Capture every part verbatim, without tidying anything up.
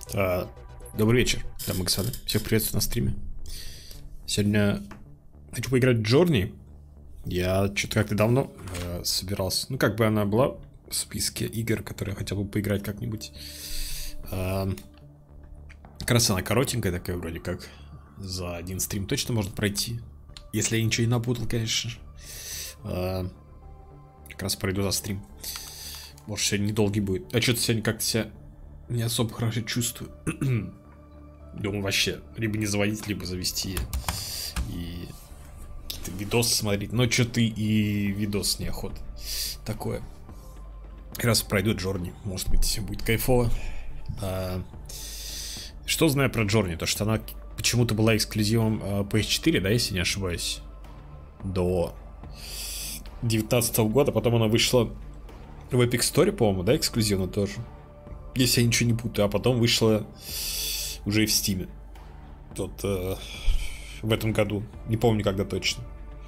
А, добрый вечер, дамы и господа. Всех приветствую на стриме. Сегодня хочу поиграть в Journey. Я что-то как-то давно э, собирался. Ну, как бы она была в списке игр, которые я хотел бы поиграть как-нибудь. Э, как раз она коротенькая такая, вроде как. За один стрим точно можно пройти. Если я ничего не напутал, конечно. Э, как раз пройду за стрим. Может, сегодня недолгий будет. А что-то сегодня как-то себя не особо хорошо чувствую. Думаю, вообще, либо не заводить, либо завести и какие-то видосы смотреть. Но что-то и видос неохота. Такое. Как раз пройду Journey. Может быть, будет кайфово. а, Что знаю про Journey? То, что она почему-то была эксклюзивом пи эс четыре, да, если не ошибаюсь, до девятнадцатого года. Потом она вышла в Epic Store, по-моему, да, эксклюзивно тоже, если я ничего не путаю. А потом вышла уже и в Steam. Тут э, в этом году. Не помню, когда точно.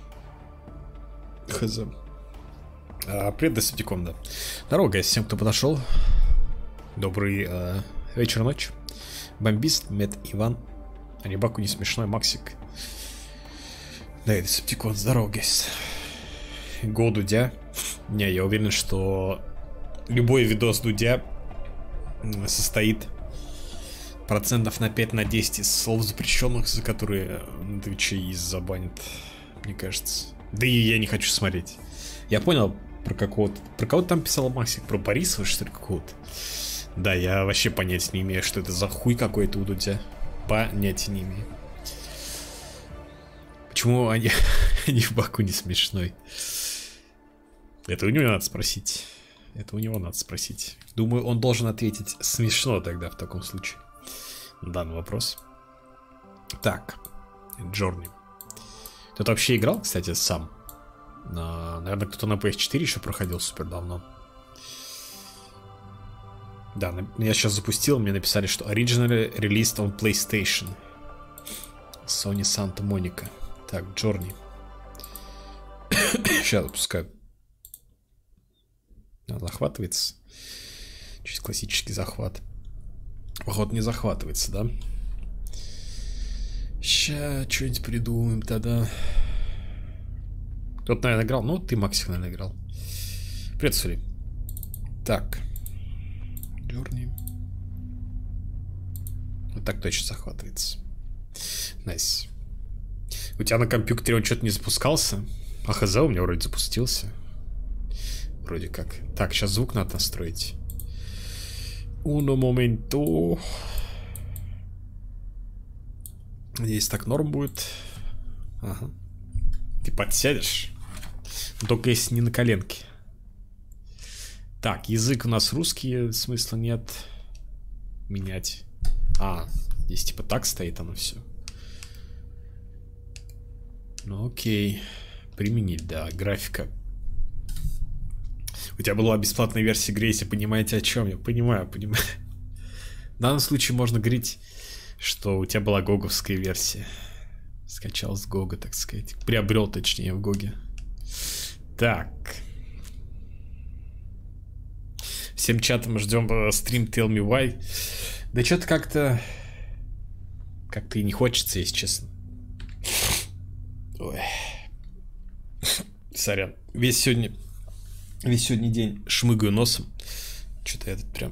Хз. А, привет, Десептикон, да. Здорово, гайс, всем, кто подошел. Добрый э, вечер, ночь. Бомбист, Мед Иван. Рибаку не смешной, Максик. Да, Десептикон, здорово, гайс. Го Дудя. Не, я уверен, что любой видос Дудя состоит процентов на пять на десять из слов запрещенных, за которые на Твиче и забанят, мне кажется. Да и я не хочу смотреть. Я понял, про какого-то... Про кого там писал Максик? Про Борисова, что ли, какого-то? Да, я вообще понятия не имею, что это за хуй какой-то у Дудя. Понятия не имею. Почему они, они в Баку не смешной? Это у него надо спросить. Это у него надо спросить. Думаю, он должен ответить смешно тогда в таком случае на данный вопрос. Так, Journey. Кто-то вообще играл, кстати, сам? На, наверное, кто-то на пи эс четыре еще проходил супер давно. Да, я сейчас запустил, мне написали, что Originally released on PlayStation. Sony Santa Monica. Так, Journey. Сейчас запускаю. Захватывается. Чуть классический захват. Походу не захватывается, да? Ща что-нибудь придумаем тогда. Кто-то, наверное, играл. Ну, ты, Максик, наверное, играл. Привет, Сури. Так. Journey. Вот так точно захватывается. Найс. У тебя на компьютере он что-то не запускался? А хз, у меня вроде запустился. Вроде как. Так, сейчас звук надо настроить. Uno momento. Надеюсь, так норм будет. Ага. Ты подсядешь? Только если не на коленке. Так, язык у нас русский, смысла нет менять. А, здесь типа так стоит оно все. Ну окей. Применить, да, графика. У тебя была бесплатная версия игры, если понимаете, о чем я. Понимаю, понимаю. В данном случае можно говорить, что у тебя была гоговская версия. Скачал с Гога, так сказать. Приобрел, точнее, в Гоге. Так. Всем чатом ждем стрим Tell Me Why. Да что-то как-то... Как-то и не хочется, если честно. Ой. Сорян. Весь сегодня... Весь сегодня день шмыгаю носом. Что-то я тут прям...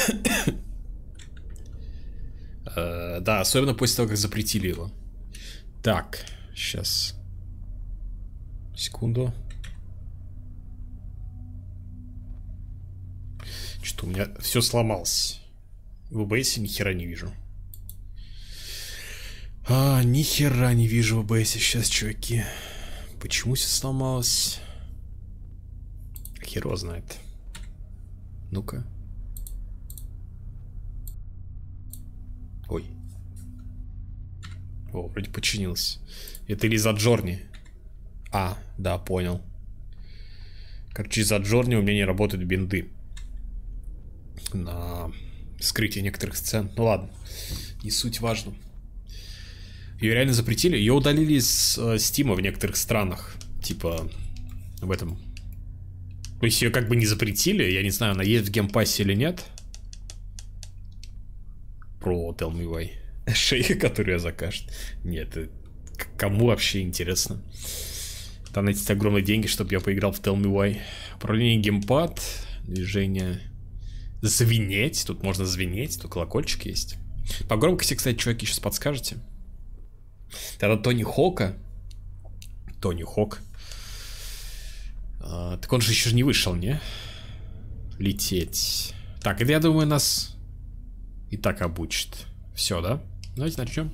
uh, да, особенно после того, как запретили его. Так, сейчас. Секунду. Что-то у меня все сломалось. В о бэ эс ни хера не вижу. А, ни хера не вижу в о бэ эс сейчас, чуваки. Почему все сломалось? Хер его знает. Ну-ка. Ой. О, вроде починился. Это или за Journey? А, да, понял. Короче, из-за Journey у меня не работают бинды на скрытие некоторых сцен. Ну ладно, не суть важно. Ее реально запретили. Ее удалили из э, Steam в некоторых странах. Типа в этом. То есть ее как бы не запретили. Я не знаю, она есть в геймпассе или нет. про Tell Me Why. Шейха, которая закажет. Нет, кому вообще интересно? Там эти огромные деньги, чтобы я поиграл в Tell Me Why. Управление геймпад, движение. Звенеть, тут можно звенеть, тут колокольчик есть. По громкости, кстати, чуваки, сейчас подскажете. Тогда Тони Хока. Тони Хок. А, так он же еще не вышел, не? Лететь. Так, это, я думаю, нас и так обучит. Все, да? Давайте начнем.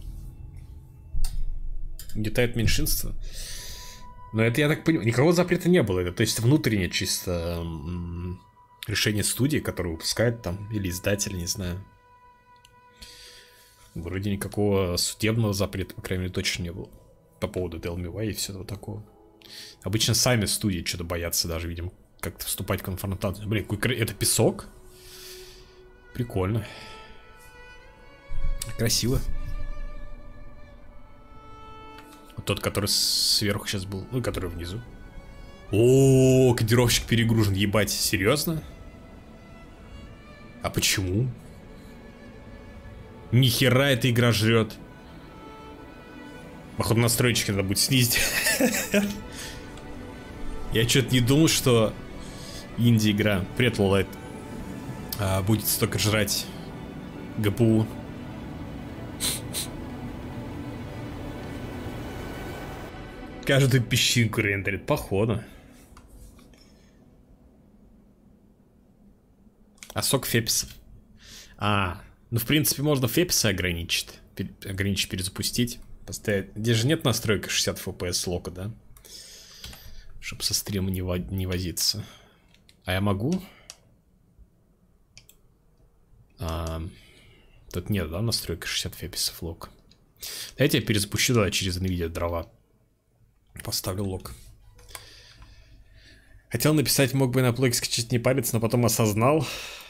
Детает меньшинство. Но это, я так понимаю, никакого запрета не было. Это, то есть, внутреннее чисто м- решение студии, которое выпускает там, или издатель, не знаю. Вроде никакого судебного запрета, по крайней мере, точно не было. По поводу Tell Me Why и всего такого. Обычно сами студии что-то боятся даже, видимо, как-то вступать в конфронтацию. Блин, это песок? Прикольно. Красиво. Вот тот, который сверху сейчас был, ну, который внизу. О, кодировщик перегружен, ебать, серьезно? А почему? Нихера эта игра жрет. Походу настройки надо будет снизить. Я что-то не думал, что инди-игра, привет, Лолайт, будет столько жрать ГПУ. Каждую песчинку рендерит, походу. А сок Феписа. А, ну в принципе можно Феписа ограничить. Ограничить, перезапустить. Поставить. Здесь же нет настройки шестьдесят эф пи эс лока, да? Чтобы со стрима не, во... не возиться. А я могу? А... Тут нет, да, настройки шестьдесят эф пи эс лок. Давайте я перезапущу, да, через NVIDIA дрова. Поставлю лог. Хотел написать, мог бы на плойке скачать, не париться, но потом осознал.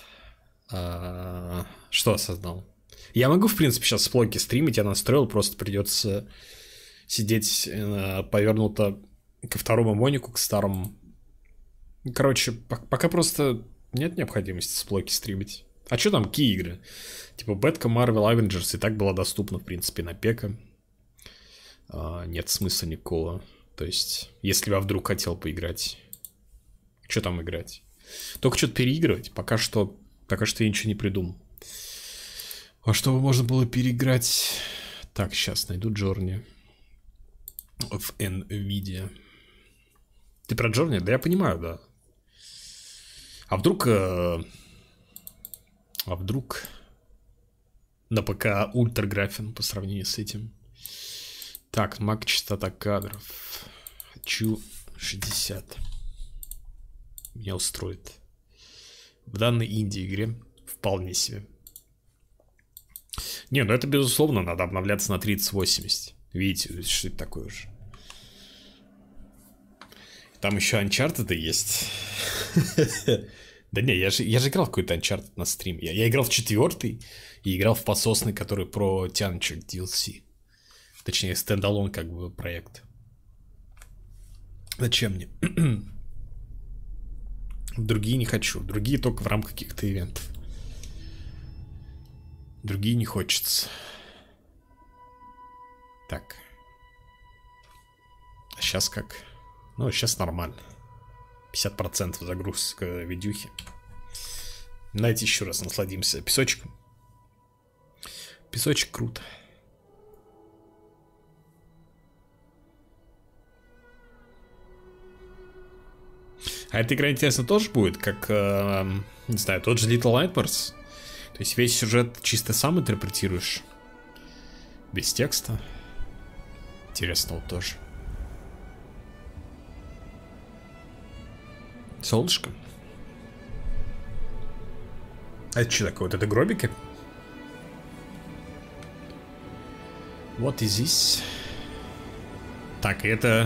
А... Что осознал? Я могу, в принципе, сейчас с плойки стримить, я настроил, просто придется сидеть э, повернуто ко второму монику, к старому. Короче, пока просто нет необходимости с плойки стримить. А что там, какие игры? Типа Бэтка, Marvel, Avengers и так было доступно, в принципе, на пека. А, нет смысла никакого. То есть, если бы я вдруг хотел поиграть. Что там играть? Только что-то переигрывать. Пока что, пока что я ничего не придумал. А что можно было переиграть? Так, сейчас найду Journey в NVIDIA. Ты про Journey? Да я понимаю, да. А вдруг... Э, а вдруг... На ПК ультраграфен по сравнению с этим. Так, мак частота кадров. Хочу шестьдесят. Меня устроит. В данной инди-игре вполне себе. Не, ну это безусловно надо обновляться на тридцать восемьдесят. Видите, что это такое уже. Там еще Uncharted есть. Да не, я же, я же играл в какой-то Uncharted на стриме. Я, я играл в четвертый и играл в пососный, который про тянчик ди эл си. Точнее, стендалон как бы проект. Зачем мне? Другие не хочу. Другие только в рамках каких-то ивентов. Другие не хочется. Так. А сейчас как? Ну, сейчас нормально. пятьдесят процентов загрузка видюхи. Давайте еще раз насладимся песочком. Песочек круто. А эта игра, интересно, тоже будет, как, э, не знаю, тот же Little Nightmares. То есть весь сюжет чисто сам интерпретируешь. Без текста. Интересно вот тоже. Солнышко. А это что такое? Вот это гробики? Вот и здесь. Так, это...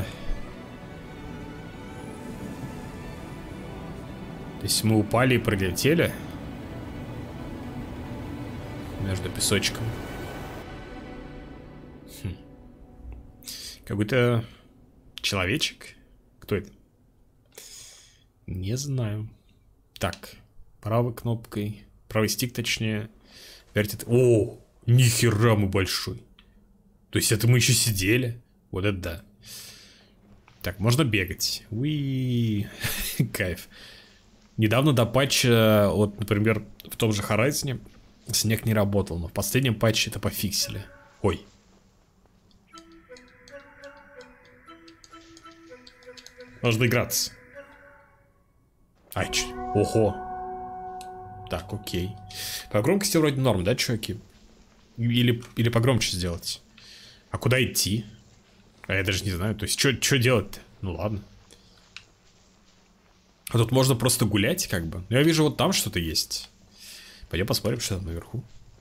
То есть мы упали и пролетели между песочком. Хм. Какой-то человечек. Кто это? Не знаю. Так, правой кнопкой, правый стик точнее, Теперь ты... О, нихера мы большой. То есть это мы еще сидели? Вот это да. Так, можно бегать. Уи, кайф. Недавно до патча, вот, например, в том же Horizon снег не работал, но в последнем патче это пофиксили. Ой. Можно играться. Ай, ч... Ого. Так, окей. По громкости вроде норм, да, чуваки? Или, или погромче сделать. А куда идти? А я даже не знаю. То есть, что делать-то? Ну ладно. А тут можно просто гулять, как бы. Я вижу, вот там что-то есть. Пойдем посмотрим, что там наверху.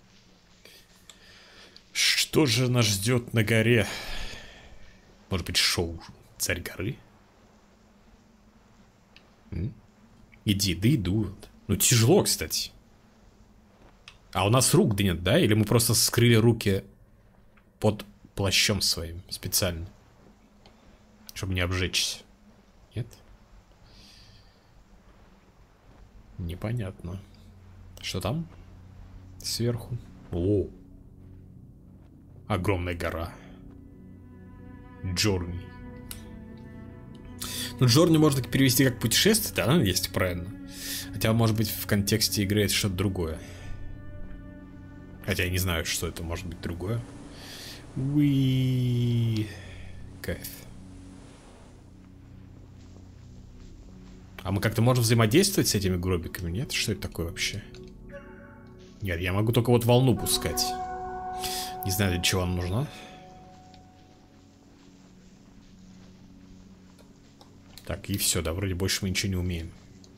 Что же нас ждет на горе? Может быть, шоу «Царь горы»? М? Иди, да иду. Ну, тяжело, кстати. А у нас рук да нет, да? Или мы просто скрыли руки под плащом своим специально? Чтобы не обжечься. Нет? Непонятно. Что там? Сверху. О! Огромная гора. Джорни. Ну, Джорни можно перевести как путешествие, да, если правильно. Хотя, может быть, в контексте игры это что-то другое. Хотя я не знаю, что это может быть другое. Уи. Кайф. А мы как-то можем взаимодействовать с этими гробиками, нет? Что это такое вообще? Нет, я могу только вот волну пускать. Не знаю, для чего она нужна. Так, и все, да, вроде больше мы ничего не умеем.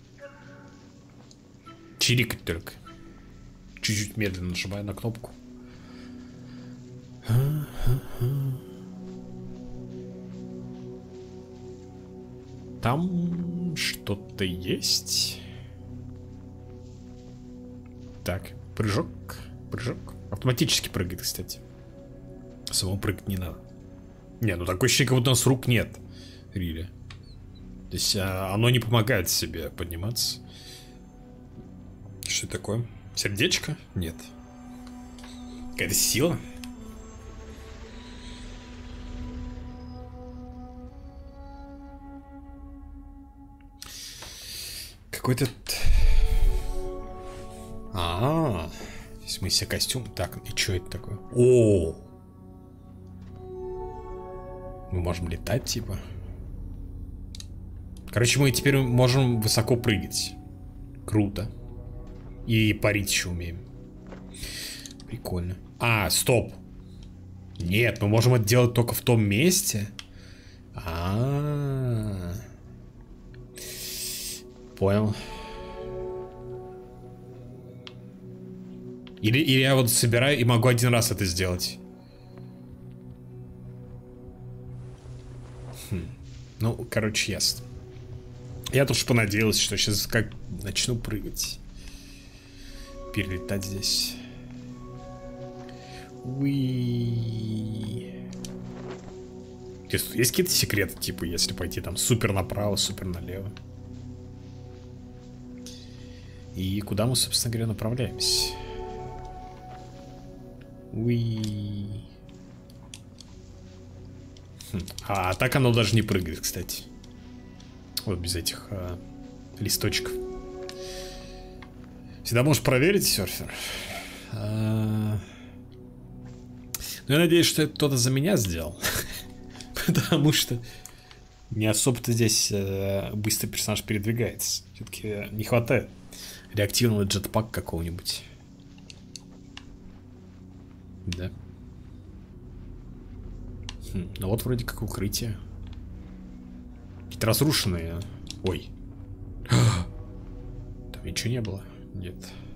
Чирикать только. Чуть-чуть медленно нажимаю на кнопку. Там что-то есть. Так, прыжок, прыжок. Автоматически прыгает, кстати. Самому прыгать не надо. Не, ну такое ощущение, как будто у нас рук нет. Рили. То есть а, оно не помогает себе подниматься. Что это такое? Сердечко? Нет. Какая-то сила? Какой-то... А-а-а. Здесь мы себе костюм. Так, и что это такое? О! Мы можем летать, типа. Короче, мы теперь можем высоко прыгать. Круто. И парить еще умеем. Прикольно. А, стоп. Нет, мы можем это делать только в том месте. А-а-а. Понял. Или, или я вот собираю и могу один раз это сделать. Хм. Ну, короче, ясно. Я тоже понадеялся, что сейчас как начну прыгать. Перелетать здесь. Уи. Есть, есть какие-то секреты, типа, если пойти там супер направо, супер налево? И куда мы, собственно говоря, направляемся? Уи. Хм. А, а так оно даже не прыгает, кстати. Вот без этих а, листочков. Всегда можешь проверить, серфер. А... Ну, я надеюсь, что это кто-то за меня сделал. Потому что не особо-то здесь э, быстрый персонаж передвигается. Все-таки не хватает реактивного джетпака какого-нибудь. Да. Хм, ну вот вроде как укрытие. Какие-то разрушенные. Ой. Там ничего не было. Нет.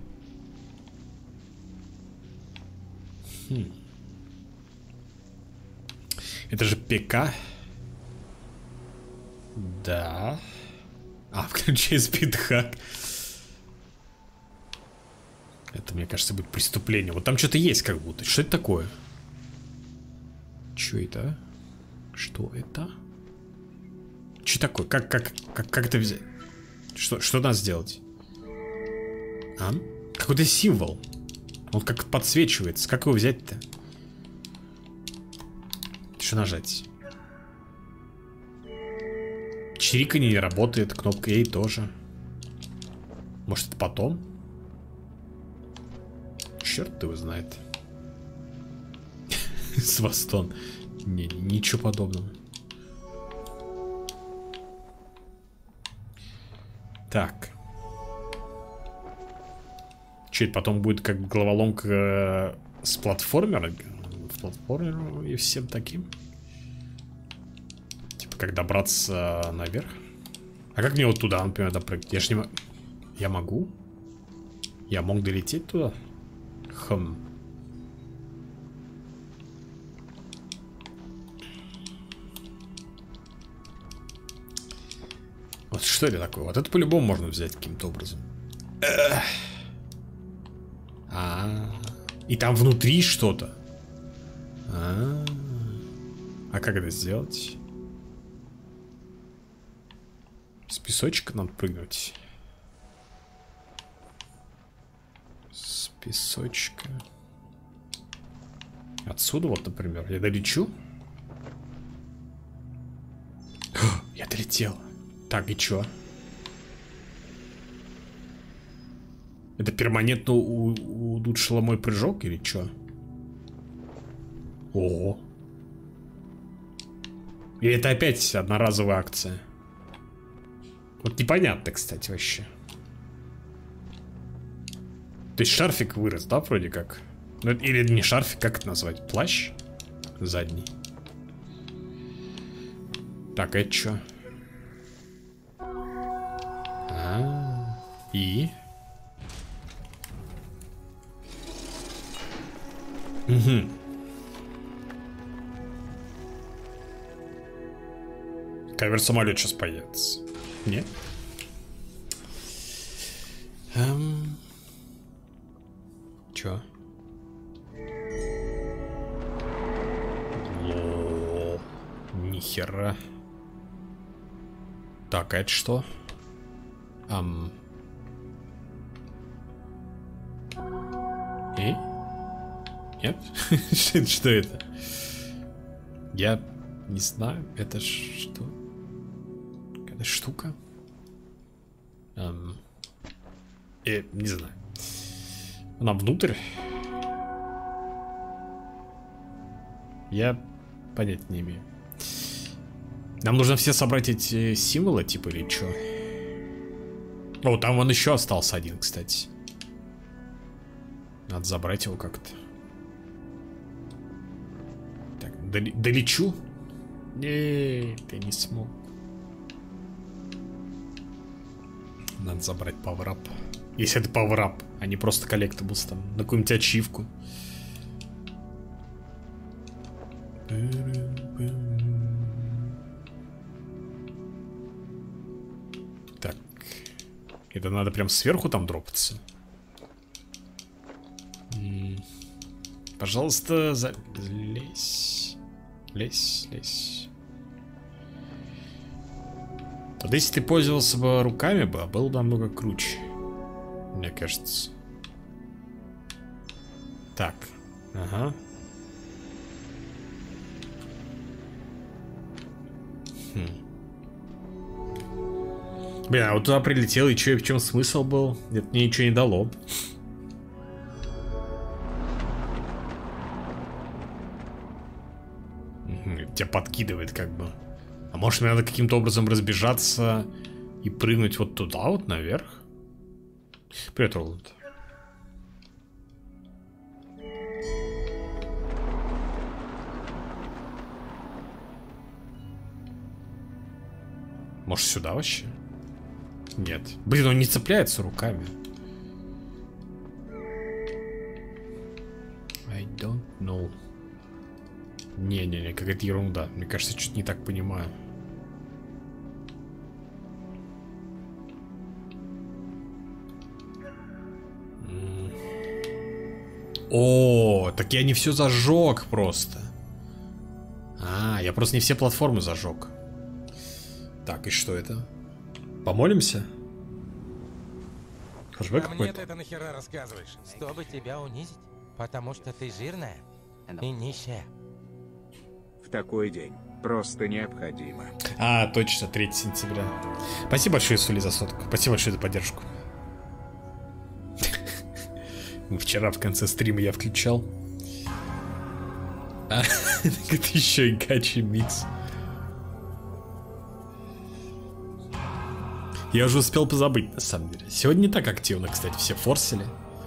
Хм. Это же ПК. Да. А, включай спидхак. Это, мне кажется, будет преступление. Вот там что-то есть как будто. Что это такое? Что это? Что это? Что такое? Как, как, как, как это взять? Что, что надо сделать? А? Какой-то символ. Он как подсвечивается. Как его взять-то? Что нажать? Чириканье не работает. Кнопка ей тоже. Может, это потом? Черт его знает. Свастон. Не, ничего подобного. Так. Че, это потом будет как головоломка с платформером? С платформером и всем таким? Типа, как добраться наверх? А как мне вот туда, например, допрыгнуть? Я ж не могу. Я могу? Я мог долететь туда? Хм. Вот что это такое? Вот это по-любому можно взять каким-то образом. Эх. А, -а, а. И там внутри что-то. А, -а, а. А как это сделать? С песочка надо прыгнуть. С песочка. Отсюда вот, например. Я долечу. Я долетел. Так, и чё? Это перманентно улучшило мой прыжок или чё? Ого. Или это опять одноразовая акция? Вот непонятно, кстати, вообще. То есть шарфик вырос, да, вроде как? Ну, или не шарфик, как это назвать? Плащ? Задний. Так, это чё? А, и? Угу. Кавер-самолет сейчас появится. Нет? Эм... Чё? О, нихера. Так, а это что? Ам... И? Нет? Что это? Я не знаю. Это что? Какая-то штука? Эм... Я не знаю. Нам внутрь? Я понять не имею. Нам нужно все собрать эти символы, типа, или что? О, там он еще остался один, кстати. Надо забрать его как-то. Так, дол долечу? Нет, я не смог. Надо забрать пауэрап. Если это пауэрап, а не просто коллектаблс там, на какую-нибудь ачивку. Так. Это надо прям сверху там дропаться. Пожалуйста, залезь. Лезь, лезь. Вот если ты пользовался бы руками, бы, было бы намного круче. Мне кажется. Так. Ага. Хм. Блин, а вот туда прилетел, и чё, в чем смысл был? Это мне ничего не дало. Тебя подкидывает как бы. А может мне надо каким-то образом разбежаться и прыгнуть вот туда вот наверх? Привет, Роланд. Может сюда вообще? Нет. Блин, он не цепляется руками. I don't know. Не-не-не, какая-то ерунда. Мне кажется, чуть не так понимаю. О, так я не все зажег просто. А, я просто не все платформы зажег. Так, и что это? Помолимся? Хэшбэк А мне ты это нахера рассказываешь? Чтобы тебя унизить? Потому что ты жирная и нищая. В такой день просто необходимо. А, точно, третьего сентября. Спасибо большое, Сули, за сотку. Спасибо большое за поддержку. Вчера в конце стрима я включал. А, это еще и гачи микс. Я уже успел позабыть, на самом деле. Сегодня не так активно, кстати, все форсили.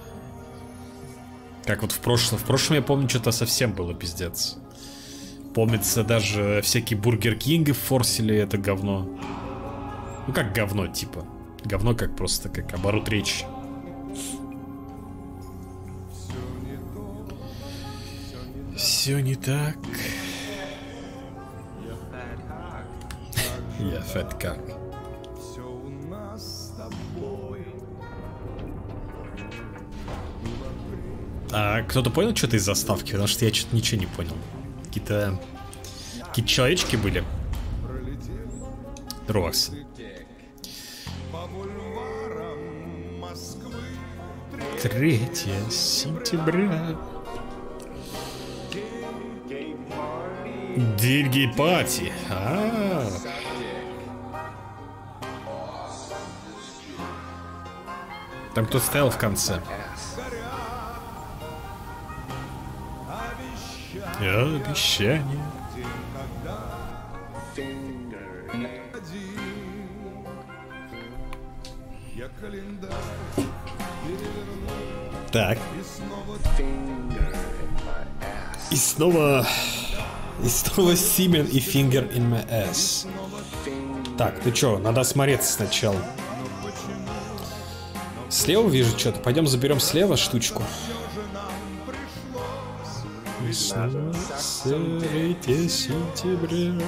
Как вот в прошлом. В прошлом, я помню, что-то совсем было пиздец. Помнится, даже всякие Бургер Кинги форсили это говно. Ну как говно, типа. Говно как просто, как оборот речи. Все не так. Я фэт как. А кто-то понял что-то из заставки? Потому что я что-то ничего не понял. Какие-то... Какие-то человечки были. Рокс. третьего сентября. День гей-пати. А-а-а. Там кто стоял в конце. Обещание. Так. И снова... И снова Симен и Finger in my ass. Так, ну чё, надо осмотреться сначала. Слева вижу что-то. Пойдем заберем слева штучку. третьего сентября.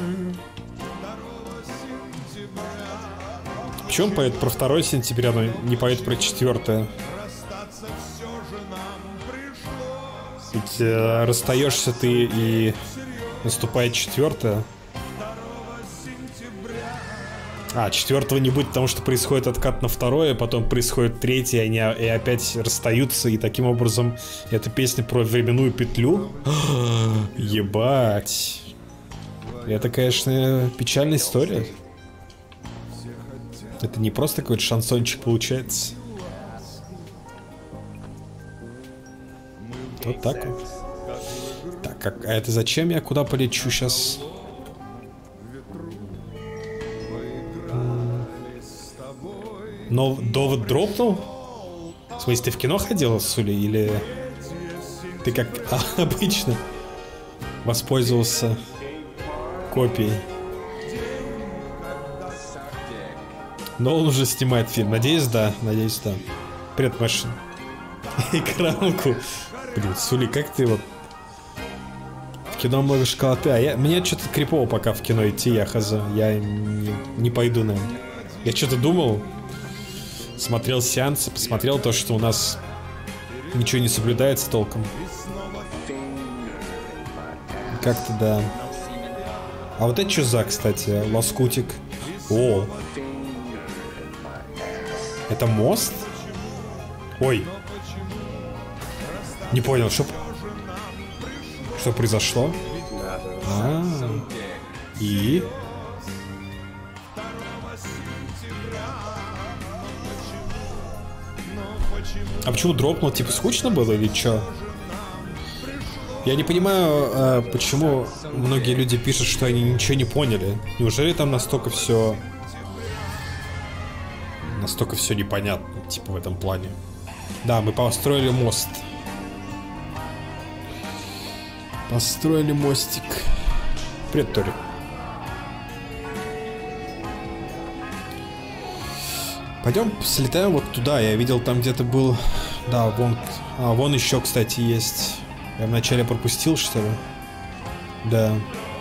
Почему он поет про второе сентября, но не поет про четвертое? Ведь э, расстаешься ты и наступает четвертое. А, четвертого не будет, потому что происходит откат на второе, потом происходит третье, они и опять расстаются, и таким образом эта песня про временную петлю. Ебать. Это, конечно, печальная история. Это не просто какой-то шансончик получается. Вот так вот. Так, а это зачем я куда полечу сейчас? Но довод дропнул? В смысле, ты в кино ходила, Сули, или ты как обычно воспользовался копией? Но он уже снимает фильм. Надеюсь, да. Надеюсь, да. Привет, Машин. Экранку. Блин, Сули, как ты вот... В кино много шоколады. А я... Мне что-то крипово пока в кино идти, я хаза. Я не, не пойду, наверное. Я что-то думал. Смотрел сеансы, посмотрел то, что у нас ничего не соблюдается толком. Как-то да. А вот это что за, кстати, лоскутик? О! Это мост? Ой. Не понял, что... Что произошло? А, и... А почему дропнул? Типа скучно было или чё? Я не понимаю, а, почему многие люди пишут, что они ничего не поняли. Неужели там настолько все... Настолько все непонятно, типа в этом плане. Да, мы построили мост. Построили мостик. Привет, Тори. Пойдем слетаем вот туда. Я видел, там где-то был... Да, вон... А, вон еще, кстати, есть. Я вначале пропустил, что ли? Да.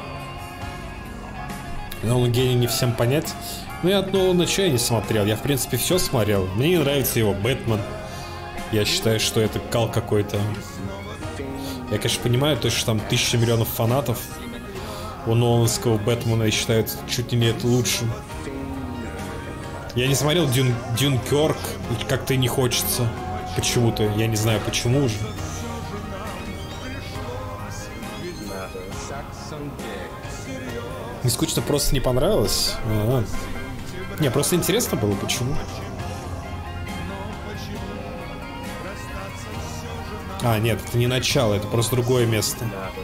Но он гений не всем понять. Ну, я от Нолана ничего я не смотрел. Я, в принципе, все смотрел. Мне не нравится его Бэтмен. Я считаю, что это кал какой-то. Я, конечно, понимаю, то, что там тысяча миллионов фанатов у Ноланского Бэтмена и считают чуть ли не это лучшим. Я не смотрел Дюн... Дюнкерк, и как-то и не хочется. Почему-то. Я не знаю, почему же. Не скучно, просто не понравилось? А-а. Не, просто интересно было, почему. А, нет, это не начало, это просто другое место.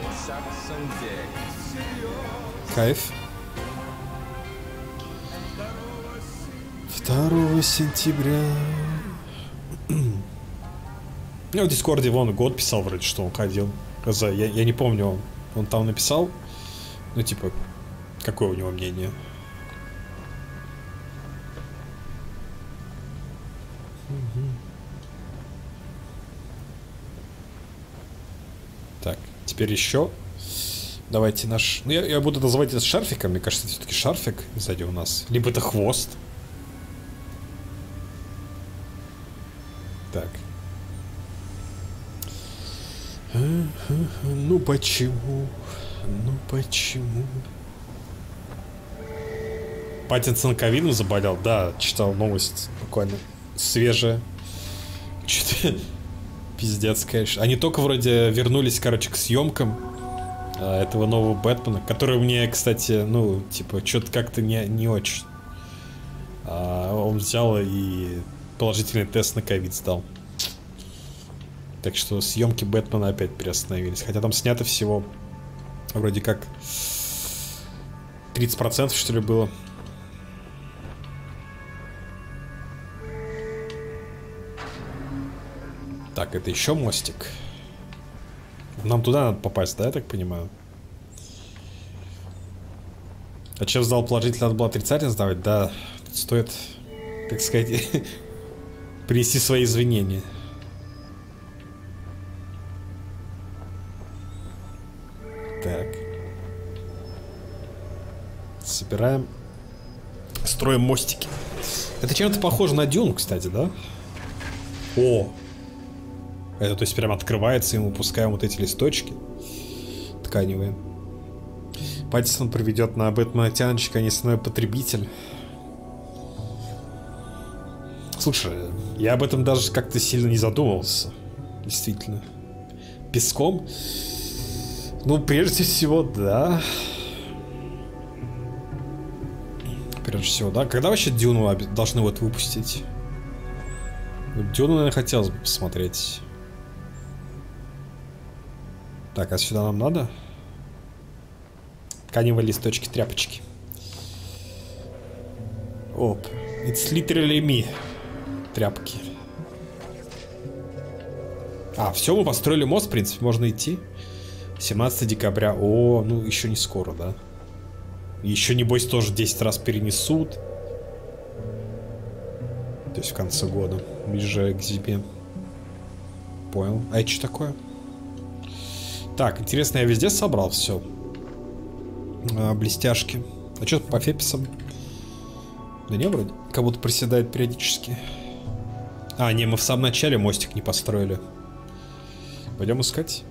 Кайф. второго сентября. Я в Дискорде вон год писал вроде, что он ходил. Я, я не помню, он, он там написал. Ну, типа, какое у него мнение. Угу. Так, теперь еще. Давайте наш... Ну, я, я буду называть это шарфиком. Мне кажется, это все-таки шарфик сзади у нас. Либо это хвост. Так. Ну почему? Ну почему? Паттинсон ковидом заболел? Да, читал новость буквально свежая. Что-то пиздец, конечно. Они только вроде вернулись, короче, к съемкам а, этого нового Бэтмена, который мне, кстати, ну, типа, что-то как-то не, не очень. А, он взял и положительный тест на ковид сдал. Так что съемки Бэтмена опять приостановились. Хотя там снято всего вроде как тридцать процентов, что ли, было. Так, это еще мостик. Нам туда надо попасть, да, я так понимаю? А чем сдал положительно, надо было отрицательно сдавать? Да, стоит, так сказать, принести свои извинения. Так. Собираем. Строим мостики. Это чем-то похоже на Дюну, кстати, да? О! Это, то есть, прям открывается, и мы пускаем вот эти листочки тканевые. Паттинсон проведет на Бэтмена тяночек, а не основной потребитель. Слушай, я об этом даже как-то сильно не задумывался. Действительно. Песком? Ну, прежде всего, да. Прежде всего, да. Когда вообще Дюну должны вот выпустить? Дюну, наверное, хотелось бы посмотреть. Так, а сюда нам надо? Тканевые листочки, тряпочки. Оп. It's literally me. Тряпки. А, все, мы построили мост, в принципе, можно идти. семнадцатого декабря. О, ну еще не скоро, да? Еще, небось, тоже десять раз перенесут. То есть в конце года. Ближе к зиме. Понял. А это что такое? Так, интересно, я везде собрал все. А, блестяшки. А что по феписам? Да не, вроде. Как будто приседает периодически. А, не, мы в самом начале мостик не построили. Пойдем искать.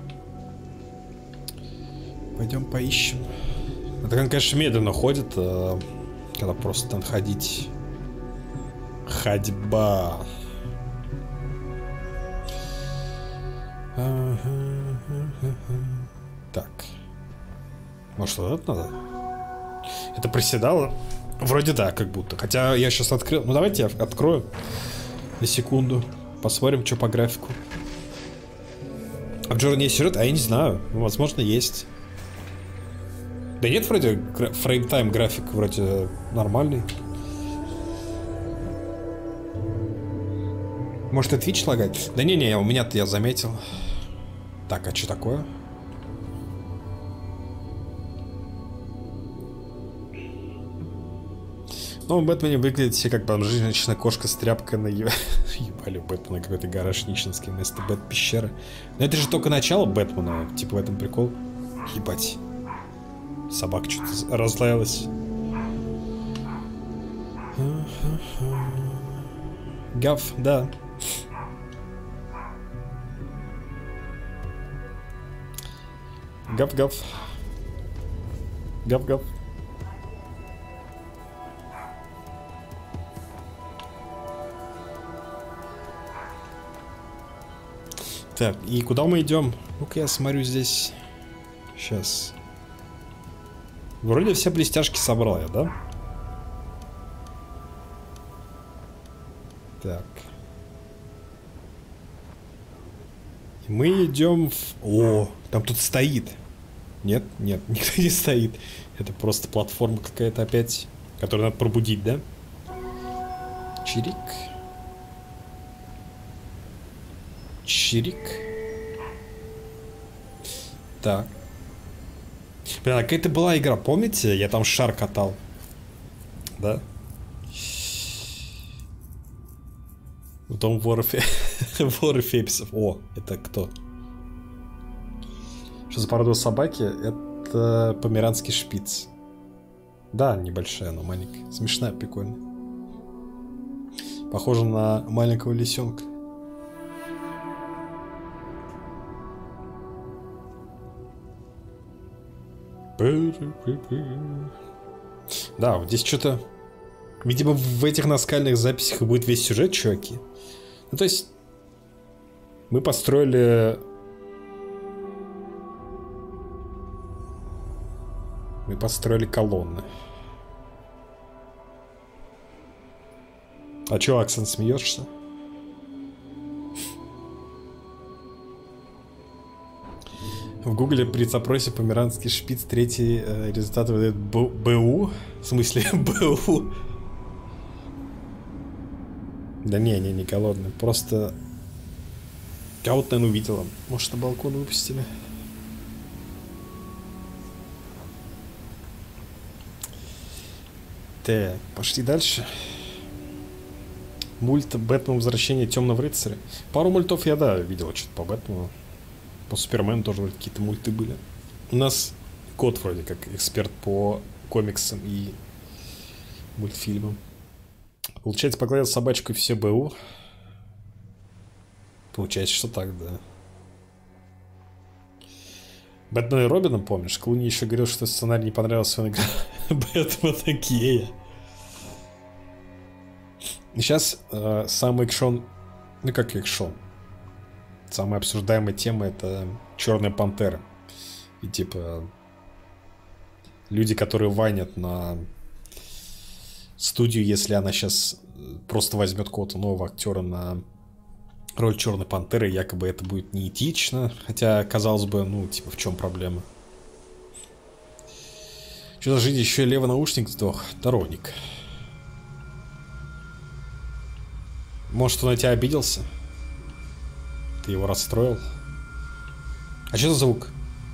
Пойдем поищем. Это, конечно, медленно ходит, когда просто надо ходить. Ходьба. Так. Может, вот это надо? Это приседало? Вроде да, как будто. Хотя я сейчас открыл. Ну, давайте я открою на секунду. Посмотрим, что по графику. А в Джорни есть сюжет? А я не знаю. Ну, возможно, есть. Да нет, вроде фреймтайм график вроде нормальный. Может, это Twitch лагает? Да не-не, у меня-то я заметил. Так, а что такое? Ну, в Бэтмене выглядит все как бомжи, женщина, кошка с тряпкой на еб... Ебали, у Бэтмена какой-то гараж нищенский вместо Бэт-пещеры. Но это же только начало Бэтмена, типа в этом прикол. Ебать. Собака что-то разлаялась. Гав, да. Гав-гав. Гав-гав. Так, и куда мы идем? Ну-ка я смотрю здесь. Сейчас. Вроде все блестяшки собрал я, да? Так. Мы идем в... О, там тут стоит. Нет, нет, никто не стоит. Это просто платформа какая-то опять, которую надо пробудить, да? Чирик. Чирик. Так. Блин, а какая-то была игра, помните? Я там шар катал. Да? Дом вора Феписов. О, это кто? Что за порода собаки? Это померанский шпиц. Да, небольшая, но маленькая. Смешная, прикольная. Похожа на маленького лисенка. Да, вот здесь что-то... Видимо, в этих наскальных записях будет весь сюжет, чуваки. Ну, то есть... Мы построили... Мы построили колонны. А чё, Аксон, смеешься? В гугле при запросе померанский шпиц третий э, результат выдает БУ. В смысле БУ? Да не, не, не голодный. Просто кого-то, наверное, увидела. Может, на балкон выпустили. Так, пошли дальше. Мульт Бэтмен Возвращение Темного рыцаря. Пару мультов я, да, видел что-то по Бэтмену. По Супермену тоже вроде какие-то мульты были. У нас кот вроде как эксперт по комиксам и мультфильмам. Получается, погладил собачку и все БУ. Получается, что так, да. Бэтмен и Робина, помнишь? Клуни еще говорил, что сценарий не понравился, он играл Бэтмена гея. И сейчас э, самый экшон... Ну как экшон? Самая обсуждаемая тема — это Черная Пантера. И типа люди, которые вайнят на студию, если она сейчас просто возьмет какого-то нового актера на роль Черной Пантеры, якобы это будет неэтично. Хотя, казалось бы, ну, типа, в чем проблема? Что-то жить, еще и левый наушник сдох. Дорогник. Может, он на тебя обиделся? Ты его расстроил? А что за звук?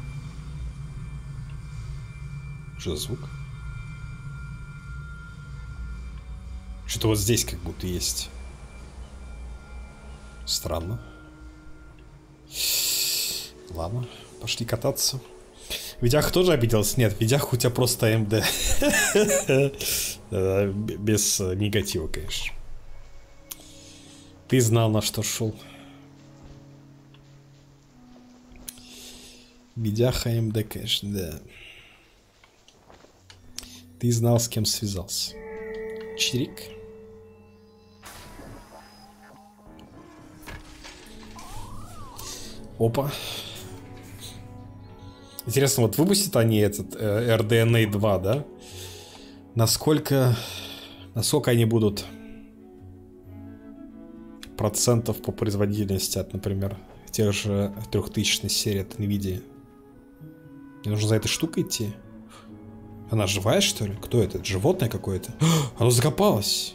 Что за звук? Что-то вот здесь как будто есть. Странно. Ладно, пошли кататься. Видях тоже обиделся? Нет, Видях у тебя просто МД. Без негатива, конечно. Ты знал, на что шел. Видяха МД, конечно, да. Ты знал, с кем связался. Чирик. Опа. Интересно, вот выпустят они этот э, эр ди эн эй два, да? Насколько... Насколько они будут процентов по производительности от, например, тех же трехтысячной серии от NVIDIA? Мне нужно за этой штукой идти. Она живая, что ли? Кто это? Животное какое-то? Оно закопалось.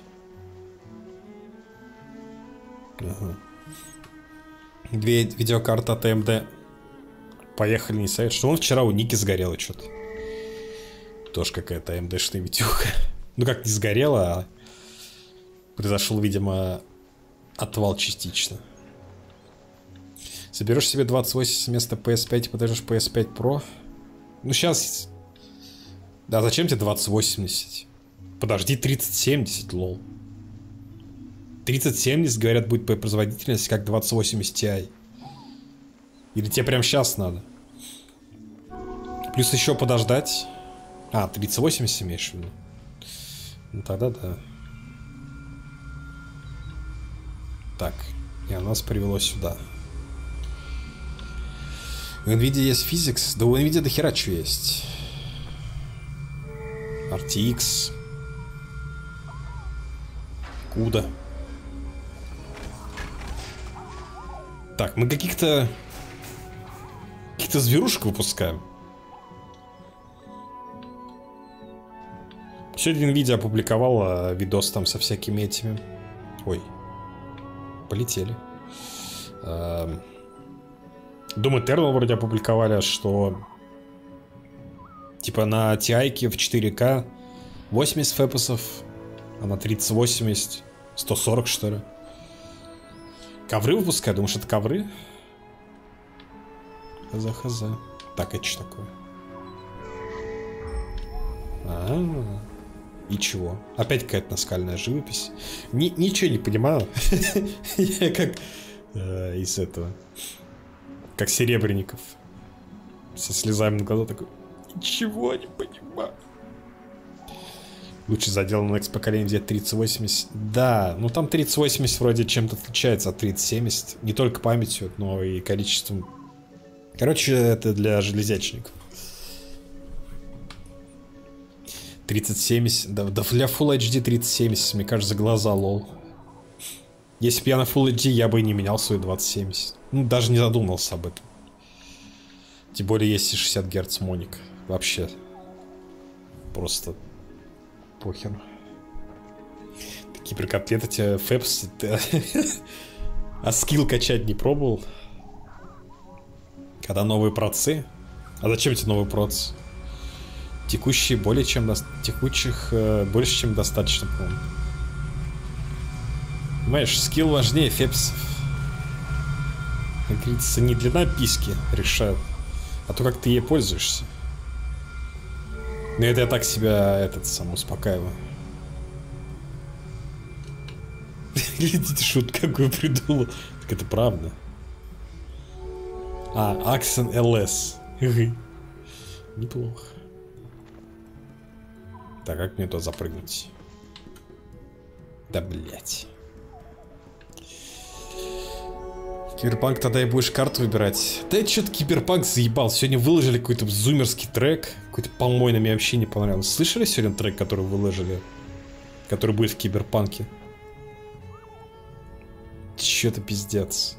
Ага. Две видеокарты от эй эм ди. Поехали, не сайт. Что он вчера у Ники сгорело что-то. Тоже какая-то эй эм ди-шная видюха. Ну как не сгорела, а произошел, видимо, отвал частично. Соберешь себе двадцать восемь вместо пи эс пять и подождешь пи эс пять Pro. Ну сейчас... Да зачем тебе двадцать восемьдесят? Подожди тридцать семьдесят, лол. тридцать семьдесят, говорят, будет по производительности как двадцать восемьдесят Ti. Или тебе прям сейчас надо? Плюс еще подождать. А, тридцать восемьдесят имеешь в виду? Ну тогда да. Так, и оно нас привело сюда. У NVIDIA есть Physics? Да у NVIDIA до хера чего есть. ар ти экс. Куда? Так, мы каких-то... Каких-то зверушек выпускаем. Сегодня NVIDIA опубликовала видос там со всякими этими... Ой. Полетели. Doom Eternal вроде опубликовали, что... Типа на ти ай-ке в четыре ка восемьдесят фпсов, а на тридцать восемьдесят сто сорок, что ли. Ковры выпускают? Думаешь, это ковры? Хз-хз. Так, это что такое? А-а-а. И чего? Опять какая-то наскальная живопись. Ни, ничего не понимаю. Я как э, из этого. Как Серебренников. Со слезами на глаза такой. Ничего не понимаю. Лучше задел на Next поколение, где тридцать восемьдесят. Да, ну там тридцать восемьдесят вроде чем-то отличается от тридцать семьдесят. Не только памятью, но и количеством. Короче, это для железячников. тридцать семьдесят. Да, да для Full эйч ди тридцать семьдесят, мне кажется, глаза лол. Если бы я на Full эйч ди, я бы и не менял свой двадцать семьдесят. Ну, даже не задумался об этом. Тем более есть и шестьдесят герц моник. Вообще. Просто похер. Такие прикотлеты тебе фэпс. А скилл качать не пробовал? Когда новые процы? А зачем тебе новый проц? Текущие более чем до... Текущих э, больше чем достаточно, по-моему. Понимаешь, скилл важнее фепсов. Как говорится, не длина письки решает, а то, как ты ей пользуешься. Но это я так себя, этот, сам успокаиваю. Глядите, шутку какую придумал. Так это правда. А, Axon эл эс. Неплохо. Так, как мне туда запрыгнуть? Да, блять. Киберпанк, тогда и будешь карту выбирать. Да что-то Киберпанк заебал. Сегодня выложили какой-то зумерский трек. Какой-то помойный, мне вообще не понравился. Слышали сегодня трек, который выложили? Который будет в Киберпанке? Чё-то пиздец.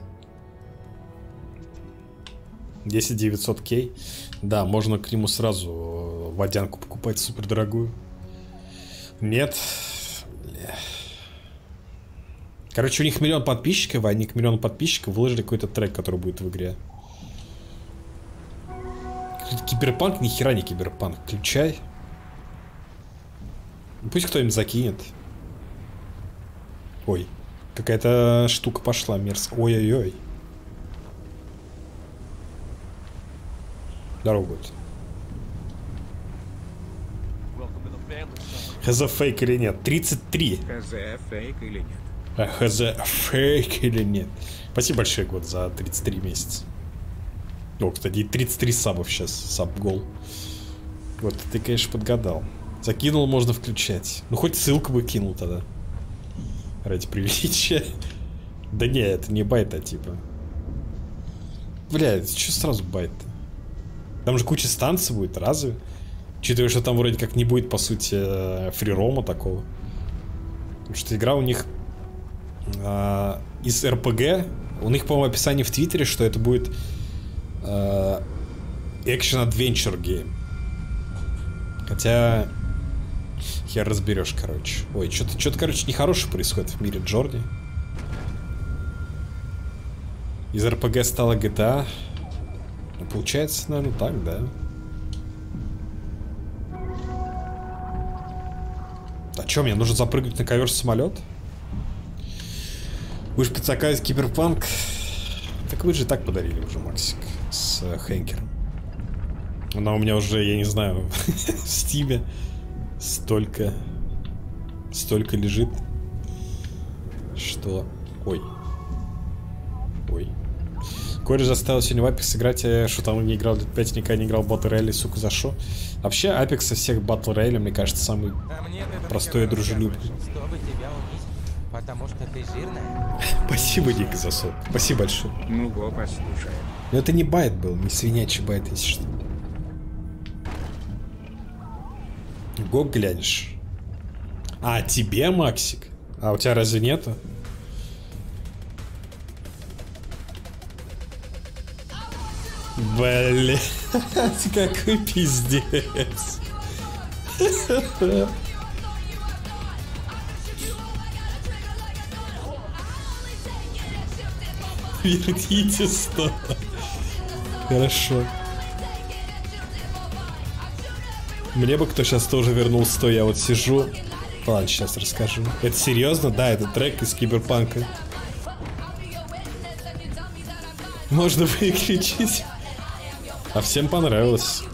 десять девятьсот кей. Да, можно к нему сразу водянку покупать супер дорогую. Нет. Бля. Короче, у них миллион подписчиков, а они к миллиону подписчиков выложили какой-то трек, который будет в игре. Киберпанк, ни хера не Киберпанк. Включай. Пусть кто-нибудь закинет. Ой, какая-то штука пошла мерзкая. Ой-ой-ой. Здорово будет. Хз фейк или нет? тридцать три. Хз фейк или нет? А, хз фейк или нет? Спасибо большое, год, за тридцать три месяца. О, кстати, тридцать три сабов сейчас. Саб-гол. Вот, ты, конечно, подгадал. Закинул, можно включать. Ну, хоть ссылку бы кинул тогда. Ради приличия. Да не, это не байт, а типа. Бля, это что сразу байт-то? Там же куча станций будет, разве? Учитывая, что там вроде как не будет, по сути, фрирома такого. Потому что игра у них э, из эр пи джи. У них, по-моему, описание в Твиттере, что это будет э, Action Adventure Game. Хотя хер разберешь, короче. Ой, что-то, что-то, короче, нехорошее происходит в мире Джорни. Из эр пи джи стала джи ти эй. Ну, получается, наверное, так, да. А чё, мне нужно запрыгнуть на ковер-самолет? Вы же подсакались Киберпанк. Так вы же так подарили уже, Максик, с э, Хэнкером. Она у меня уже, я не знаю, в Стиме столько, столько лежит, что... Ой. Ой. Кореш заставил сегодня в Apex играть, я что там не играл лет пять, никогда не играл в Battle Royale, сука, за шо? Вообще, Apex со всех Battle Royale, мне кажется, самый простой и дружелюбный. Потому что ты жирная. Спасибо, Ник, за сок. Спасибо большое. Ну, го, послушай. Но это не байт был, не свинячий байт, если что. Го глянешь. А, тебе, Максик? А у тебя разве нету? Блин, какой пиздец. Верните сто. Хорошо. Мне бы кто сейчас тоже вернул сто, я вот сижу. Ладно, сейчас расскажу. Это серьезно? Да, это трек из Киберпанка. Можно выключить. А всем понравилось.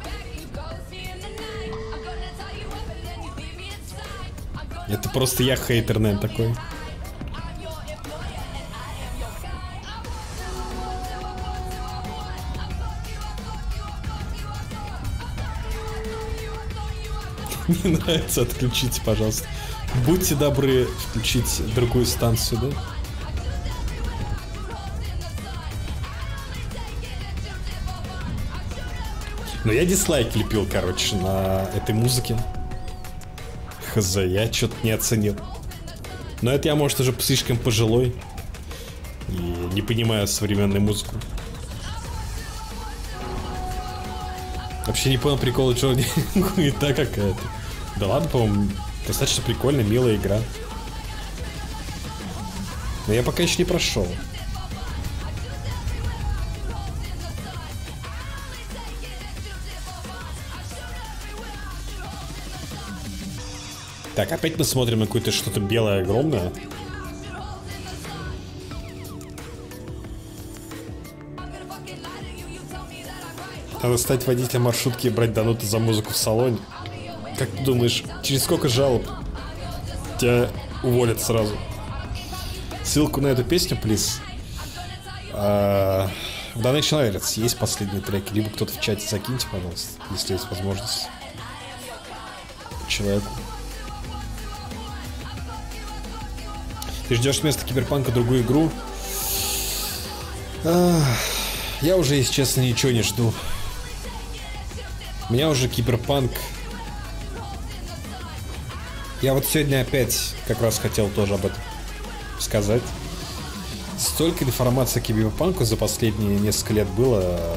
Это просто я хейтер, наверное, такой. Не нравится, отключите, пожалуйста. Будьте добры включить другую станцию, да? Но я дизлайк лепил, короче, на этой музыке. Хз, я что-то не оценил. Но это я, может, уже слишком пожилой. И не понимаю современную музыку. Вообще не понял прикола Джорни. Хуета какая-то. Да ладно, по-моему, достаточно прикольная, милая игра. Но я пока еще не прошел. Так, опять мы смотрим на какое-то что-то белое огромное. Надо стать водителем маршрутки и брать донуты за музыку в салоне. Как ты думаешь, через сколько жалоб тебя уволят сразу? Ссылку на эту песню, плиз. А, в данный человек есть последний трек, либо кто-то в чате закиньте, пожалуйста, если есть возможность. Человеку. Ты ждешь вместо Киберпанка другую игру? А, я уже, если честно, ничего не жду. У меня уже Киберпанк. Я вот сегодня опять как раз хотел тоже об этом сказать. Столько информации о Киберпанку за последние несколько лет было,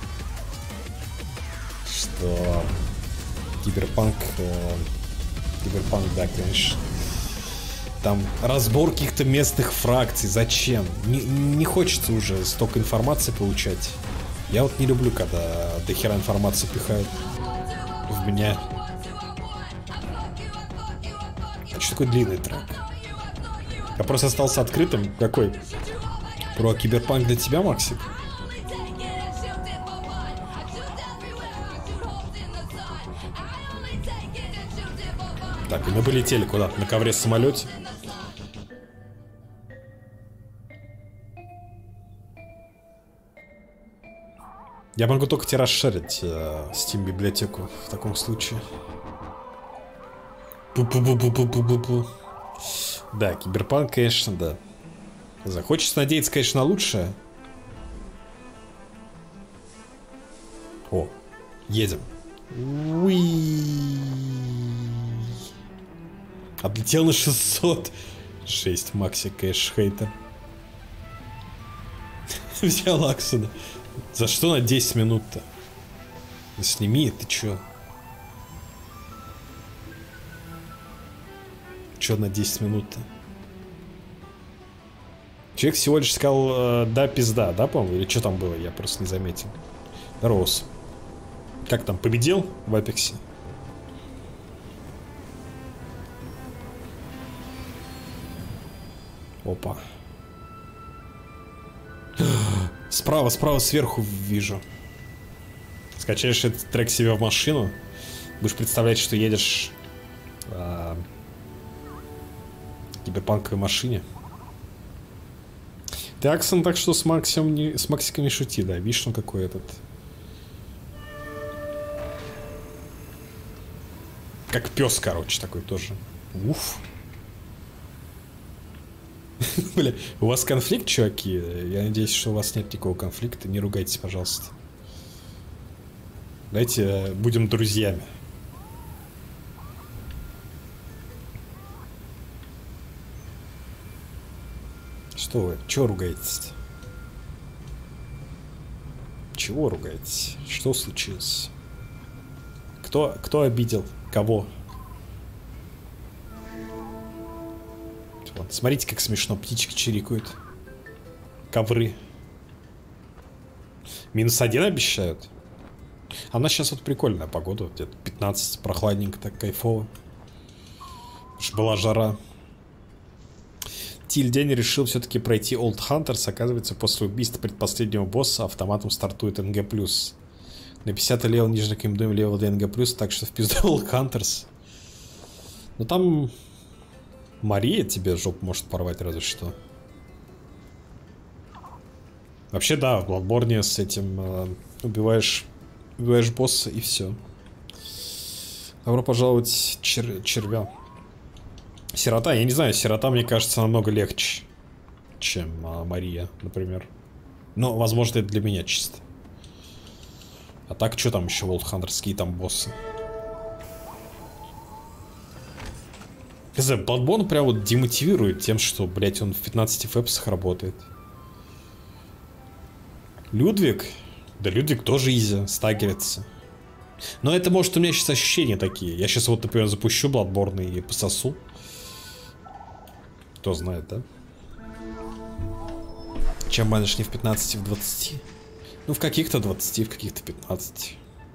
что Киберпанк... Киберпанк, да, конечно. Там разбор каких-то местных фракций. Зачем? Не, не хочется уже столько информации получать. Я вот не люблю, когда дохера информации пихают в меня. А что такой длинный трек? Я просто остался открытым. Какой? Про Киберпанк для тебя, Максик? Так, и мы полетели куда-то на ковре-самолете. Я могу только тебе расширить э, Steam-библиотеку в таком случае. Пу-пу-пу-пу-пу-пу-пу. Да, Киберпанк, конечно, да. Захочется надеяться, конечно, на лучшее. О, едем. Уи. Облетел на шестьсот. Шесть, Макси, кэш, хейтер. Взял Аксона. За что на десять минут-то? Да сними, ты чё? Чё на десять минут-то? Человек всего лишь сказал, э, да, пизда, да, по-моему? Или что там было? Я просто не заметил. Рос. Как там, победил в Апексе? Опа. Справа, справа, сверху вижу. Скачаешь этот трек себе в машину. Будешь представлять, что едешь а, в киберпанковой машине. Ты, Аксон, так что с Максом не, с Максиком не шути, да. Видишь, он какой этот. Как пес, короче, такой тоже. Уф. Бля, у вас конфликт, чуваки? Я надеюсь, что у вас нет никакого конфликта. Не ругайтесь, пожалуйста. Давайте будем друзьями. Что вы? Чего ругаетесь-то? Чего ругаетесь? Что случилось? Кто, кто обидел? Кого? Вот, смотрите, как смешно. Птички чирикают. Ковры. Минус один обещают. А у нас сейчас вот прикольная погода. Где-то пятнадцать, прохладненько, так кайфово. Потому что была жара. Тильдень решил все-таки пройти Old Hunters. Оказывается, после убийства предпоследнего босса автоматом стартует эн гэ плюс. На пятьдесят левел ниже рекомендуем левел до эн гэ плюс, так что в пизду Old Hunters. Ну там Мария тебе жопу может порвать разве что. Вообще да, в Bloodborne с этим э, убиваешь, убиваешь босса и все. Добро пожаловать, чер червя. Сирота, я не знаю, сирота, мне кажется, намного легче, чем а, Мария, например. Но, возможно, это для меня чисто. А так, что там еще Old Hunters, какие там боссы? Не знаю, Bloodborne прям вот демотивирует тем, что, блять, он в пятнадцати фэпсах работает. Людвиг? Да Людвиг тоже изи, стаггерится. Но это, может, у меня сейчас ощущения такие. Я сейчас вот, например, запущу Bloodborne и пососу. Кто знает, да? Чем манишь не в пятнадцати, в двадцати? Ну, в каких-то двадцати, в каких-то пятнадцати.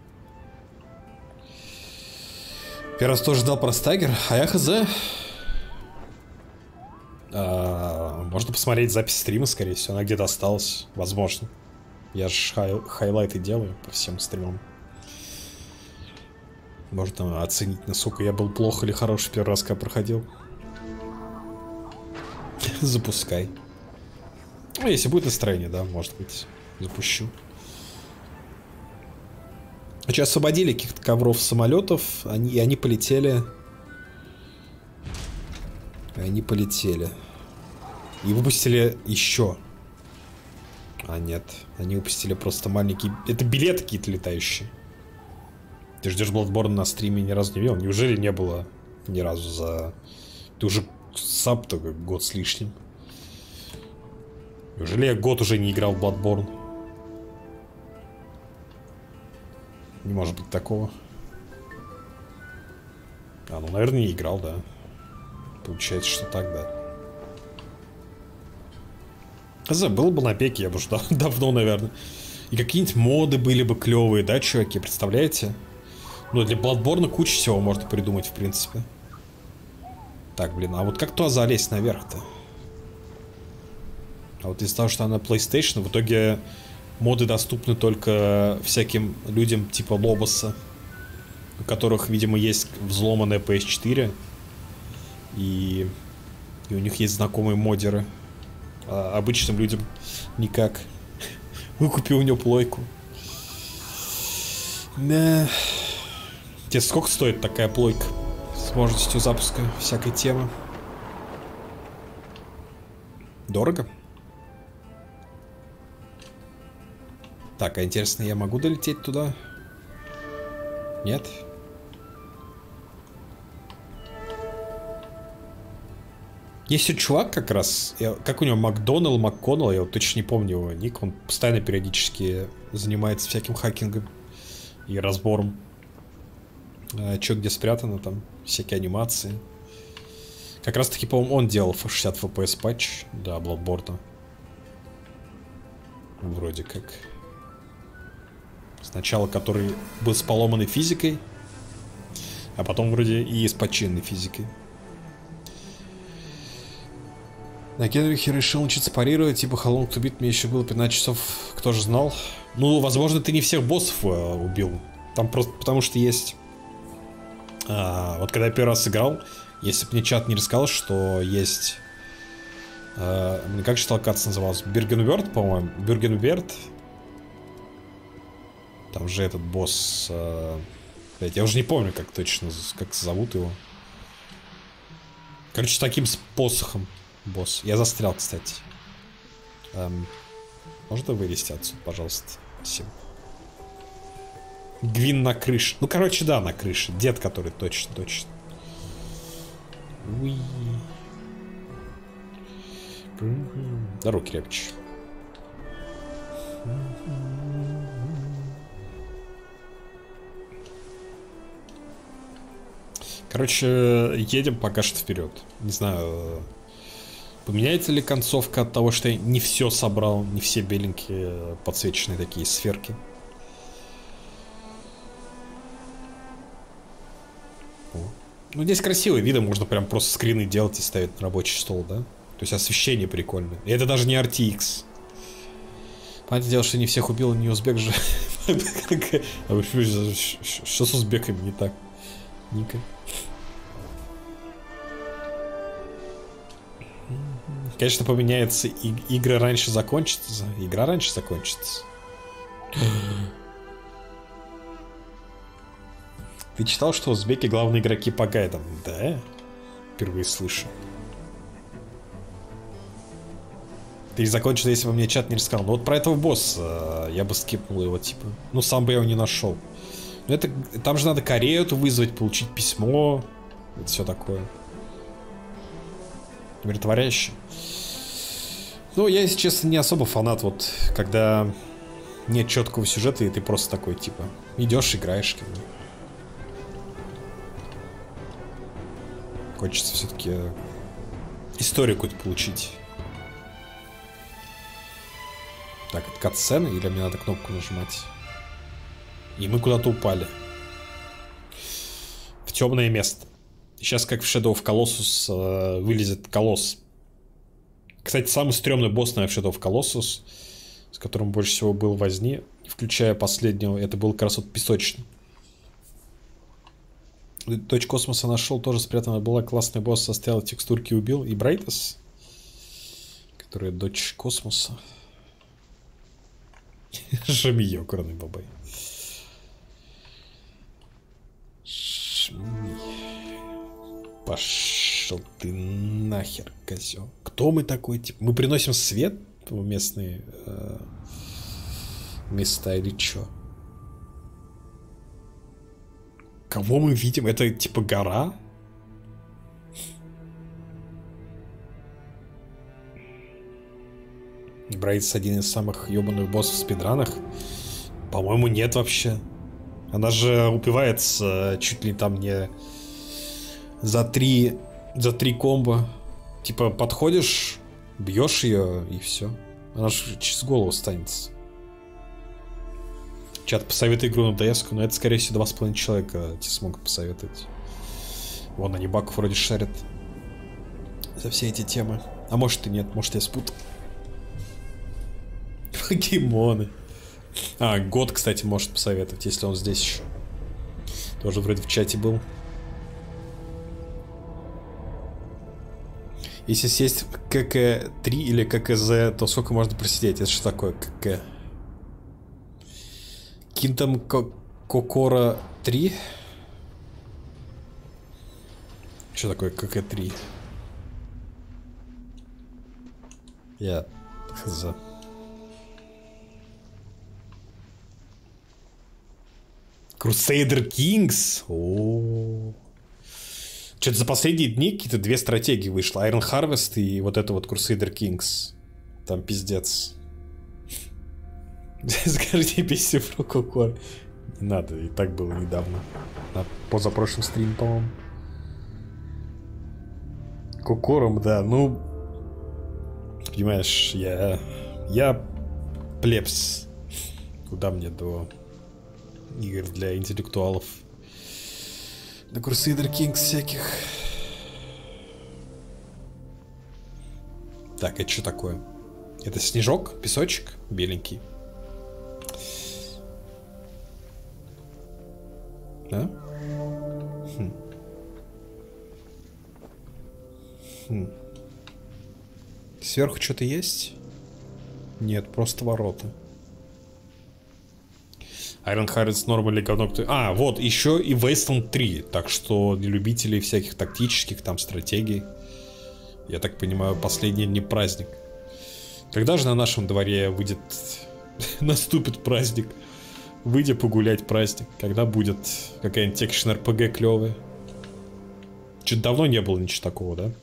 Первый раз тоже ждал про стагер, а я хз. А, можно посмотреть запись стрима, скорее всего. Она где-то осталась, возможно. Я же хай хайлайты делаю по всем стримам. Можно оценить, насколько я был плохо или хороший первый раз, когда проходил. Запускай. Ну, если будет настроение, да, может быть, запущу. Сейчас освободили каких-то ковров самолетов, они, и они полетели. И они полетели. И выпустили еще. А нет, они выпустили просто маленькие... Это билеты какие-то летающие. Ты ждешь Bloodborne на стриме, ни разу не видел? Неужели не было ни разу за... Ты уже саб только год с лишним. Неужели я год уже не играл в Bloodborne? Не может быть такого. А, ну, наверное, не играл, да. Получается, что так, да. Забыл бы на пеке, я бы ждал давно, наверное. И какие-нибудь моды были бы клевые, да, чуваки, представляете? Ну, для Bloodborne куча всего можно придумать, в принципе. Так, блин, а вот как туда залезть наверх-то? А вот из-за того, что она PlayStation, в итоге моды доступны только всяким людям типа Лобоса, у которых, видимо, есть взломанная пи эс четыре. И, и у них есть знакомые модеры. А обычным людям никак. Выкупи у него плойку. Да. Тебе сколько стоит такая плойка? С возможностью запуска всякой темы. Дорого? Так, а интересно, я могу долететь туда? Нет? Есть вот чувак как раз, я, как у него Макдоналл, МакКоннелл, я вот точно не помню его ник, он постоянно периодически занимается всяким хакингом и разбором. А, чё где спрятано там, всякие анимации. Как раз таки, по-моему, он делал шестьдесят эф пи эс патч, да, Bloodborne. Вроде как. Сначала который был с поломанной физикой, а потом вроде и с починенной физикой. На Генрихе решил научиться парировать, типа How Long to Beat мне еще было пятнадцать часов, кто же знал. Ну, возможно, ты не всех боссов а, убил. Там просто потому что есть... А, вот когда я первый раз играл, если бы мне чат не рассказал, что есть... А, как же локация называлась? Бюргенверт, по-моему. Бюргенверт. Там же этот босс... А, я уже не помню, как точно, как зовут его. Короче, с таким с посохом. Босс. Я застрял, кстати. Эм, можно вылезти отсюда, пожалуйста? Спасибо. Гвин на крыше. Ну, короче, да, на крыше. Дед, который точно, точно. Уи. Здорово, крепче. Короче, едем пока что вперед. Не знаю, поменяется ли концовка от того, что я не все собрал, не все беленькие подсвеченные такие сферки. О. Ну, здесь красивые виды, можно прям просто скрины делать и ставить на рабочий стол, да? То есть освещение прикольное. И это даже не эр ти икс. Понятное дело, что не всех убил, не узбек же. Что с узбеками не так? Ника. Конечно, поменяется, и игра раньше закончится. Игра раньше закончится. Ты читал, что узбеки главные игроки по гайдам? Да? Впервые слышу. Ты закончил, если бы мне чат не рассказал. Ну вот про этого босса я бы скипнул его, типа. Ну сам бы я его не нашел. Но это, там же надо Корею вызвать, получить письмо. Это все такое. Умиротворяюще. Ну, я, если честно, не особо фанат, вот, когда нет четкого сюжета, и ты просто такой, типа, идешь, играешь. Как бы. Хочется все-таки историю какую-то получить. Так, это катсцена, или мне надо кнопку нажимать? И мы куда-то упали. В темное место. Сейчас, как в Shadow of Colossus, э, вылезет колосс. Кстати, самый стрёмный босс, наверное, в Shadow of Colossus, с которым больше всего был возни, включая последнего, это был как раз вот песочный. Дочь космоса нашел, тоже спрятана была. Классный босс, состоял текстурки, убил. И Брайтес, которая дочь космоса. Шами, укорный бабай. Шми. Пошел ты нахер, козел. Кто мы такой? Типа, мы приносим свет в местные э, места или чё? Кого мы видим? Это типа гора? Брайтс один из самых ебаных боссов в спидранах. По-моему, нет вообще. Она же упивается чуть ли там не за три, за три комбо. Типа подходишь, бьешь ее и все. Она же через голову останется. Чат, посоветуй игру на ди эс-ку, но это, скорее всего, два с половиной человека тебе смогут посоветовать. Вон они баков вроде шарят за все эти темы. А может и нет, может я спутал. Покемоны. А, год, кстати, может посоветовать, если он здесь еще. Тоже вроде в чате был. Если сесть в ка ка три или ка ка зет, то сколько можно просидеть? Это что такое ка ка? Kingdom Kokoro три? Что такое ка ка три? Я хз. Crusader Kings? О. Что-то за последние дни какие-то две стратегии вышло. Iron Harvest и вот это вот Crusader Kings. Там пиздец. Скажите песню про Кокор. Не надо, и так было недавно. На позапрошлом стриме, по-моему. Кокором, да, ну... Понимаешь, я... Я плебс. Куда мне до игр для интеллектуалов? До Crusader Kings всяких. Так, это что такое? Это снежок? Песочек? Беленький. Да? Хм. Хм. Сверху что-то есть? Нет, просто ворота. Iron Harvest нормально говно. А, вот, еще и Wasteland три. Так что для любителей всяких тактических там стратегий Я так понимаю, последний не праздник. Когда же на нашем дворе выйдет... наступит праздник? Выйди погулять праздник. Когда будет какая-нибудь экшен эр пи джи клевая? Чуть давно не было ничего такого, да?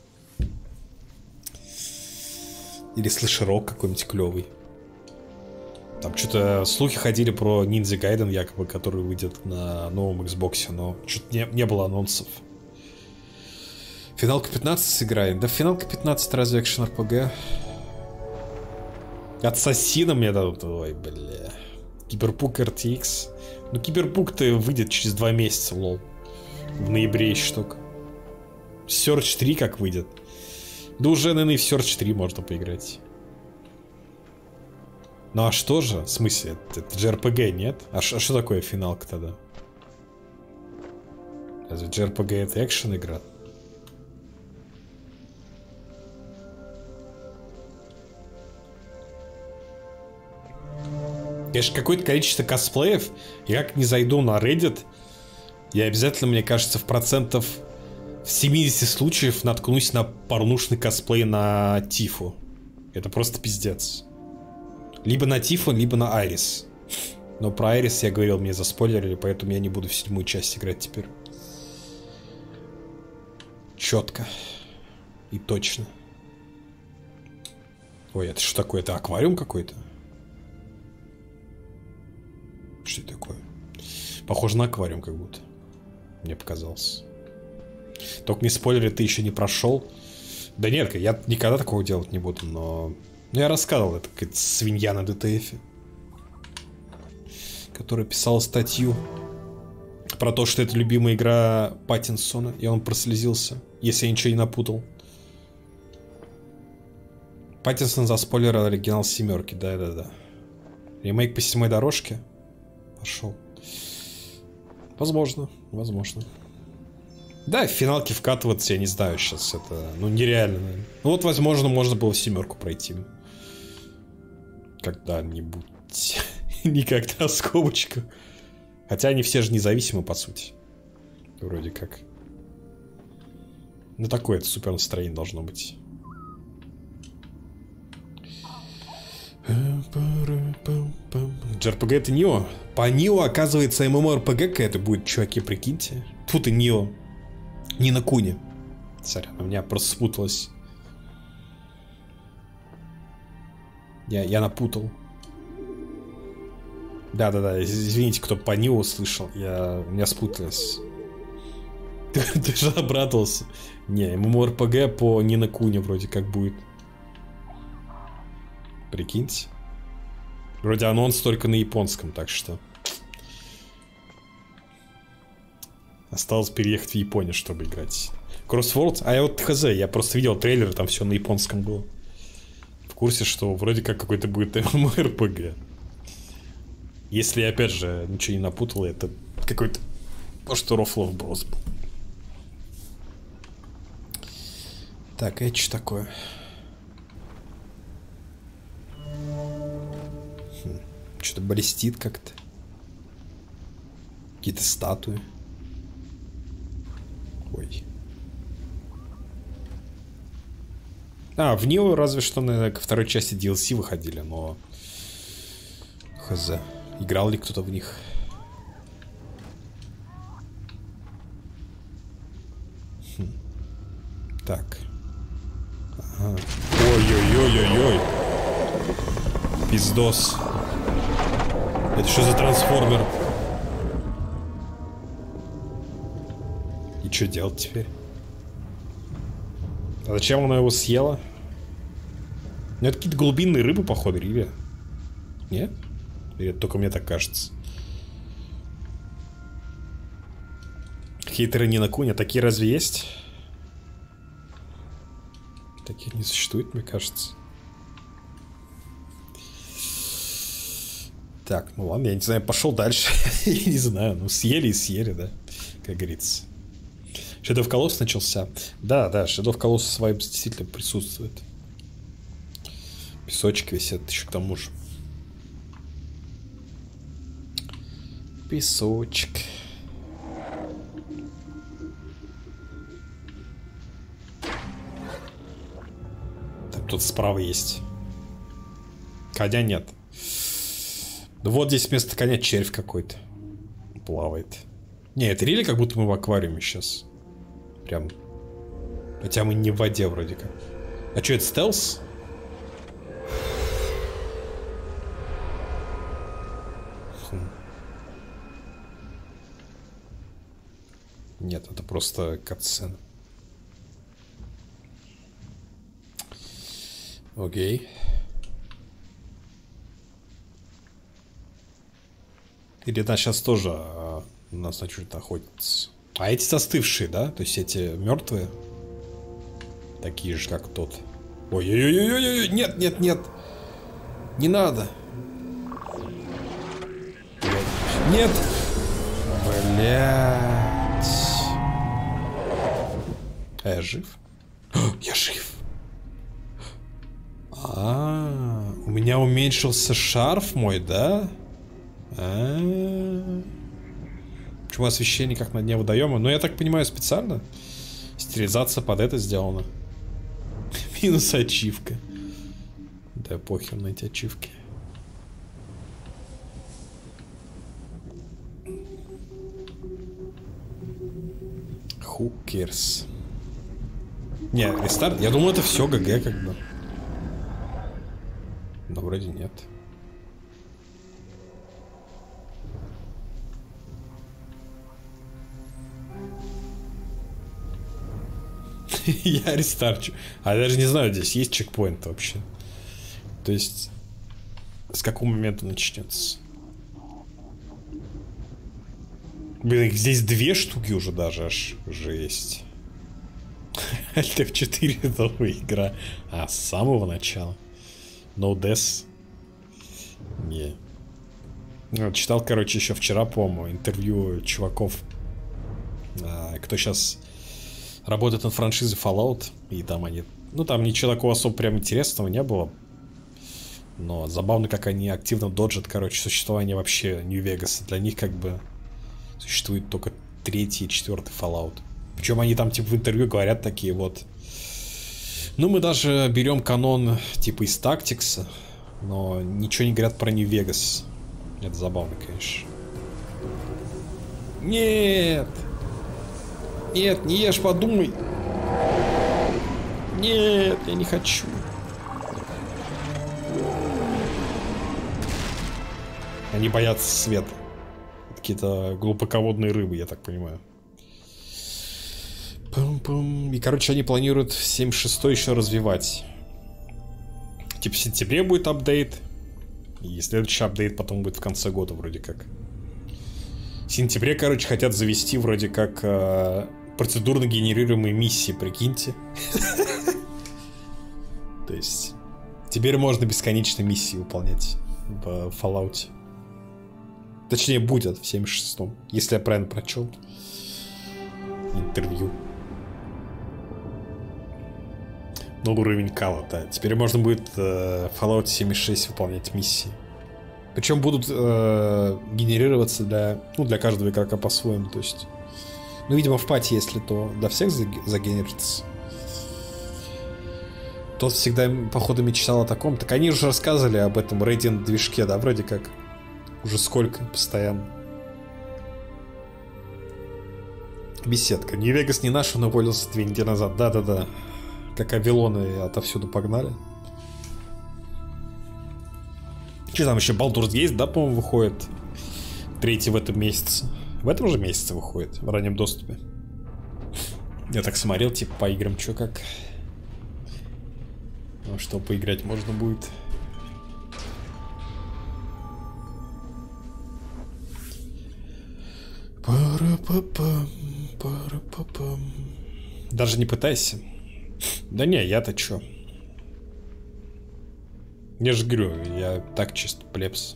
Или слэшерок какой-нибудь клевый. Там что-то слухи ходили про Ninja Gaiden, якобы, который выйдет на новом Xbox, но что-то не, не было анонсов. Финалка пятнадцать сыграем. Да финалка пятнадцать разве экшен эр пи джи? Ассасина мне дадут. Ой, бля. Киберпук эр ти экс. Ну Киберпук-то выйдет через два месяца, лол. В ноябре еще только. Search три как выйдет. Да уже, наверное, и в Search три можно поиграть. Ну а что же? В смысле, это, это же эр пи джи, нет? А что такое финалка тогда? Разве джей ар пи джи это экшен игра? Конечно, какое-то количество косплеев. Я как не зайду на Reddit, я обязательно, мне кажется, в процентов в семидесяти случаев наткнусь на порнушный косплей на Тифу. Это просто пиздец. Либо на Тифу, либо на Айрис. Но про Айрис я говорил, мне заспойлерили, поэтому я не буду в седьмую часть играть теперь. Четко. И точно. Ой, это что такое? Это аквариум какой-то? Что это такое? Похоже на аквариум как будто. Мне показалось. Только не спойлери, ты еще не прошел. Да нет, я никогда такого делать не буду, но... Ну, я рассказывал, это какая-то свинья на ди ти эф, которая писала статью про то, что это любимая игра Паттинсона, и он прослезился, если я ничего не напутал. Паттинсон заспойлерил оригинал семерки, да-да-да. Ремейк по седьмой дорожке пошел. Возможно, возможно. Да, в финалке вкатываться, я не знаю, сейчас это, ну, нереально, наверное. Ну вот, возможно, можно было в семерку пройти. Когда-нибудь. Никогда, скобочка. Хотя они все же независимы, по сути. Вроде как. Ну, такое это супер настроение должно быть. джей ар пи джи это Нио. По Нио, оказывается, эм эм о эр пи джи какая-то будет, чуваки, прикиньте. Тут и Нио. Ни на Куни. Сорян, у меня просто спуталось. Я, я напутал. Да-да-да, извините, кто по Нио слышал. Я, у меня спуталось. Ты, ты же обрадовался. Не, эм эм о эр пи джи по Ни на Куни вроде как будет. Прикиньте. Вроде анонс только на японском, так что... Осталось переехать в Японию, чтобы играть. Crossworld? А я вот хз, я просто видел трейлер, там все на японском было. В курсе, что вроде как какой-то будет эм эм о эр пи джи. Если я, опять же, ничего не напутал, это какой-то... Может, рофлов брос был. Так, а это что такое? Хм, что-то блестит как-то. Какие-то статуи. Ой. А, в Нио разве что на ко второй части ди эл си выходили, но... Хз. Играл ли кто-то в них? Хм. Так. Ага. Ой-ой-ой-ой-ой. Пиздос. Это что за трансформер? И что делать теперь? А зачем она его съела? Ну, это какие-то глубинные рыбы, походу, Ривия. Нет? Или это только мне так кажется? Хейтеры не на Куни. Такие разве есть? Таких не существует, мне кажется. Так, ну ладно, я не знаю, пошел дальше. Я не знаю, ну съели и съели, да, как говорится. Shadow of Colossus начался. Да, да, Shadow of Colossus вайб действительно присутствует. Песочек висит еще к тому же. Песочек. тут справа есть. Коня нет. Вот здесь вместо коня червь какой-то плавает. Не, это рели, как будто мы в аквариуме сейчас. Прям. Хотя мы не в воде вроде как. А что, это стелс? Хм. Нет, это просто катсцена. Окей. Или она сейчас тоже а, нас начнет охотиться. А эти застывшие, да? То есть эти мертвые? Такие же, как тот. Ой-ой-ой-ой-ой! Нет, нет, нет! Не надо! Нет! Блять! А я жив? О, я жив! А, у меня уменьшился шарф мой, да? А-а-а. Почему освещение как на дне водоема? Ну, я так понимаю, специально. Стерилизация под это сделана. Минус ачивка. Да похер на эти ачивки. Who cares? Не, рестарт. Я думаю, это все ГГ как бы. Но вроде нет. Я рестарчу. А я даже не знаю, здесь есть чекпоинт вообще. То есть, с какого момента начнется? Блин, их здесь две штуки уже даже аж. Жесть. Альт эф четыре новая игра. А, с самого начала. No Death. Не. Ну, читал, короче, еще вчера, по-моему, интервью чуваков, а, кто сейчас работает над франшизой Fallout. И там они... Ну, там ничего такого особо прям интересного не было. Но забавно, как они активно доджат, короче, существование вообще Нью-Вегаса. Для них как бы существует только третий и четвертый Fallout. Причем они там типа в интервью говорят такие вот: ну, мы даже берем канон типа из Tactics, но ничего не говорят про Нью-Вегас. Это забавно, конечно. Нет! Нет, не ешь, подумай! Нет, я не хочу. Они боятся света. Какие-то глубоководные рыбы, я так понимаю. Пум-пум. И, короче, они планируют семьдесят шестой еще развивать. Типа в сентябре будет апдейт. И следующий апдейт потом будет в конце года вроде как. В сентябре, короче, хотят завести вроде как э, процедурно генерируемые миссии, прикиньте. То есть теперь можно бесконечно миссии выполнять в Fallout. Точнее, будет в семьдесят шестом, если я правильно прочел интервью. Новый уровень кала, да. Теперь можно будет э, в Fallout семьдесят шесть выполнять миссии. Причем будут э, генерироваться для, ну, для каждого игрока по-своему. То есть, ну, видимо, в пати, если то для всех загенерится. Тот всегда, походу, мечтал о таком. Так они уже рассказывали об этом Radiant движке, да, вроде как. Уже сколько постоянно. Беседка. Нью-Вегас не наш, он уволился две недели назад. Да-да-да. Как Авилоны отовсюду погнали. Что там еще? Baldur's Gate, да, по-моему, выходит. Третий в этом месяце. В этом же месяце выходит. В раннем доступе. Я так смотрел, типа, по играм, что как. Ну, что поиграть можно будет. Пара-па-пам, пара-па-пам. Даже не пытайся. Да не, я-то чё? Я же говорю, я так чисто плебс.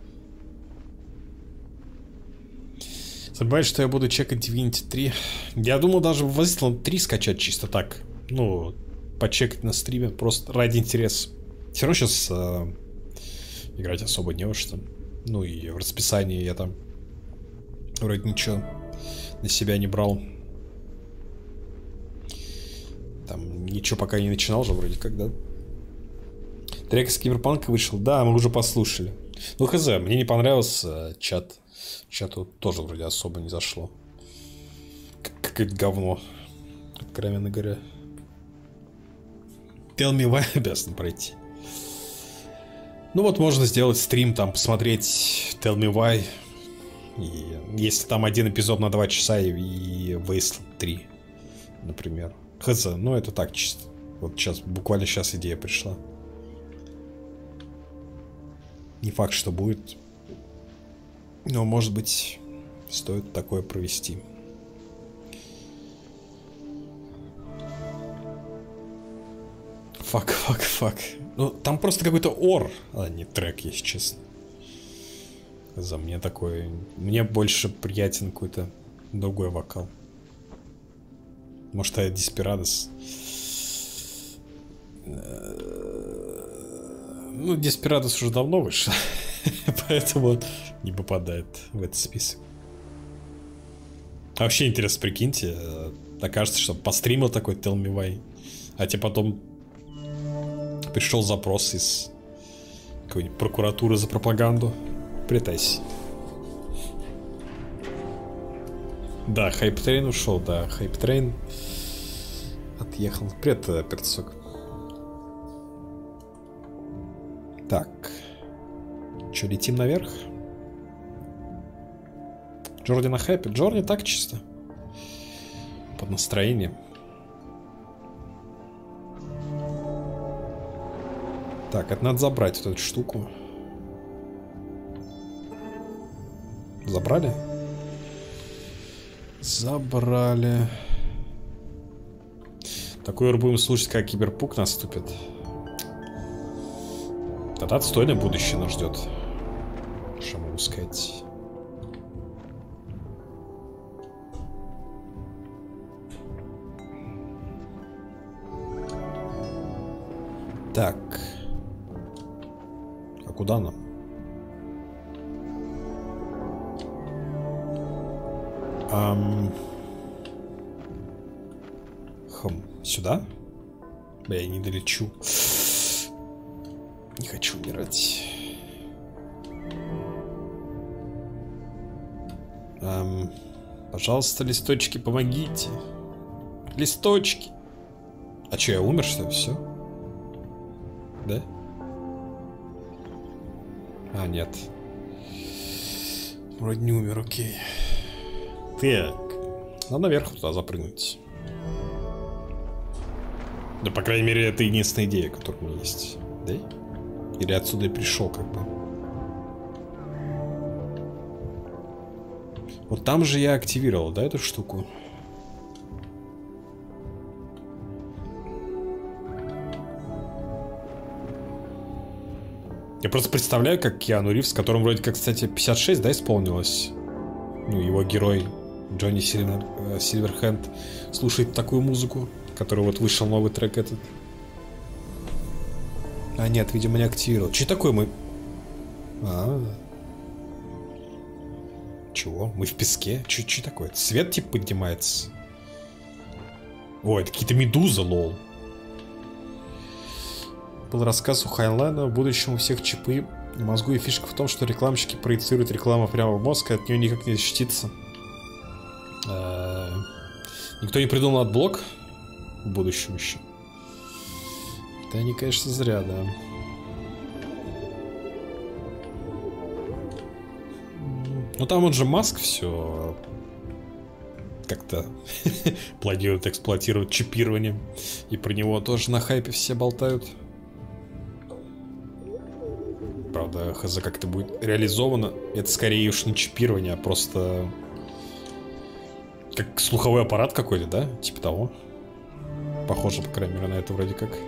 Забывай, что я буду чекать Divinity три. Я думал даже в Wasteland три скачать чисто так. Ну, почекать на стриме, просто ради интереса. Все равно сейчас э, играть особо не во что. Ну и в расписании я там вроде ничего на себя не брал. Там ничего пока не начинал же вроде как, да? Трек из Киберпанка вышел. Да, мы уже послушали. Ну, хз, мне не понравился чат. Чату тоже вроде особо не зашло. Какое-то говно. Откровенно говоря. Tell Me Why обязан пройти. Ну вот можно сделать стрим, там посмотреть Tell Me Why. И если там один эпизод на два часа и, и Wasteland три, например. Хз, ну это так чисто. Вот сейчас, буквально сейчас идея пришла. Не факт, что будет. Но может быть стоит такое провести. Фак, фак, фак. Ну, там просто какой-то ор, а не трек, если честно. За мне такой... Мне больше приятен какой-то другой вокал. Может, это Desperados. Ну, Desperados уже давно вышел. Поэтому вот не попадает в этот список. Вообще интересно, прикиньте. Окажется, что постримил такой Tell Me Why. А тебе потом пришел запрос из какой-нибудь прокуратуры за пропаганду. Притайся. Да, Хайптрейн ушел, да, Хайптрейн отъехал. Привет, перцок. Так. Че, летим наверх? Джорди на хайпе. Джорди так чисто. Под настроением. Так, это надо забрать вот эту штуку. Забрали? Забрали. Такое будем слушать, как Киберпук наступит. Тогда отстойное будущее нас ждет. Что могу сказать? Так. А куда нам? Ам... Хм, сюда? Бля, я не долечу. Не хочу умирать. Ам... Пожалуйста, листочки, помогите. Листочки. А что, я умер, что ли? Все? Да? А, нет. Вроде не умер, окей. Так. Надо наверх туда запрыгнуть. Да, по крайней мере, это единственная идея, которая у меня есть. Да? Или отсюда и пришел, как бы. Вот там же я активировал, да, эту штуку? Я просто представляю, как Киану Ривз, которому вроде как, кстати, пятьдесят шесть, да, исполнилось? Ну, его герой Джонни Сильвер, э, Сильверхенд слушает такую музыку, который вот вышел новый трек этот. А нет, видимо, не активировал. Че такое мы? А, -а, -а. Чего? Мы в песке? Че, че такое? Свет типа поднимается. Ой, это какие-то медузы, лол. Был рассказ у Хайнлайна. В будущем у всех чипы в мозгу, и фишка в том, что рекламщики проецируют рекламу прямо в мозг, и от нее никак не защититься. Никто не придумал отблок в будущем еще. Да они, конечно, зря, да. Ну там он же Маск все как-то планирует эксплуатировать чипированием. И про него тоже на хайпе все болтают. Правда, хз, как это будет реализовано. Это скорее уж не чипирование, а просто как слуховой аппарат какой-то, да? Типа того. Похоже, по крайней мере, на это вроде как.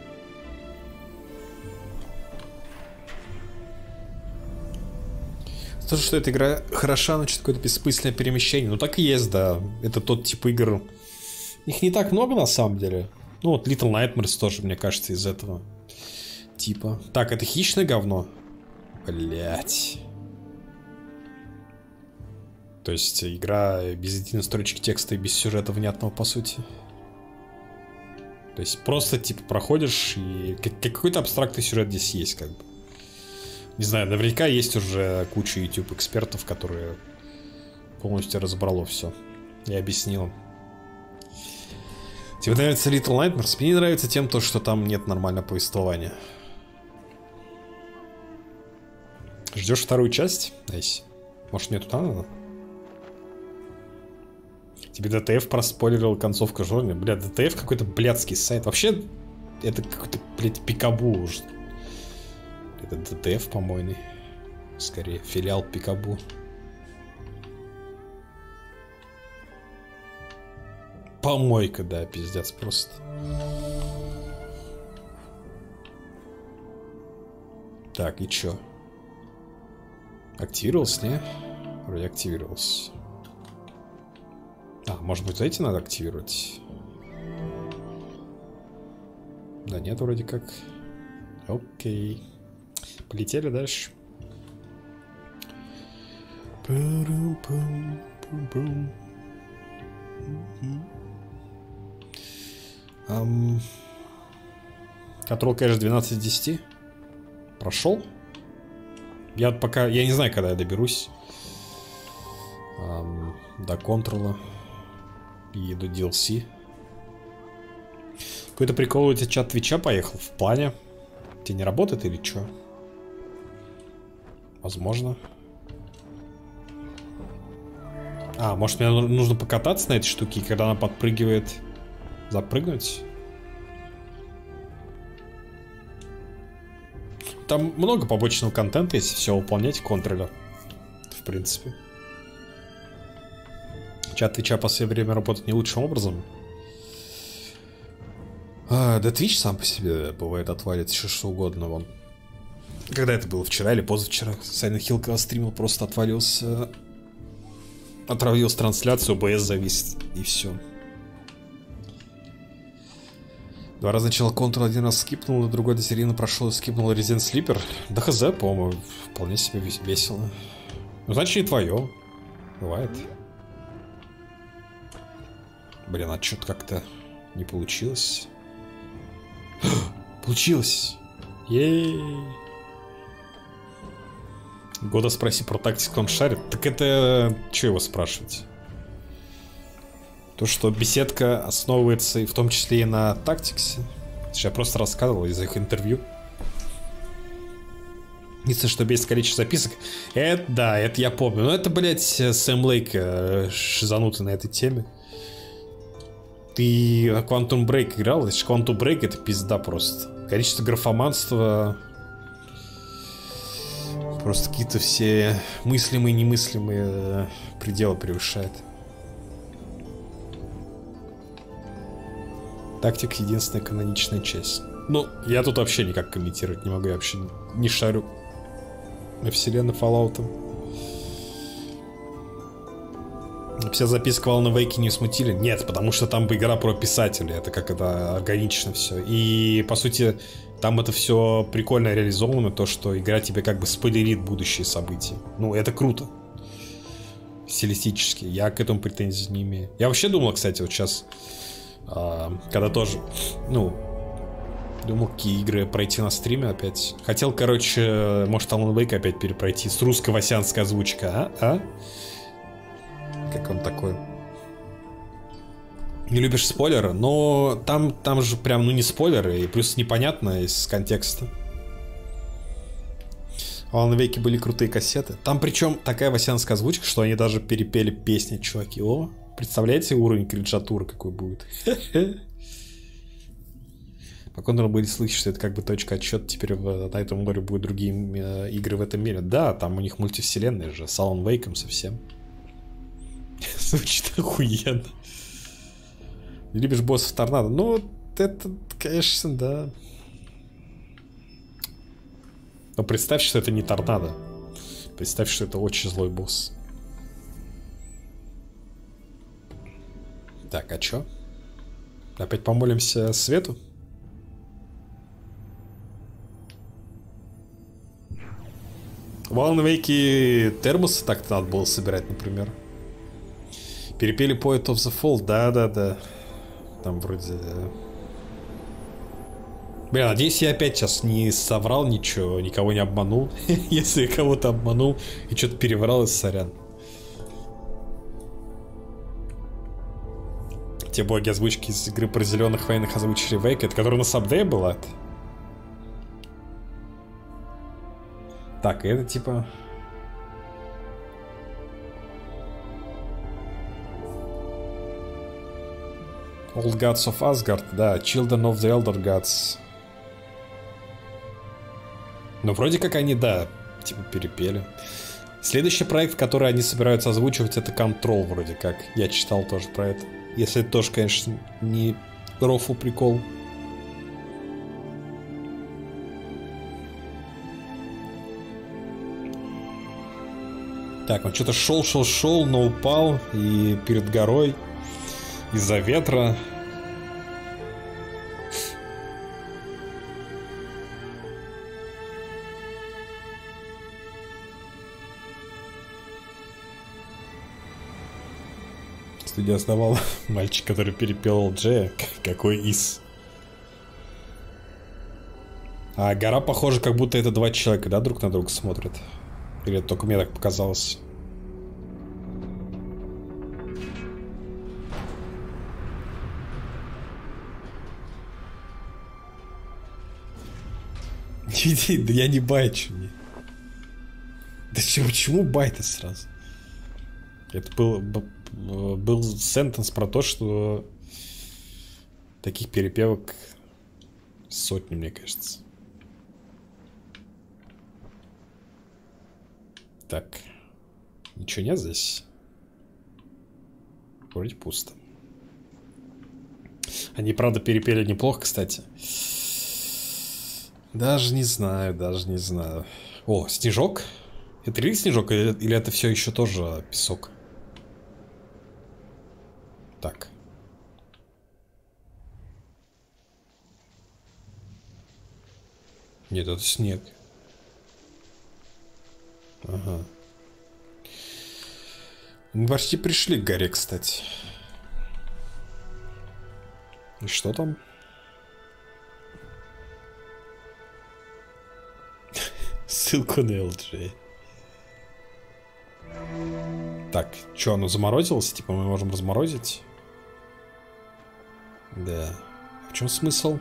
То, что эта игра хороша, значит, какое-то бессмысленное перемещение. Ну так и есть, да. Это тот тип игр. Их не так много на самом деле. Ну вот Little Nightmares тоже, мне кажется, из этого типа. Так, это хищное говно? Блять. То есть игра без единой строчки текста и без сюжета внятного, по сути. То То есть просто, типа, проходишь, и какой-то абстрактный сюжет здесь есть, как бы. Не знаю, наверняка есть уже куча YouTube-экспертов, которые полностью разобрало все и объяснило. Тебе нравится Little Nightmares? Мне не нравится тем, то, что там нет нормального повествования. Ждешь вторую часть? Найс. Может, мне туда надо? Тебе ди ти эф проспойлерил концовку Жорни. Бля, ди ти эф какой-то блядский сайт. Вообще, это какой-то, блядь, Пикабу уже. Это ди ти эф помойный. Скорее, филиал Пикабу. Помойка, да, пиздец просто. Так, и чё? Активировался, не? Вроде активировался. А, может быть, эти надо активировать? Да нет, вроде как. Окей. Полетели дальше. Um, Control Cache двенадцать из десяти. Прошел. Я пока. Я не знаю, когда я доберусь um, до контрола и до ди эл си. Какой-то прикол, у тебя чат Твича поехал в плане. Тебе не работает или что? Возможно. А, может, мне нужно покататься на этой штуке, и когда она подпрыгивает, запрыгнуть? Там много побочного контента, если все выполнять контроля. В принципе. Чат Твича в последнее время работает не лучшим образом. А, да Твич сам по себе бывает отвалит еще что угодно вон. Когда это было, вчера или позавчера? Silent Hill, когда стримил, просто отвалился. Отравился трансляцию, о бэ эс завис, и все. Два раза начал контур, один раз скипнул, другой досерийно прошел и скипнул Resident Sleeper. Да хз, по-моему, вполне себе весело. Ну, значит, не твое. Бывает. Блин, а что-то как-то не получилось. Получилось! Ей! Года спроси про тактику, он шарит. Так это... Че его спрашивать? То, что беседка основывается в том числе и на тактиксе. Я просто рассказывал из их интервью. Единственное, что без количества записок. Это, да, это я помню. Но это, блядь, Сэм Лейк шизанутый на этой теме. Ты Quantum Break играл? Это же Quantum Break, это пизда просто. Количество графоманства... Просто какие-то все мыслимые и немыслимые пределы превышает. Тактик — единственная каноничная часть. Ну, я тут вообще никак комментировать не могу. Я вообще не шарю на вселенной Fallout. Вся записка в Alan Wake не смутили? Нет, потому что там игра про писателя. Это как это органично все. И, по сути, там это все прикольно реализовано. То, что игра тебе как бы спойлерит будущие события. Ну, это круто. Стилистически. Я к этому претензий не имею. Я вообще думал, кстати, вот сейчас, когда тоже, ну, думал, какие игры пройти на стриме опять. Хотел, короче, может, Alan Wake опять перепройти с русско-васянской озвучкой, а? А? Как он такой? Не любишь спойлеры? Но там, там же прям, ну, не спойлеры, и плюс непонятно из контекста. В Alan Wake были крутые кассеты. Там причем такая васянская озвучка, что они даже перепели песни, чуваки. О, представляете уровень кринжатуры какой будет? По контуру были слухи, что это как бы точка отсчета. Теперь в, на этом море будут другие э, игры в этом мире. Да, там у них мультивселенная же, с Alan Wake'ом совсем. Звучит охуенно. Не любишь боссов торнадо? Ну, это, конечно, да. Но представь, что это не торнадо. Представь, что это очень злой босс. Так, а чё? Опять помолимся Свету? В Alan Wake термосы так-то надо было собирать, например. Перепели Poet of the Fall, да-да-да. Там вроде Бля, надеюсь, я опять сейчас не соврал ничего, никого не обманул. Если я кого-то обманул и что-то переврал, сорян. Те боги озвучки из игры про зеленых военных озвучили Вейк, это которая на Сабдее была? Так, это типа... Old Gods of Asgard, да, Children of the Elder Gods. Ну, вроде как они, да, типа перепели. Следующий проект, который они собираются озвучивать, это Control, вроде как. Я читал тоже про это. Если это тоже, конечно, не рофл прикол. Так, он что-то шел, шел, шел, но упал и перед горой из-за ветра. Студия основал мальчик, который перепел Джея. Какой из. А гора, похоже, как будто это два человека, да, друг на друга смотрят. Или это только мне так показалось? Да я не байчу мне. Да чё, почему бай-то сразу? Это был, был сентенс про то, что таких перепевок сотни, мне кажется. Так. Ничего нет здесь? Вроде пусто. Они, правда, перепели неплохо, кстати. Даже не знаю, даже не знаю. О, снежок? Это реально снежок или, или это все еще тоже песок? Так. Нет, это снег. Ага. Мы почти пришли к горе, кстати. И что там? Ссылку на эл джей. Так, что, оно заморозилось? Типа мы можем разморозить? Да. В чем смысл?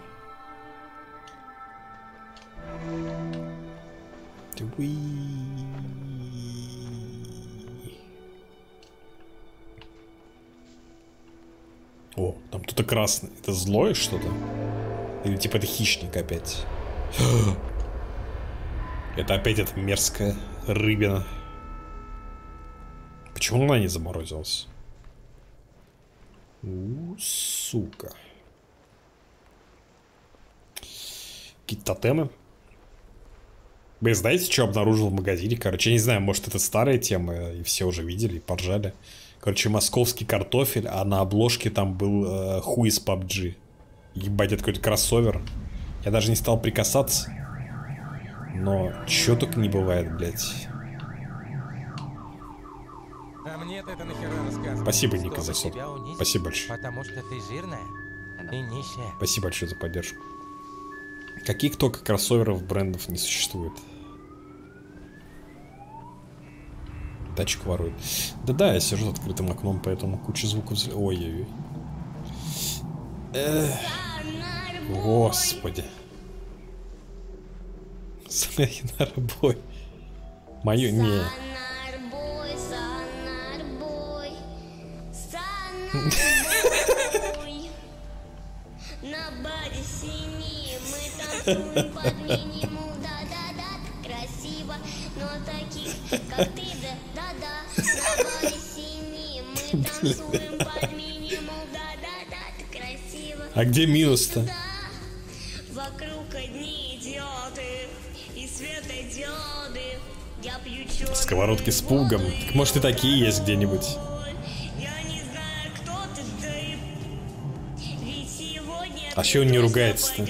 Уи. О, там кто-то красный. Это злое что-то? Или типа это хищник опять? Это опять эта мерзкая рыбина. Почему она не заморозилась? У, сука. Какие-то тотемы. Вы знаете, что обнаружил в магазине? Короче, я не знаю, может это старая тема, и все уже видели и поржали. Короче, московский картофель, а на обложке там был э, хуй из пабджи. Ебать, это какой-то кроссовер. Я даже не стал прикасаться. Но чё только не бывает, блядь. А мне-то это нахера рассказывать? Спасибо, Ника, за Чтобы сот. тебя унизить, Спасибо большое. Потому что ты жирная и нищая. Спасибо большое за поддержку. Каких только кроссоверов брендов не существует. Тачку ворует. Да-да, я сижу с открытым окном, поэтому куча звуков... Ой-ой-ой. Эх. Господи. Сонарбой. Мою... Не. На базе сини мы танцуем под минимум, да-да-да, красиво, но таких, как ты, да-да-да. На базе сини мы танцуем под минимум, да-да-да, красиво. А где минус-то? Вокруг одни идиоты и светодиоды. Я пью чёрную Сковородки с пугом. Так, может и такие есть где-нибудь. А чё он не ругается-то?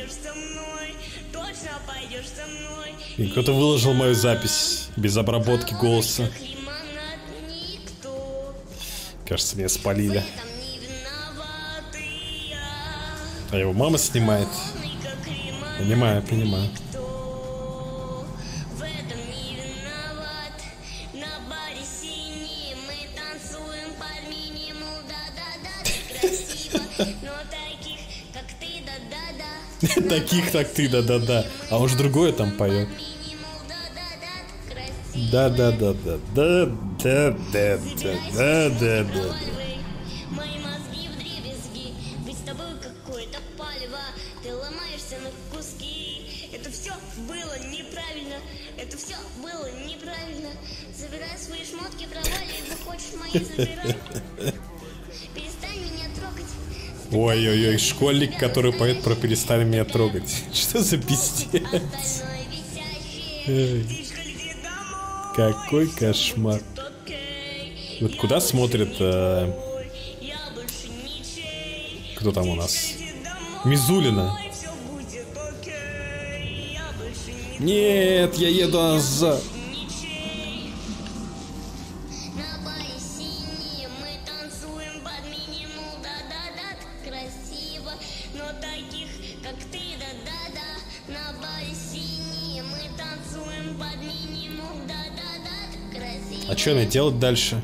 И кто-то выложил мою запись без обработки голоса. Кажется, меня спалили. А его мама снимает. Понимаю, понимаю. Кто в этом не виноват? На баре синий мы танцуем под минимум. Да-да-да, ты красиво, но таких, как ты, да-да-да. Таких, как ты, да-да-да. А он же другое там поет. Минимум, да-да-да, ты красиво. Да-да-да-да-да-да-да-да-да-да. Мои мозги вдребезги, быть с тобой какое-то палево. Ты ломаешься на куски. Это все было неправильно. Это все было неправильно. Забирай свои шмотки, проваливай, захочешь мои, забирай. Перестань меня трогать. Ой-ой-ой, школьник, который поет про «перестань меня трогать». Что за пиздец? Остальное висящее. Птичка летит домой. Какой кошмар. Окей. Вот куда смотрит... э, Я больше ничей. кто там у нас? Летит домой. Мизулина. Всё будет окей. Я больше не Нет, я еду назад. ничей. На баре синий мы танцуем под минимум. Да-да-да, так красиво, но таких, как ты, да-да-да. На баре синий мы танцуем под минимум. Да-да-да, так красиво. А что надо делать дальше?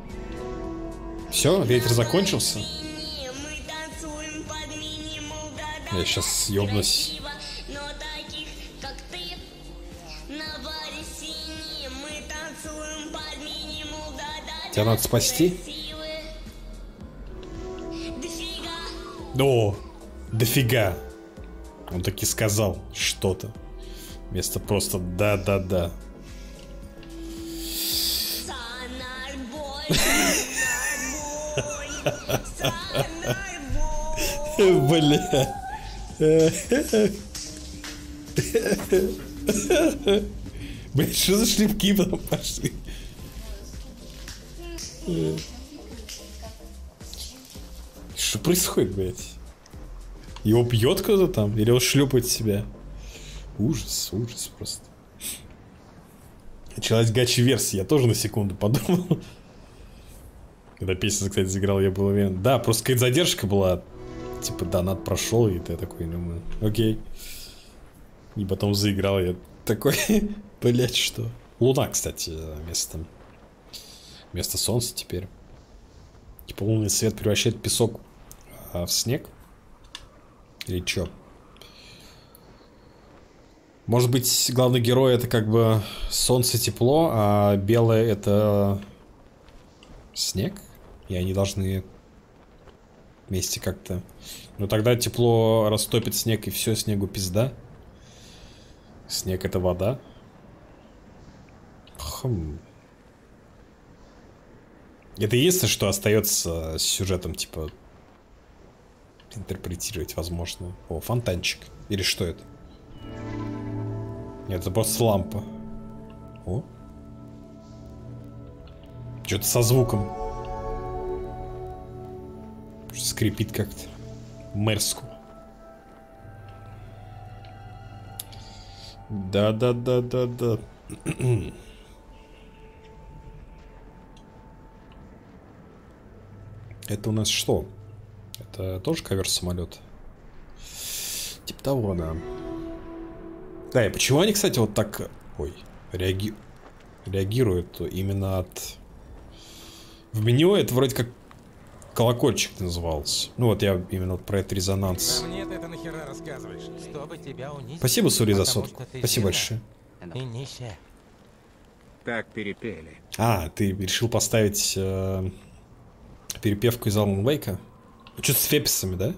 Все, ветер закончился? Синий мы танцуем под минимум. Да-да-да, Я сейчас съебнусь. красиво, но таких, как ты. На баре синий мы танцуем под минимум. Да-да-да, Тебя надо спасти? красивые. Дофига. О, дофига. Он таки сказал что-то. Вместо просто да-да-да. Сонарбой, сонарбой, сонарбой. Бля. Блин, что за шлепки потом пошли? Что происходит, блядь? Его бьет кто-то там? Или он шлепает себя? Ужас, ужас просто. Началась гачи-версия, я тоже на секунду подумал. Когда песня, кстати, заиграл, я был уверен. Да, просто какая-то задержка была. Типа, донат прошел, и ты такой, думаю, окей. И потом заиграл, я такой, блять, что? Луна, кстати, вместо, вместо солнца теперь. Типа лунный свет превращает песок а, в снег? Или чё? Может быть, главный герой это как бы солнце, тепло, а белое это снег? И они должны вместе как-то... Ну тогда тепло растопит снег, и все, снегу пизда. Снег это вода. Хм. Это единственное, что остается с сюжетом, типа, интерпретировать возможно. О, фонтанчик. Или что это? Нет, это просто лампа. О. Что-то со звуком. Скрипит как-то. Мерзко. Да-да-да-да-да. Это у нас что? Это тоже ковер-самолет? Типа того, да. Да, и почему они, кстати, вот так... Ой, реаги... реагируют именно от... В меню это вроде как колокольчик назывался. Ну вот я именно вот про этот резонанс. А мне ты это нахера рассказываешь? Чтобы тебя унизить. Спасибо, Сури, за Потому сотку. что ты Спасибо сильная большое. И нищая. Так перепели. А, ты решил поставить э, перепевку из Алан Вейка? Ну, что-то с феписами, да?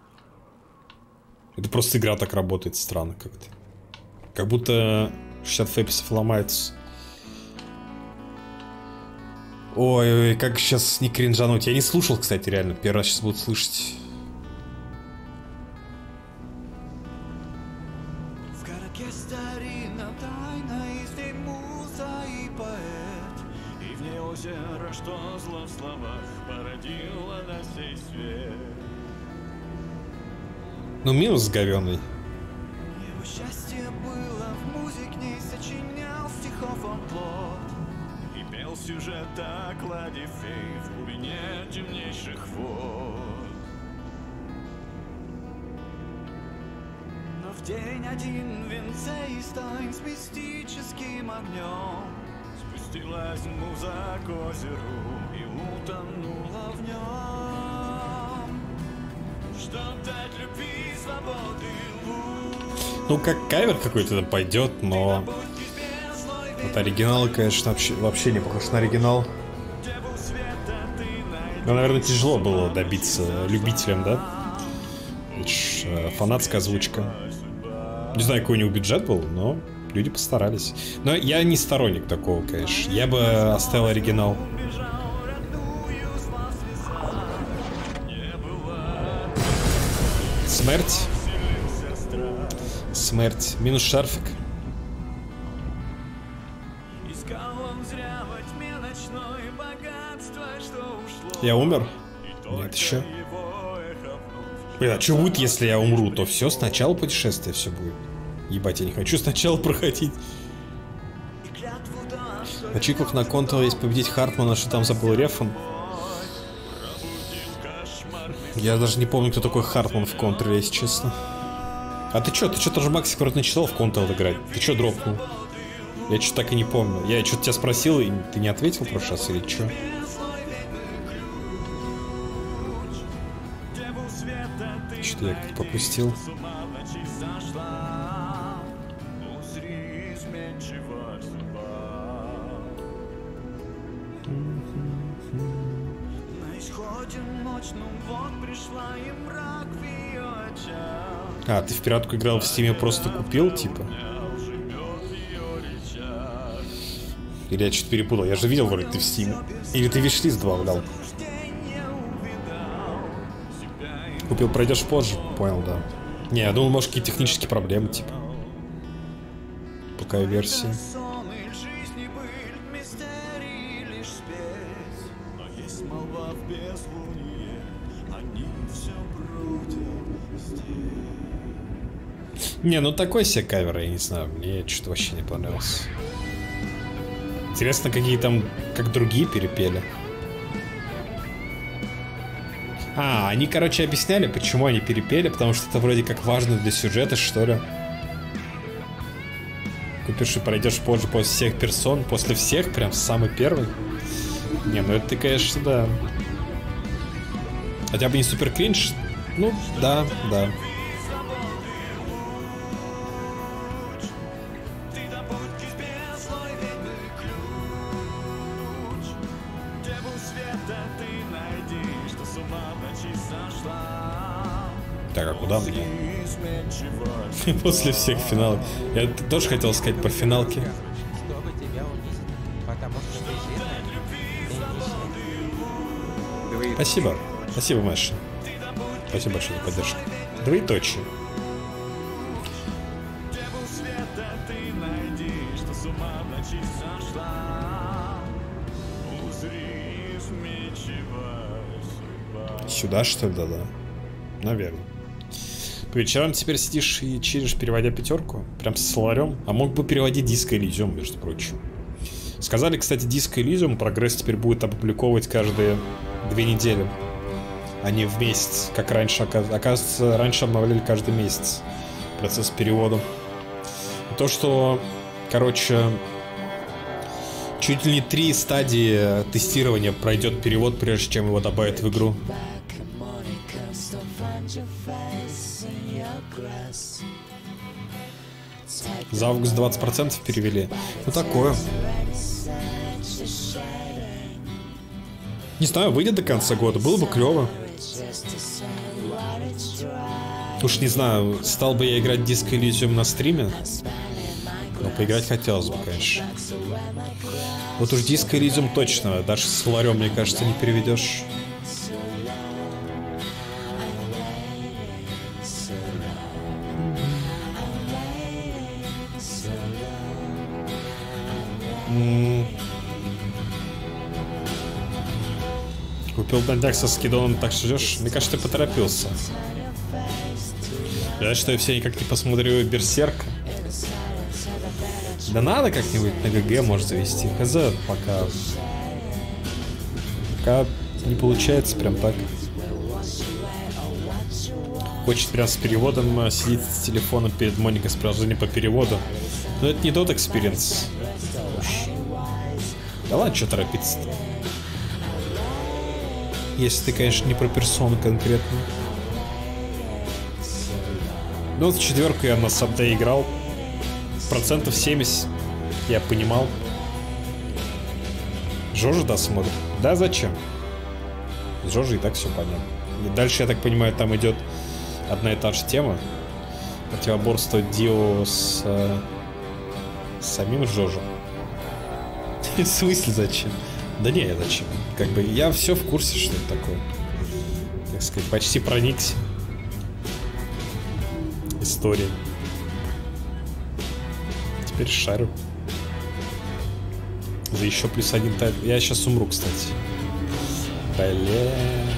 Это просто игра так работает странно как-то. Как будто шестьдесят феписов ломается. Ой, ой, как сейчас не кринжануть. Я не слушал, кстати, реально. Первый раз сейчас буду слышать. В городке старинном тайна, и здесь муза и поэт. И в ней озеро, что зло в словах породило на сей свет. Ну, минус говёный. Его счастье было в музыке, не сочинял стихов он плод. И пел сюжет о кладе фей в глубине темнейших вод. Но в День один венце и стань с мистическим огнем. Спустилась муза к озеру и утонула в нем. Чтоб дать любви свободы луч. Ну, как кавер какой-то там пойдет, но... Вот оригинал, конечно, вообще, вообще не похож на оригинал. Ну, наверное, тяжело было добиться любителям, да? Это ж э, фанатская озвучка. Не знаю, какой у него бюджет был, но люди постарались. Но я не сторонник такого, конечно. Я бы оставил оригинал. Смерть. Смерть. Минус шарфик. Я умер? Нет, еще. Блин, а что будет, если я умру? То все, сначала путешествие все будет. Ебать, я не хочу сначала проходить. На чиках на контур есть победить Хартмана, что там забыл рефон. Я даже не помню, кто такой Хартман в контуре, если честно. А ты чё? Ты что тоже Максик вроде начинал в контур играть? Ты чё дропнул? Я что-то так и не помню. Я что-то тебя спросил, и ты не ответил в прошлый раз, или чё? Что-то я как-то пропустил. А, ты в пиратку играл в стиме, просто купил, типа? Или я что-то перепутал? Я же видел, вроде ты в стиме. Или ты виш-лист добавлял? Купил, пройдешь позже? Понял, да. Не, я думал, может, какие-то технические проблемы, типа. Пока версия. Не, ну такой себе кавер, я не знаю, мне что-то вообще не понравился. Интересно, какие там, как другие перепели. А, они, короче, объясняли, почему они перепели, потому что это вроде как важно для сюжета, что ли. Купишь и пройдешь позже после всех персон, после всех, прям самый первый. Не, ну это ты, конечно, да. Хотя бы не супер кринж. Ну, да, да. Так, а куда мне? После всех финалов. Я тоже хотел сказать по финалке. Чтобы тебя унизить, потому что ты жирная и нищая. Спасибо. Спасибо, Маша. Спасибо большое за поддержку. Двоеточие. Сюда, что ли, да-да? Наверное. По вечерам теперь сидишь и чилишь, переводя пятерку? Прям с словарем? А мог бы переводить Disco Elysium, между прочим. Сказали, кстати, Disco Elysium прогресс теперь будет опубликовывать каждые две недели, а не в месяц, как раньше. Оказывается, раньше обновляли каждый месяц процесс перевода. И то, что, короче, чуть ли не три стадии тестирования пройдет перевод, прежде чем его добавят в игру. За август двадцать процентов перевели. Ну такое. Не знаю, выйдет до конца года, было бы клево. Уж не знаю, стал бы я играть Disco Elysium на стриме. Но поиграть хотелось бы, конечно. Вот уж Disco Elysium точно, даже с словарем, мне кажется, не переведешь. Купил дандяк со скидоном, так что ждешь? Мне кажется, ты поторопился. Жаль, что я все никак не посмотрю Берсерк. Да надо как-нибудь на ГГ, может, завести. Хз, пока... Пока не получается прям так. хочет прям с переводом сидеть с телефоном перед моникой с приложением по переводу. Но это не тот экспириенс. Да ладно, что торопиться-то. Если ты, конечно, не про персону конкретно. Ну вот в четверку я на сабде играл. Процентов семьдесят я понимал. Жожа, да, смотрит? Да, зачем? С Жожей и так все понятно. И дальше, я так понимаю, там идет одна и та же тема. Противоборство Дио с, э, с самим Жожем. В смысле зачем? Да не, зачем? Как бы я все в курсе, что это такое. Так сказать, почти проникся историей. Теперь шарю. За еще плюс один тайтл. Я сейчас умру, кстати. Блять.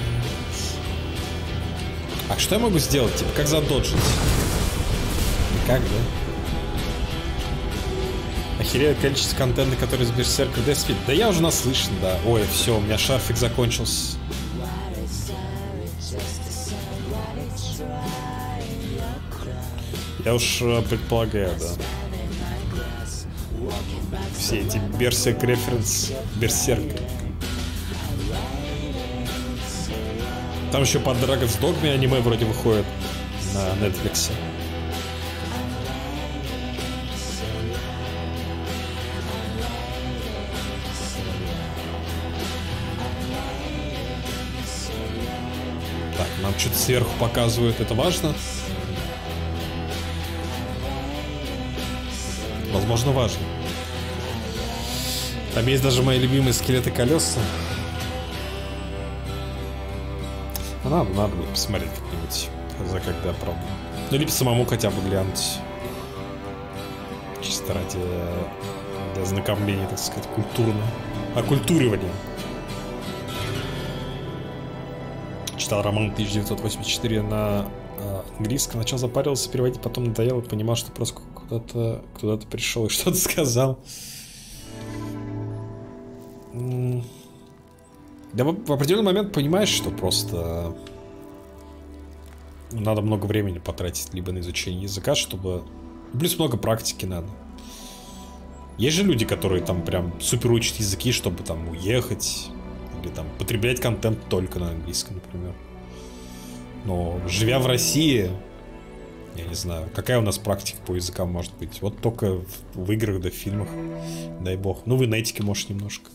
А что я могу сделать? Типа, как задоджить? Никак, да? Охеревает количество контента, который из Берсерка Deathspeed. Да я уже наслышан, да. Ой, все, у меня шарфик закончился. Я уж предполагаю, да. Все эти Берсерк референс, Берсерк. Там еще под Dragon's Dogma аниме вроде выходит на Netflix. Так, нам что-то сверху показывают, это важно? Возможно, важно. Там есть даже мои любимые скелеты колеса. Надо, надо будет посмотреть как-нибудь. За когда, правда. Ну, либо самому хотя бы глянуть. Чисто ради для ознакомления, так сказать, культурно. Оккультуривания. Читал роман тысяча девятьсот восемьдесят четыре на э, английском. Начал запариваться, переводить, потом надоело и понимал, что просто куда-то куда-то пришел и что-то сказал. Да, в, в определенный момент понимаешь, что просто надо много времени потратить либо на изучение языка, чтобы... Плюс много практики надо. Есть же люди, которые там прям супер учат языки, чтобы там уехать или там потреблять контент только на английском, например. Но живя в России, я не знаю, какая у нас практика по языкам может быть? Вот только в, в играх да в фильмах, дай бог. Ну, в инетике, может, немножко.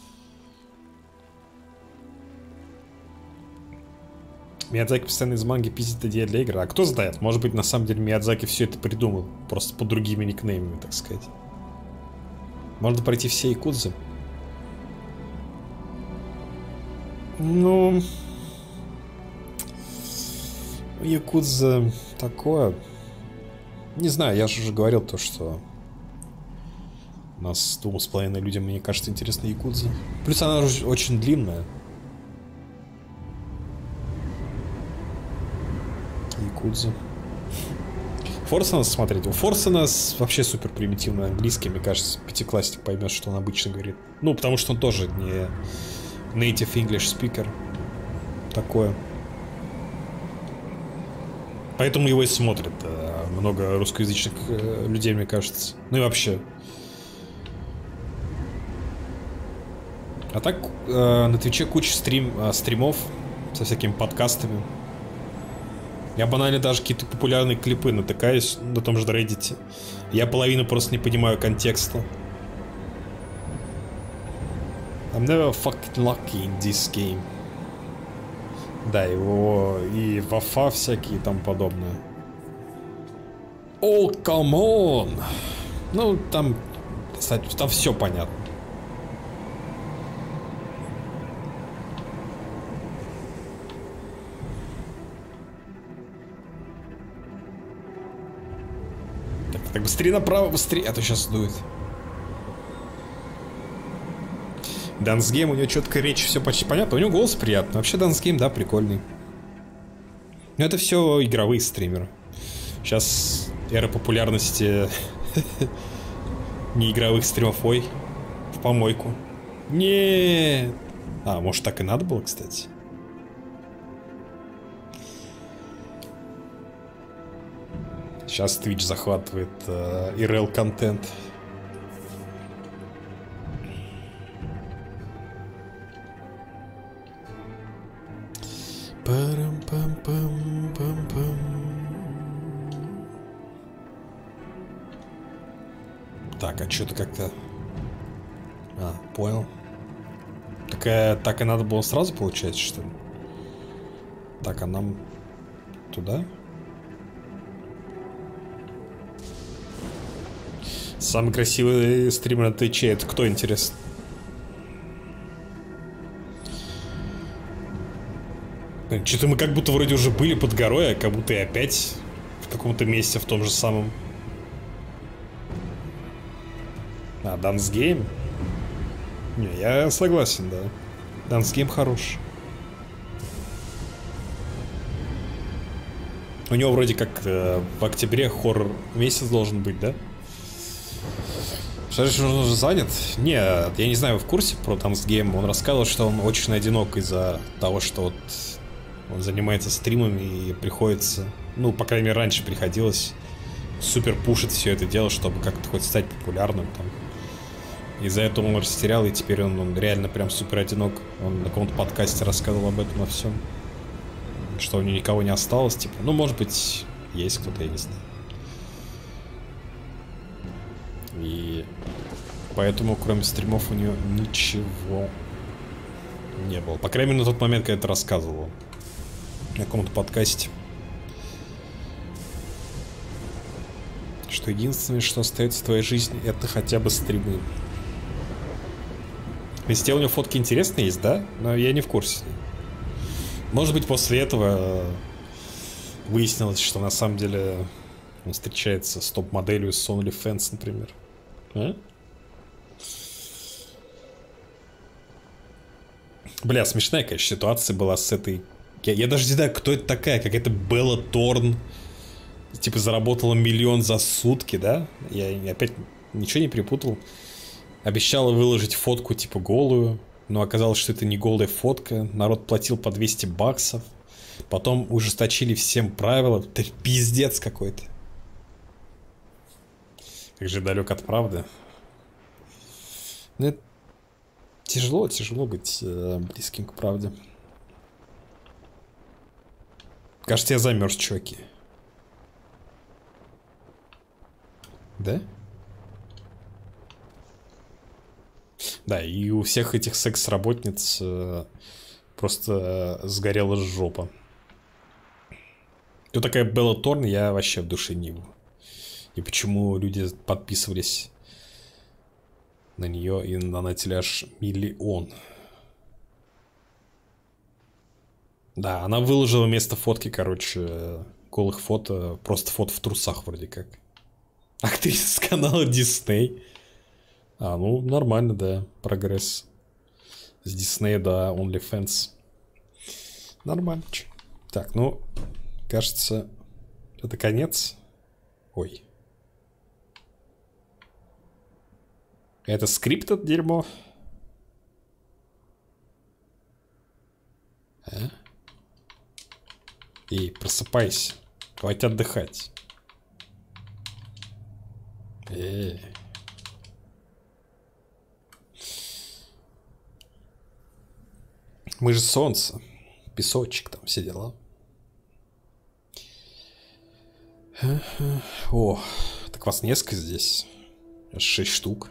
Миядзаки постоянно из манги пиздит идеи для игр. А кто знает? Может быть, на самом деле Миядзаки все это придумал. Просто под другими никнеймами, так сказать. Можно пройти все якудзы. Ну... Якудза такое... Не знаю, я же уже говорил то, что... У нас с двум с половиной людям, мне кажется, интересна якудза. Плюс она очень длинная. Якудза. Форсана смотреть. У Форсана вообще супер примитивный английский. Мне кажется, пятиклассник поймет, что он обычно говорит. Ну, потому что он тоже не native English speaker. Такое. Поэтому его и смотрят много русскоязычных людей, мне кажется. Ну и вообще. А так, на Твиче куча стрим, стримов со всякими подкастами. Я банально даже какие-то популярные клипы натыкаюсь на том же Reddit. Я половину просто не понимаю контекста. I'm never fucking lucky in this game. Да, его и Вафа всякие и тому подобное. Oh, come on! Ну, там, кстати, там все понятно. Так, быстрее направо, быстрее, а то сейчас дует. Dance Game, у него четкая речь, все почти понятно. У него голос приятный. Вообще Dance Game, да, прикольный. Но это все игровые стримеры. Сейчас эра популярности неигровых стримов. Ой, в помойку. Нет. А, может так и надо было, кстати. Сейчас Twitch захватывает э, ай ар эл-контент. Парам-пам-пам-пам-пам. Так, а что-то как-то... А, понял. Так, э, так и надо было сразу, получается, что ли? Так, а нам... Туда? Самый красивый стример на Твиче, это кто, интересно? Что-то мы как будто вроде уже были под горой, а как будто и опять в каком-то месте в том же самом. А, Dance Game? Не, я согласен, да. Dance Game хорош. У него вроде как э, в октябре хоррор месяц должен быть, да? Что же он уже занят? Нет, я не знаю, вы в курсе про Dance Game? Он рассказывал, что он очень одинок из-за того, что вот он занимается стримами и приходится, ну, по крайней мере, раньше приходилось супер пушить все это дело, чтобы как-то хоть стать популярным там. Из-за этого он растерял, и теперь он, он реально прям супер одинок. Он на каком-то подкасте рассказывал об этом, о всем. Что у него никого не осталось, типа. Ну, может быть, есть кто-то, я не знаю. И поэтому, кроме стримов, у него ничего не было. По крайней мере, на тот момент, когда это рассказывал на каком-то подкасте. Что единственное, что остается в твоей жизни, это хотя бы стримы. Везде у него фотки интересные есть, да? Но я не в курсе. Может быть, после этого выяснилось, что на самом деле он встречается с топ-моделью с OnlyFans, например. А? Бля, смешная, конечно, ситуация была с этой... Я, я даже не знаю, кто это такая, какая-то Белла Торн. Типа заработала миллион за сутки, да? Я опять ничего не перепутал. Обещала выложить фотку типа голую, но оказалось, что это не голая фотка. Народ платил по двести баксов. Потом ужесточили всем правила. Это пиздец какой-то. Как же далек от правды. Ну, это тяжело, тяжело быть э, близким к правде. Кажется, я замерз, чуваки. Да? Да, и у всех этих секс-работниц э, просто э, сгорела жопа. Кто такая Белла Торн, я вообще в душе не был. И почему люди подписывались на нее и донатили аж миллион. Да, она выложила вместо фотки, короче, голых фото, просто фото в трусах вроде как. Актриса с канала Disney. А, ну, нормально, да, прогресс. С Disney до OnlyFans. Нормально. Так, ну, кажется, это конец. Ой. Это скрипт от дерьмо? А? Эй, просыпайся. Хватит отдыхать. Эй. Мы же солнце. Песочек там, все дела. О, так вас несколько здесь. Шесть штук.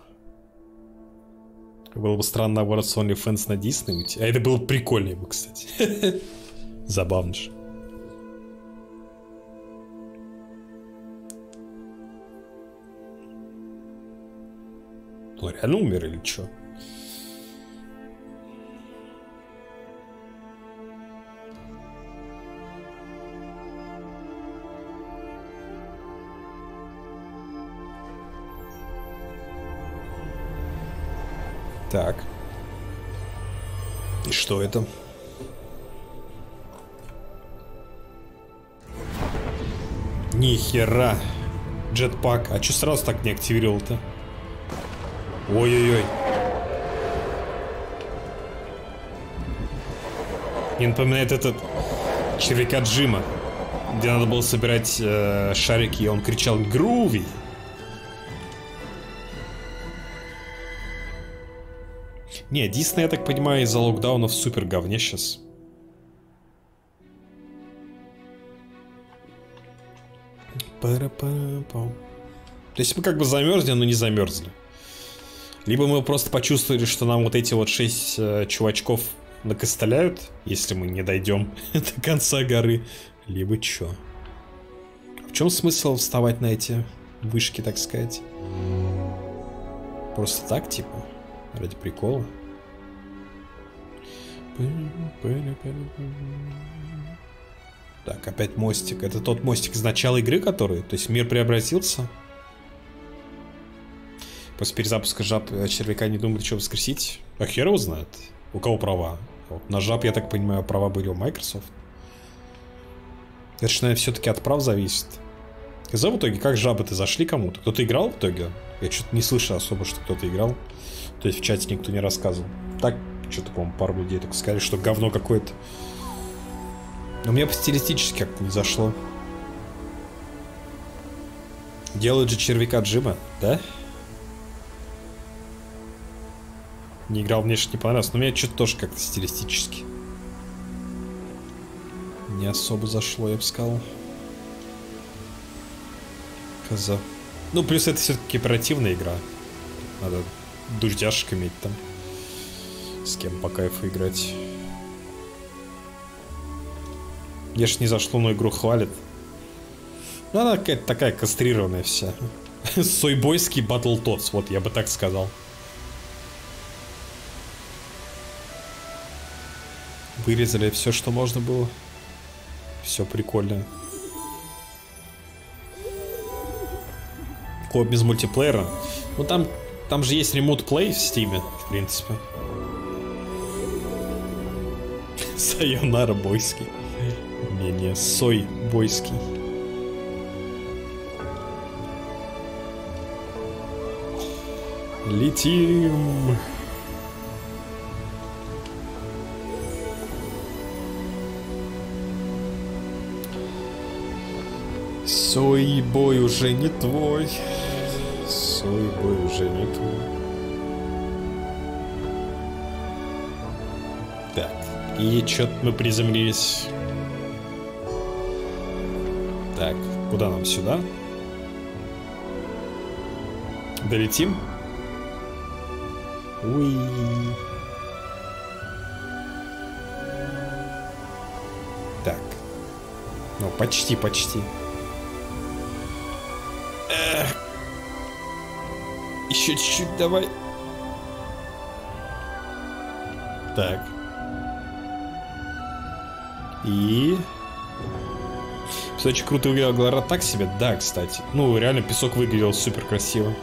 Было бы странно наоборот с OnlyFans на Disney уйти. А это было бы прикольнее бы, кстати. Забавно же. Он реально умер или что? Так. И что это? Нихера. Джетпак. А чё сразу так не активировал-то? Ой-ой-ой. Не напоминает этот червяка Джима. где надо было собирать э, шарики, и он кричал «Груви!». Не, Дисней, я так понимаю, из-за локдауна в супер говне сейчас. То есть мы как бы замерзли, но не замерзли. Либо мы просто почувствовали, что нам вот эти вот шесть э, чувачков накостыляют, если мы не дойдем до конца горы. Либо чё? В чем смысл вставать на эти вышки, так сказать? Просто так, типа? Ради прикола? Так, опять мостик. Это тот мостик из начала игры, который... То есть мир преобразился? После перезапуска жаб червяка не думают, что воскресить? А хер его знает. У кого права? Вот на жаб, я так понимаю, права были у Microsoft. Это же, наверное, все-таки от прав зависит. За в итоге, как жабы-то зашли кому-то? Кто-то играл в итоге? Я что-то не слышал особо, что кто-то играл. То есть в чате никто не рассказывал. Так, что-то, по-моему, пару людей только сказали, что говно какое-то. Но мне по-стилистически как-то не зашло. Делают же червяка Джима, да? Не играл, мне что-то не понравилось, но мне что-то тоже как-то стилистически не особо зашло, я бы сказал. Коза. Ну, плюс это все-таки кооперативная игра. Надо дуждяшек иметь там. С кем по кайфу играть. Мне ж не зашло, но игру хвалит. Ну, она какая-то такая кастрированная вся. Сойбойский Battletoads, вот я бы так сказал. Вырезали все, что можно было. Все прикольно. Кооп без мультиплеера. Ну там, там же есть Remote Play в Steam, в принципе. Сайонара бойский. Не-не, Сой бойский. Летим. Сой бой уже не твой. Сой бой уже не твой. Так, и что-то мы приземлились. Так, куда нам? Сюда? Долетим? Уи. Так. Ну, почти, почти. Эх. Еще чуть-чуть давай. Так. И... Очень круто выглядел Глора так себе. Да, кстати. Ну, реально песок выглядел супер красиво.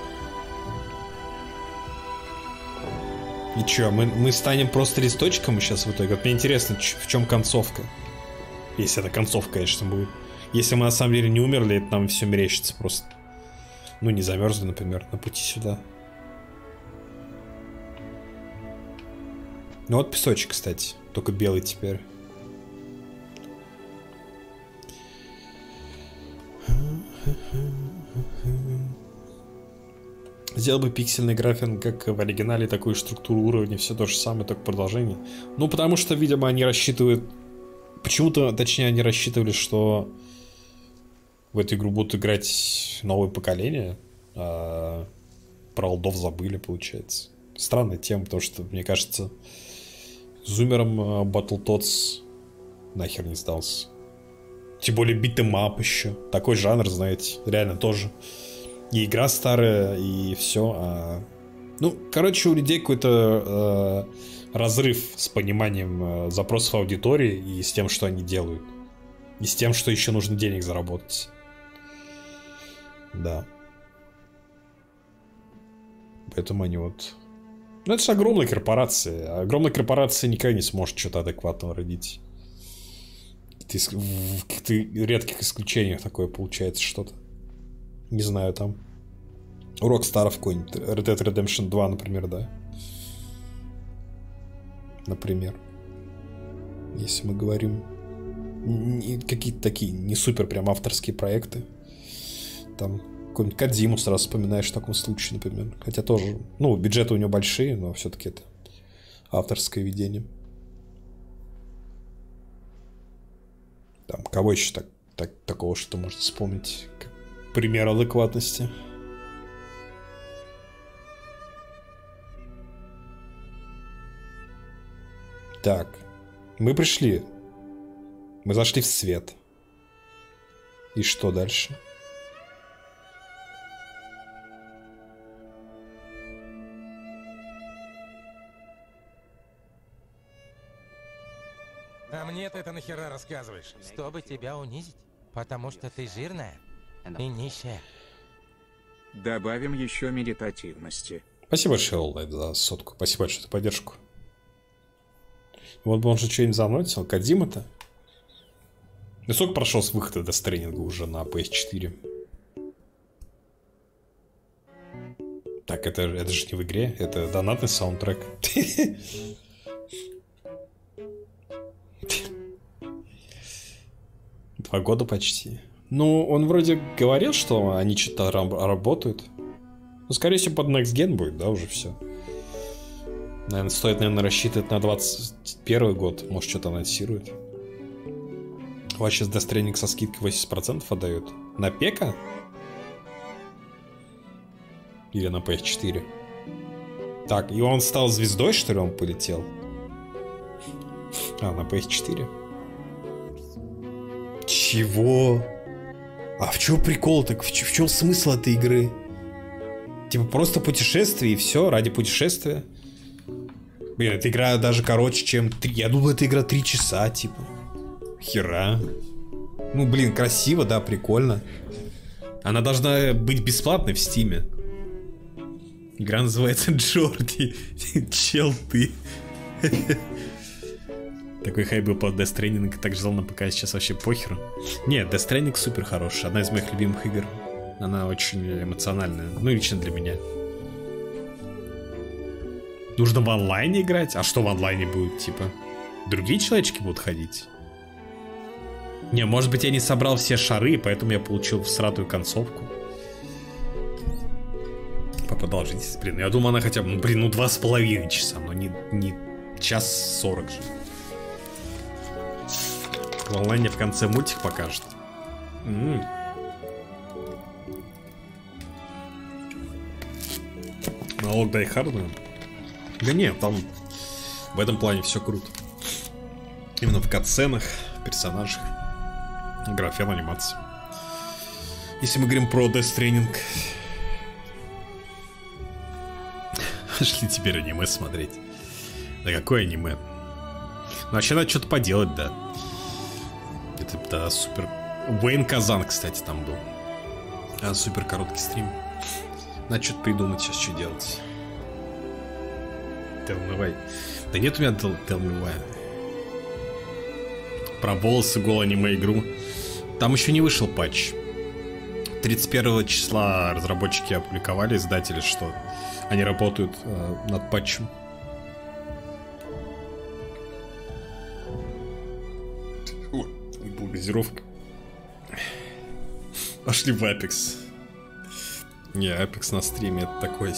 И чё, мы, мы станем просто листочком сейчас в итоге? Вот мне интересно, в чем концовка. Если это концовка, конечно, будет. Если мы на самом деле не умерли, это нам все мерещится просто. Ну, не замерзли, например, на пути сюда. Ну вот песочек, кстати. Только белый теперь. Сделал бы пиксельный график, как в оригинале, такую структуру уровня, все то же самое, только продолжение. Ну, потому что, видимо, они рассчитывают... Почему-то, точнее, они рассчитывали, что в эту игру будут играть новое поколение, а про олдов забыли, получается. Странная тема, потому что, мне кажется, зумером Battletoads нахер не сдался. Тем более битэмап еще. Такой жанр, знаете, реально тоже. И игра старая, и все. А... Ну, короче, у людей какой-то э, разрыв с пониманием э, запросов аудитории и с тем, что они делают. И с тем, что еще нужно денег заработать. Да. Поэтому они вот... Ну, это же огромная корпорация. Огромная корпорация никогда не сможет что-то адекватного родить. В каких-то редких исключениях такое получается что-то. Не знаю, там Rockstar какой-нибудь, Red Dead Redemption два, например, да? Например. Если мы говорим какие-то такие не супер прям авторские проекты. Там какой-нибудь Кодзиму сразу вспоминаешь в таком случае, например. Хотя тоже, ну, бюджеты у него большие, но все-таки это авторское видение. Там, кого еще так, так, такого что можно вспомнить, как пример адекватности? Так, мы пришли. Мы зашли в свет. И что дальше? А мне ты это нахера рассказываешь? Чтобы тебя унизить. Потому что ты жирная и нищая. Добавим еще медитативности. Спасибо большое, Олайт, за сотку. Спасибо большое за поддержку. Вот бы он же что-нибудь заносил. Кодзима-то? Я сколько прошел с выхода до стрейнинга уже на пи эс четыре? Так, это, это же не в игре, это донатный саундтрек. Два года почти. Ну, он вроде говорил, что они что-то работают. Ну, скорее всего, под Next Gen будет, да, уже все. Наверное, стоит, наверное, рассчитывать на двадцать первый год. Может, что-то анонсирует. У вас сейчас Death Stranding со скидкой восемьдесят процентов отдают. На пека? Или на пи эс четыре? Так, и он стал звездой, что ли, он полетел? А, на пи эс четыре. Чего? А в чем прикол? Так в, в чем смысл этой игры? Типа просто путешествие и все, ради путешествия. Блин, эта игра даже короче, чем три. Я думал, эта игра три часа, типа. Хера. Ну, блин, красиво, да, прикольно. Она должна быть бесплатной в Стиме. Игра называется Джорди. Чел ты. Такой хайп был по Death Stranding, так ждал на ПК, сейчас вообще похеру. Нет, Death Stranding супер хорошая, одна из моих любимых игр. Она очень эмоциональная, ну лично для меня. Нужно в онлайне играть? А что в онлайне будет, типа? Другие человечки будут ходить? Не, может быть я не собрал все шары, поэтому я получил всратую концовку. По продолжительности, блин, я думал она хотя бы, ну блин, ну два с половиной часа, но не, не час сорок же. В онлайне в конце мультик покажет. М-м. Налог Die Hard. Да нет, там в этом плане все круто. Именно в катсценах, персонажах, графен, анимации. Если мы говорим про Death Stranding, пошли теперь аниме смотреть. Да какое аниме? Ну вообще надо что-то поделать, да. Это да, супер. Уэйн Казан, кстати, там был. А, супер короткий стрим. Надо что-то придумать сейчас, что делать. Tell me why. Да нет у меня tell, tell me why. Про волосы, гол аниме игру. Там еще не вышел патч. тридцать первого числа разработчики опубликовали, издатели, что они работают э, над патчем. Газировка. Пошли в Apex. Не, Apex на стриме это такой.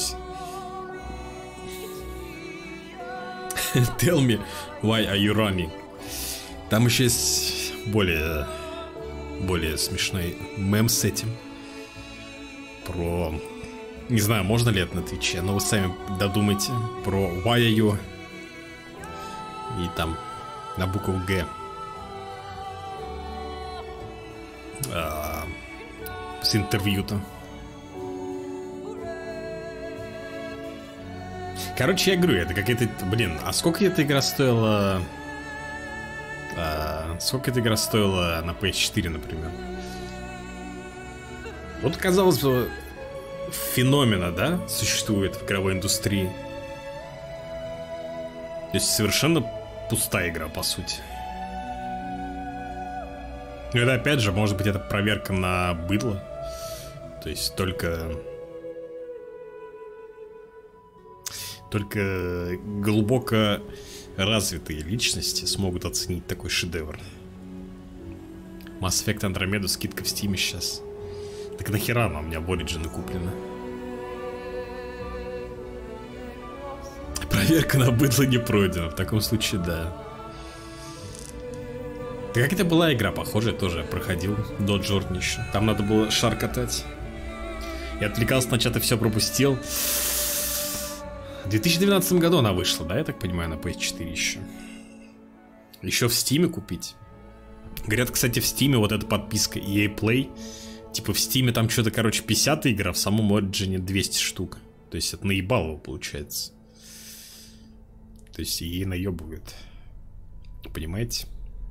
Tell me why are you running? Там еще есть более более смешной мем с этим. Про... Не знаю, можно ли это на Твиче, но вы сами додумайте. Про why are you. И там на букву Г. А, с интервью-то. Короче, я говорю, это какая-то... Блин, а сколько эта игра стоила... А, сколько эта игра стоила на пи эс четыре, например? Вот, казалось бы, феномена, да, существует в игровой индустрии. То есть совершенно пустая игра, по сути. Ну это опять же, может быть, это проверка на быдло. То есть только... Только глубоко развитые личности смогут оценить такой шедевр. Mass Effect Andromeda скидка в Steam сейчас. Так нахера она у меня в Origin куплена? Проверка на быдло не пройдена. В таком случае, да. Да как это была игра, похожая, тоже проходил до Джорни еще. Там надо было шар катать. Я отвлекался на чат и все пропустил. В две тысячи двенадцатом году она вышла, да, я так понимаю, на пи эс четыре еще. Еще в Steam купить. Говорят, кстати, в Steam вот эта подписка и эй Play. Типа в Steam там что-то, короче, пятьдесят игр, а в самом Origin двести штук. То есть это наебалово получается. То есть ей наебывают. Понимаете?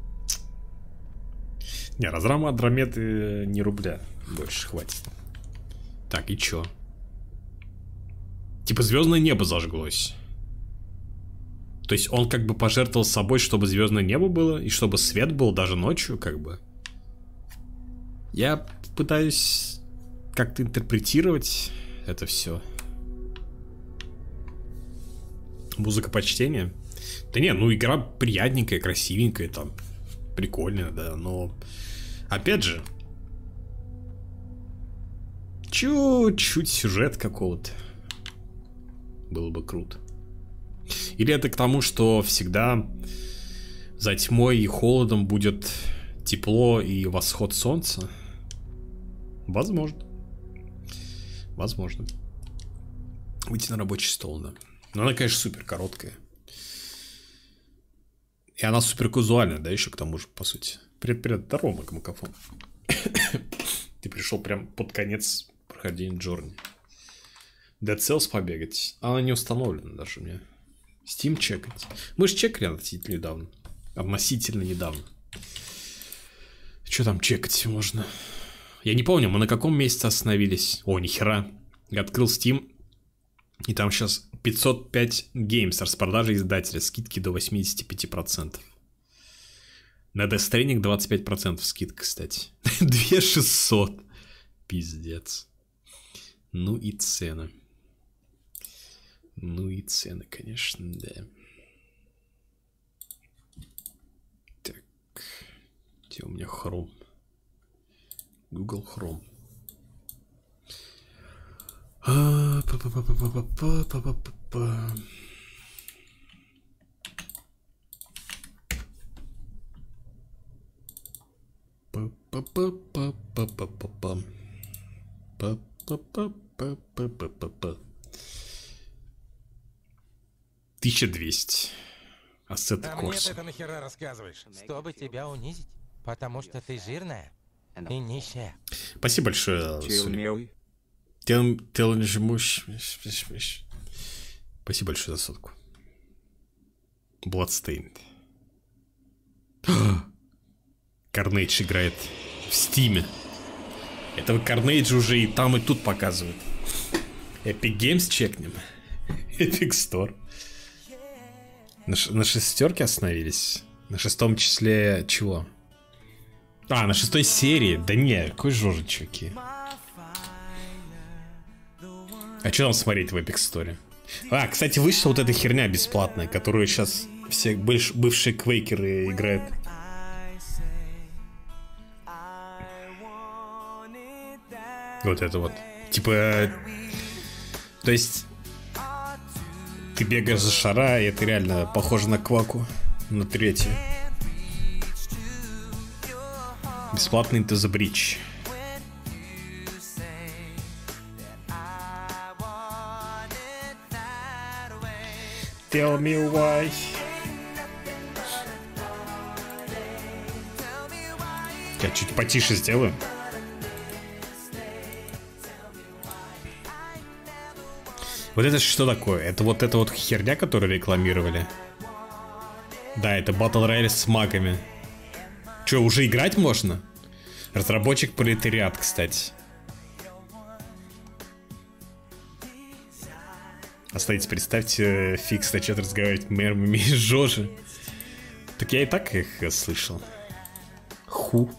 Не, разрама Андромеды не рубля. Больше хватит. Так, и чё? Типа звездное небо зажглось. То есть он как бы пожертвовал собой, чтобы звездное небо было, и чтобы свет был даже ночью, как бы. Я пытаюсь как-то интерпретировать это все. Музыка почтения. Да не, ну игра приятненькая, красивенькая, там, прикольная, да, но опять же, чуть-чуть сюжет какого-то было бы круто. Или это к тому, что всегда за тьмой и холодом будет тепло и восход солнца? Возможно. Возможно. Выйти на рабочий стол, да. Но она, конечно, супер короткая. И она супер казуальная, да, еще к тому же, по сути. Привет, привет, здорово, Макамакафон. Ты пришел прям под конец прохождения Джорни. Dead Cells побегать. Она не установлена даже у меня. Steam чекать. Мы же чекали относительно недавно. Относительно недавно. Что там чекать можно? Я не помню, мы на каком месяце остановились. О, нихера. Я открыл Steam. И там сейчас пятьсот пять Games распродажи издателя. Скидки до восемьдесят пять процентов. На Death Stranding двадцать пять процентов скидка, кстати. две тысячи шестьсот. Пиздец. Ну и цены. Ну и цены, конечно, да. Так. Где у меня Chrome? Google Chrome. А, па-па-па-па-па-па-па-па-па. Па-па-па-па-па-па-па. Па-па-па-па-па-па-па. тысяча двести. Ассеты А мне Корса. ты нахера рассказываешь? Чтобы тебя унизить, потому что ты жирная и нищая. Спасибо большое, Сули. Спасибо большое за сотку. Bloodstained. Carnage играет в Стиме. Этого Carnage уже и там, и тут показывают. Epic Games чекнем. Epic Store. На, ш на шестерке остановились? На шестом числе чего? А, на шестой серии? Да не, какой жожи, чуваки. А что там смотреть в Epic Store? А, кстати, вышла вот эта херня бесплатная, которую сейчас все быв бывшие квейкеры играют. Вот это вот. Типа... То есть... Ты бегаешь за шара, и это реально похоже на Кваку. На третью. Бесплатный Into the Breach. Tell me why. Я чуть потише сделаю. Вот это что такое? Это вот эта вот херня, которую рекламировали? Да, это Battle Royale с магами. Че, уже играть можно? Разработчик Пролетариат, кстати. Остается, представьте, Фикс начнет разговаривать мэрами из Жожи. Так я и так их слышал. Ху.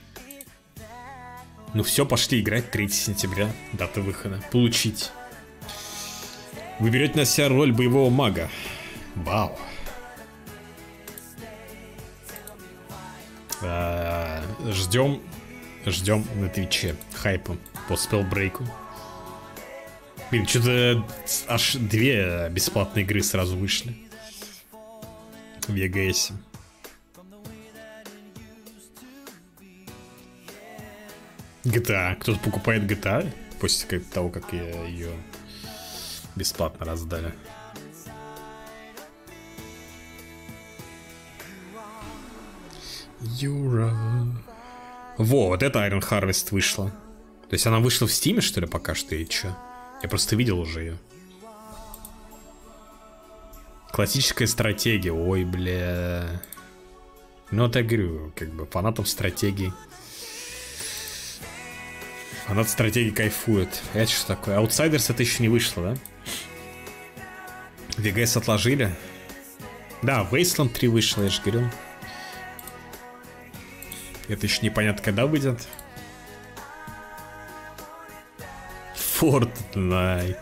Ну все, пошли играть. третьего сентября, дата выхода. Получить. Вы берете на себя роль боевого мага. Вау. Ждем, ждем на Твиче хайпа по спеллбрейку. Блин, что-то аж две бесплатные игры сразу вышли в и джи эс. джи ти эй. Кто-то покупает джи ти эй после того, как ее бесплатно раздали. Юра. Во, вот это Iron Harvest вышла. То есть она вышла в Стиме, что ли, пока что, и чё? Я просто видел уже ее. Классическая стратегия. Ой, бля. Ну, вот я говорю, как бы фанатам стратегии. Фанат стратегии кайфует. Это что такое? Outsiders это еще не вышло, да? ви джи эс отложили. Да, Wasteland три вышло, я же говорю. Это еще непонятно, когда выйдет. Fortnite.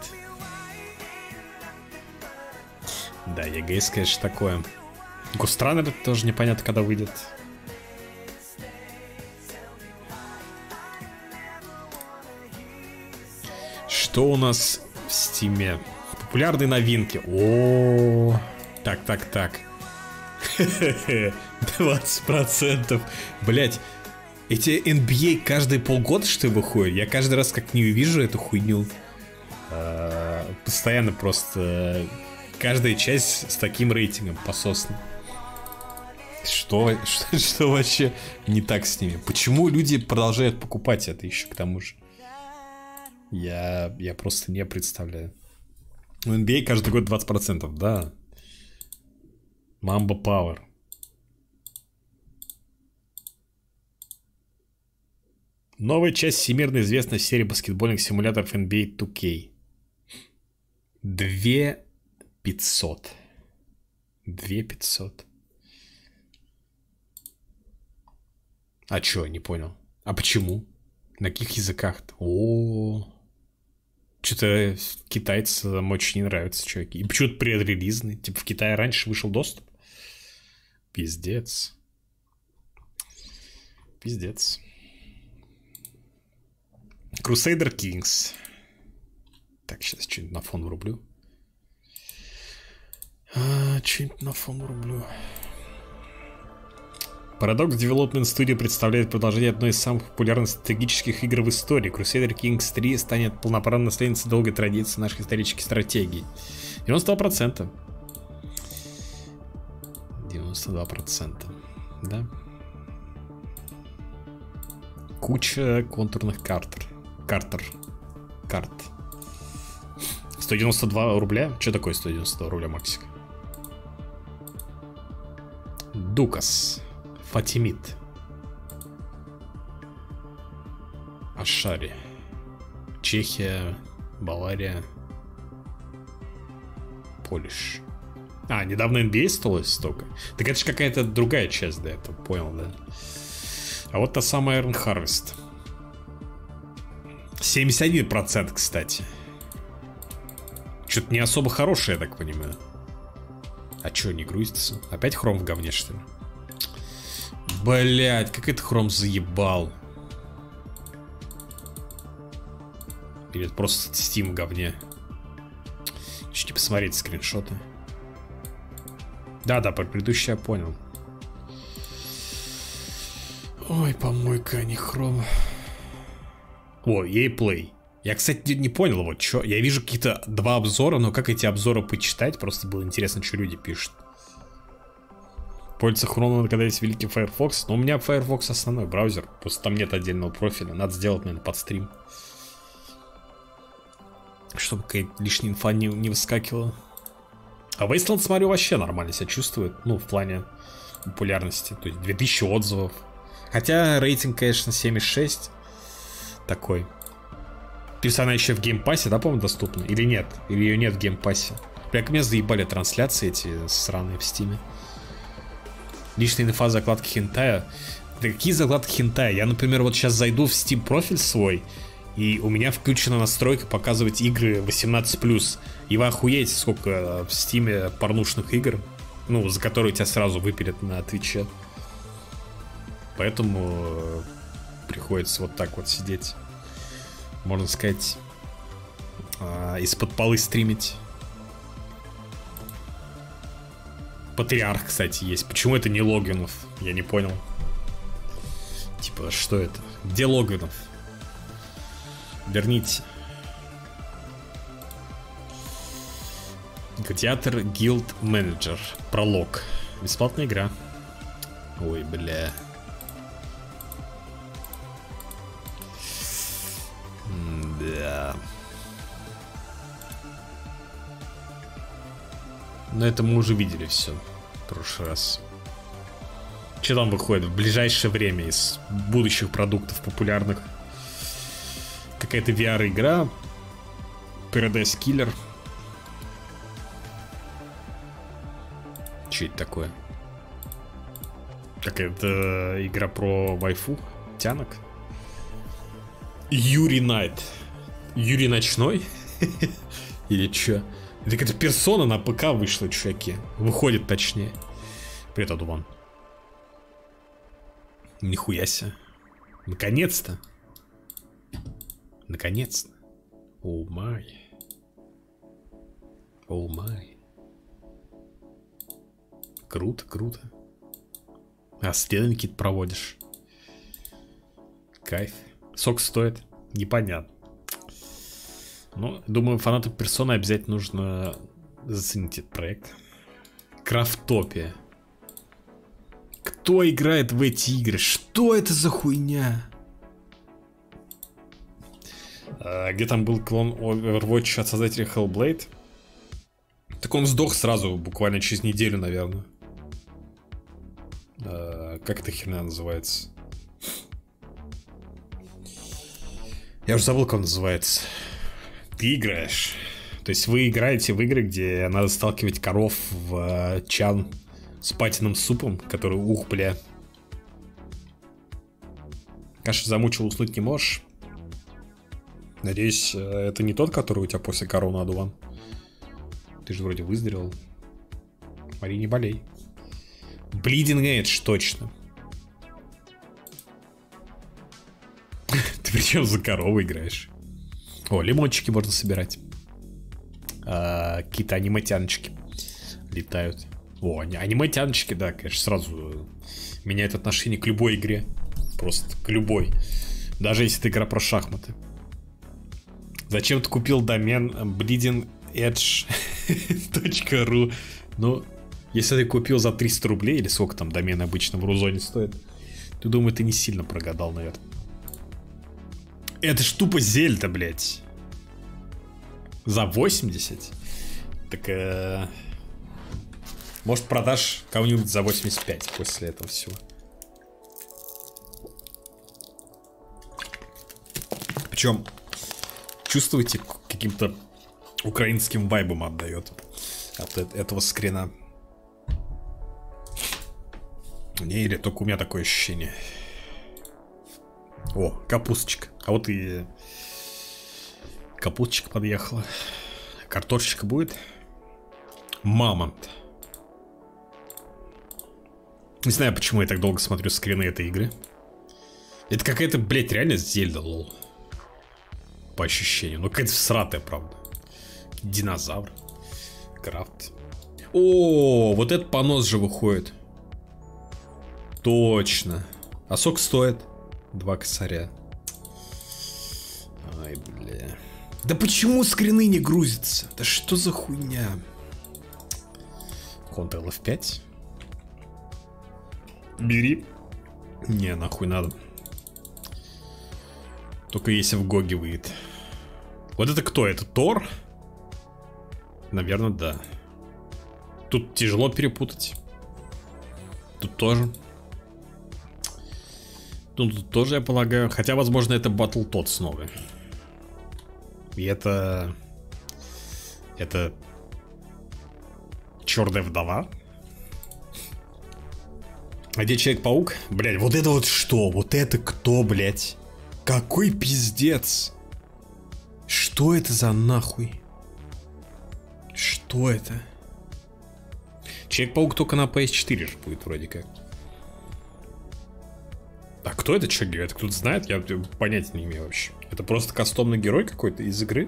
Да, и джи эс, конечно, такое. Ghost Runner тоже непонятно, когда выйдет. Что у нас в Стиме? Популярные новинки. О, так, так, так. двадцать процентов. Блять, эти эн би эй каждые полгода, что ли, выходят? Я каждый раз как не увижу эту хуйню. Постоянно просто каждая часть с таким рейтингом пососна. Что, что, что вообще не так с ними? Почему люди продолжают покупать это еще к тому же? Я, я просто не представляю. У эн би эй каждый год двадцать процентов, да. Mamba Power. Новая часть всемирно известной серии баскетбольных симуляторов эн би эй ту кей. две пятьсот. две пятьсот. А чё, не понял. А почему? На каких языках-то? О, что-то китайцам очень не нравятся чуваки. И почему-то предрелизный. Типа в Китае раньше вышел доступ. Пиздец. Пиздец. Crusader Kings. Так, сейчас что-нибудь на фон врублю. А, что-нибудь на фон врублю. Paradox Development Studio представляет продолжение одной из самых популярных стратегических игр в истории. Crusader Kings три станет полноправной наследницей долгой традиции нашей исторической стратегии. девяносто два процента. девяносто два процента. Да? Куча контурных карт. Картер. Карт. сто девяносто два рубля? Что такое сто девяносто два рубля, Максик? Дукас. Фатимид. Ашари. Чехия. Бавария. Полиш. А, недавно эн би эй стоило столько. Так это же какая-то другая часть, да, это понял, да. А вот та самая Iron Harvest. семьдесят один процент, кстати. Что-то не особо хорошее, я так понимаю. А чё, не грузится? Опять хром в говне, что ли? Блять, как это хром заебал. Или это просто Steam в говне. Чуть посмотреть скриншоты. Да-да, про предыдущее я понял. Ой, помойка, не хром. О, и эй Play. Я, кстати, не понял, вот что. Я вижу какие-то два обзора, но как эти обзоры почитать? Просто было интересно, что люди пишут. Пользуется хромом, когда есть великий Firefox. Но у меня Firefox основной браузер. Просто там нет отдельного профиля. Надо сделать, наверное, под стрим. Чтобы какая-то лишняя инфа не, не выскакивала. А Wasteland, смотрю, вообще нормально себя чувствует. Ну, в плане популярности. То есть две тысячи отзывов. Хотя рейтинг, конечно, семь и шесть. Такой. Плюс она еще в геймпассе, да, по-моему, доступна? Или нет? Или ее нет в геймпассе? Бля, как меня заебали трансляции эти сраные в стиме. Личная инфа закладки хентая. Да какие закладки хентая? Я, например, вот сейчас зайду в Steam профиль свой, и у меня включена настройка показывать игры восемнадцать плюс. И вы охуеете, сколько в Стиме порнушных игр, ну, за которые тебя сразу выпилят на Твиче. Поэтому приходится вот так вот сидеть, можно сказать, из-под полы стримить. Патриарх, кстати, есть. Почему это не Логвинов? Я не понял. Типа, что это? Где Логвинов? Верните. Театр Guild Manager. Пролог. Бесплатная игра. Ой, бля. Да. Но это мы уже видели все в прошлый раз. Что там выходит в ближайшее время из будущих продуктов популярных? Какая-то ви ар-игра. Paradise Killer. Что это такое? Какая-то игра про вайфу? Тянок? Юрий Найт. Юрий Ночной? Или что? Это какая-то персона на ПК вышла, чуваки. Выходит точнее. Привет, Адуван. Нихуя себе. Наконец-то. Наконец-то. Оу май. Оу май. Круто, круто. А следования какие-то проводишь. Кайф. Сок стоит? Непонятно. Ну, думаю, фанатам персоны обязательно нужно заценить этот проект. Крафтопия. Кто играет в эти игры? Что это за хуйня? А, где там был клон Overwatch от создателя Hellblade? Так он сдох сразу, буквально через неделю, наверное. А, как эта херня называется? Я уже забыл, как он называется. Ты играешь. То есть вы играете в игры, где надо сталкивать коров в чан с патиным супом, который ух, бля. Каша замучил, уснуть не можешь. Надеюсь, это не тот, который у тебя после короны, Адуван. Ты же вроде выздоровел. Мари, не болей. Bleeding Edge, точно. Ты причем за корову играешь? О, лимончики можно собирать. А, какие-то аниме-тяночки летают. О, аниме-тяночки, да, конечно, сразу меняет отношение к любой игре. Просто к любой. Даже если это игра про шахматы. Зачем ты купил домен bleeding edge точка ру? Ну, если ты купил за триста рублей, или сколько там домен обычно в Рузоне стоит, то, думаю, ты не сильно прогадал, наверное. Это ж тупо Зельда, блядь. За восемьдесят? Так, э... может, продашь кого-нибудь за восемьдесят пять после этого всего. Причем, чувствуете, каким-то украинским вайбом отдает от этого скрина. Не, или только у меня такое ощущение. О, капусточка. А вот и капусточка подъехала. Картошечка будет. Мамонт. Не знаю, почему я так долго смотрю скрины этой игры. Это какая-то, блядь, реально Зельда, лол. По ощущению. Ну, какая-то всратая, правда. Динозавр. Крафт. О, вот этот понос же выходит. Точно. А сок стоит два косаря. Ай, бля. Да почему скрины не грузятся? Да что за хуйня? контрол эф пять. Бери. Не, нахуй надо. Только если в Гоге выйдет. Вот это кто? Это Тор? Наверное, да. Тут тяжело перепутать. Тут тоже. Тут, тут тоже, я полагаю. Хотя, возможно, это Battletoads снова. И это... Это... Черная вдова. А где Человек-паук? Блядь, вот это вот что? Вот это кто, блядь? Какой пиздец? Что это за нахуй? Что это? Человек-паук только на пи эс четыре же будет вроде как. А кто это Чаги? Это кто-то знает? Я понятия не имею вообще. Это просто кастомный герой какой-то из игры?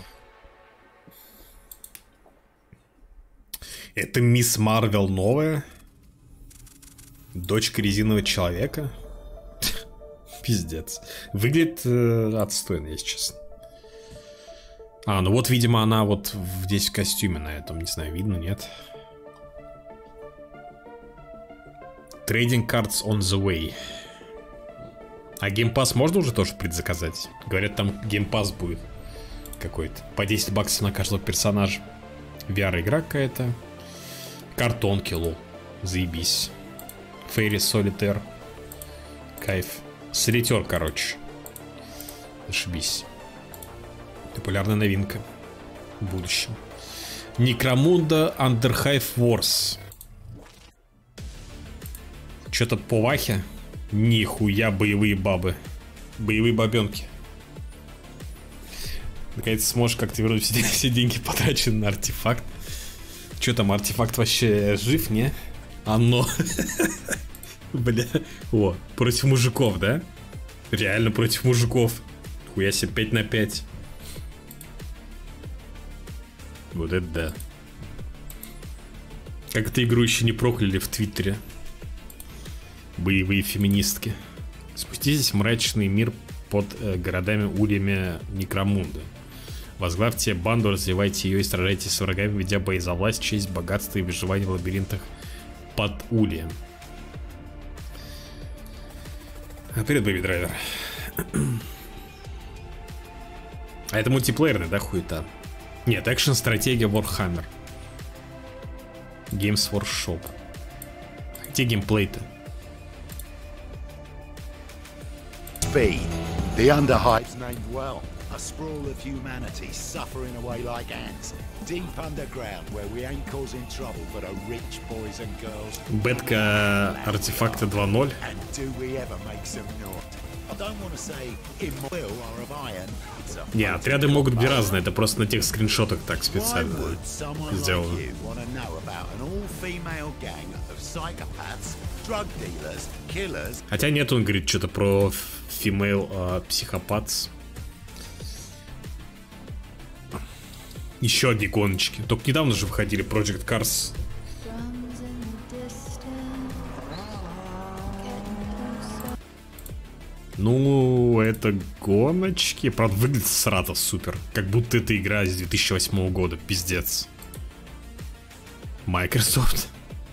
Это Мисс Марвел новая? Дочка резинового человека? Пиздец. Выглядит э, отстойно, если честно. А, ну вот, видимо, она вот здесь в костюме на этом. Не знаю, видно, нет? Trading cards on the way. А геймпасс можно уже тоже предзаказать? Говорят, там геймпасс будет какой-то. По десять баксов на каждого персонажа. ви ар-игра какая-то. Картонки, лол. Заебись. Фейри Солитер. Кайф. Солитер, короче. Зашибись. Популярная новинка. В будущем. Некромунда Underhive Wars. Что-то по вахе. Нихуя боевые бабы. Боевые бабенки. Наконец сможешь как-то вернуть все, все деньги, потраченные на артефакт. Че там, артефакт вообще жив, не? Оно. Бля. О, против мужиков, да? Реально против мужиков. Хуя себе пять на пять. Вот это да. Как эту игру еще не прокляли в Твиттере. Боевые феминистки. Спуститесь в мрачный мир под э, городами-ульями Некромунды. Возглавьте банду, развивайте ее и сражайтесь с врагами, ведя бои за власть, честь, богатство и выживание в лабиринтах под ульем. А привет, Baby Driver. А это мультиплеерный, да, хуета? Нет, экшн-стратегия Warhammer. Games Workshop. Где геймплей-то? Speed. The Underhive's named well. A sprawl of humanity suffering away like ants. Deep underground where we ain't causing trouble but a rich boys and girls. Бетка артефакта два ноль. And do we ever make some naught? I don't want to say immortal or of iron. Не, отряды могут быть разные, это просто на тех скриншотах так специально сделано. Хотя нет, он говорит что-то про female uh, психопатс. Еще одни гоночки. Только недавно же выходили Project Cars. Ну, это гоночки. Правда, выглядит срато супер. Как будто это игра с две тысячи восьмого года. Пиздец. Microsoft.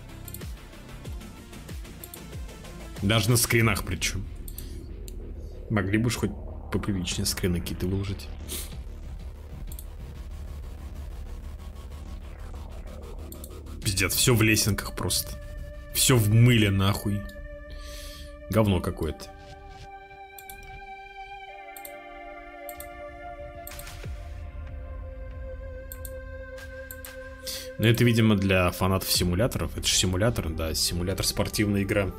Даже на скринах причем. Могли бы уж хоть поприличнее скрины какие-то выложить. Пиздец, все в лесенках просто. Все в мыле нахуй. Говно какое-то. Ну, это, видимо, для фанатов симуляторов. Это же симулятор, да, симулятор, спортивная игра.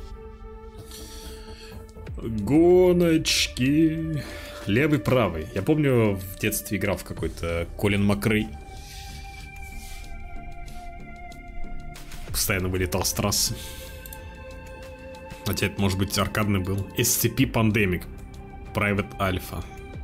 Гоночки. Левый, правый. Я помню, в детстве играл в какой-то Колин Макрей. Постоянно вылетал с трассы. Хотя это, может быть, аркадный был. эс си пи Pandemic. Private Alpha.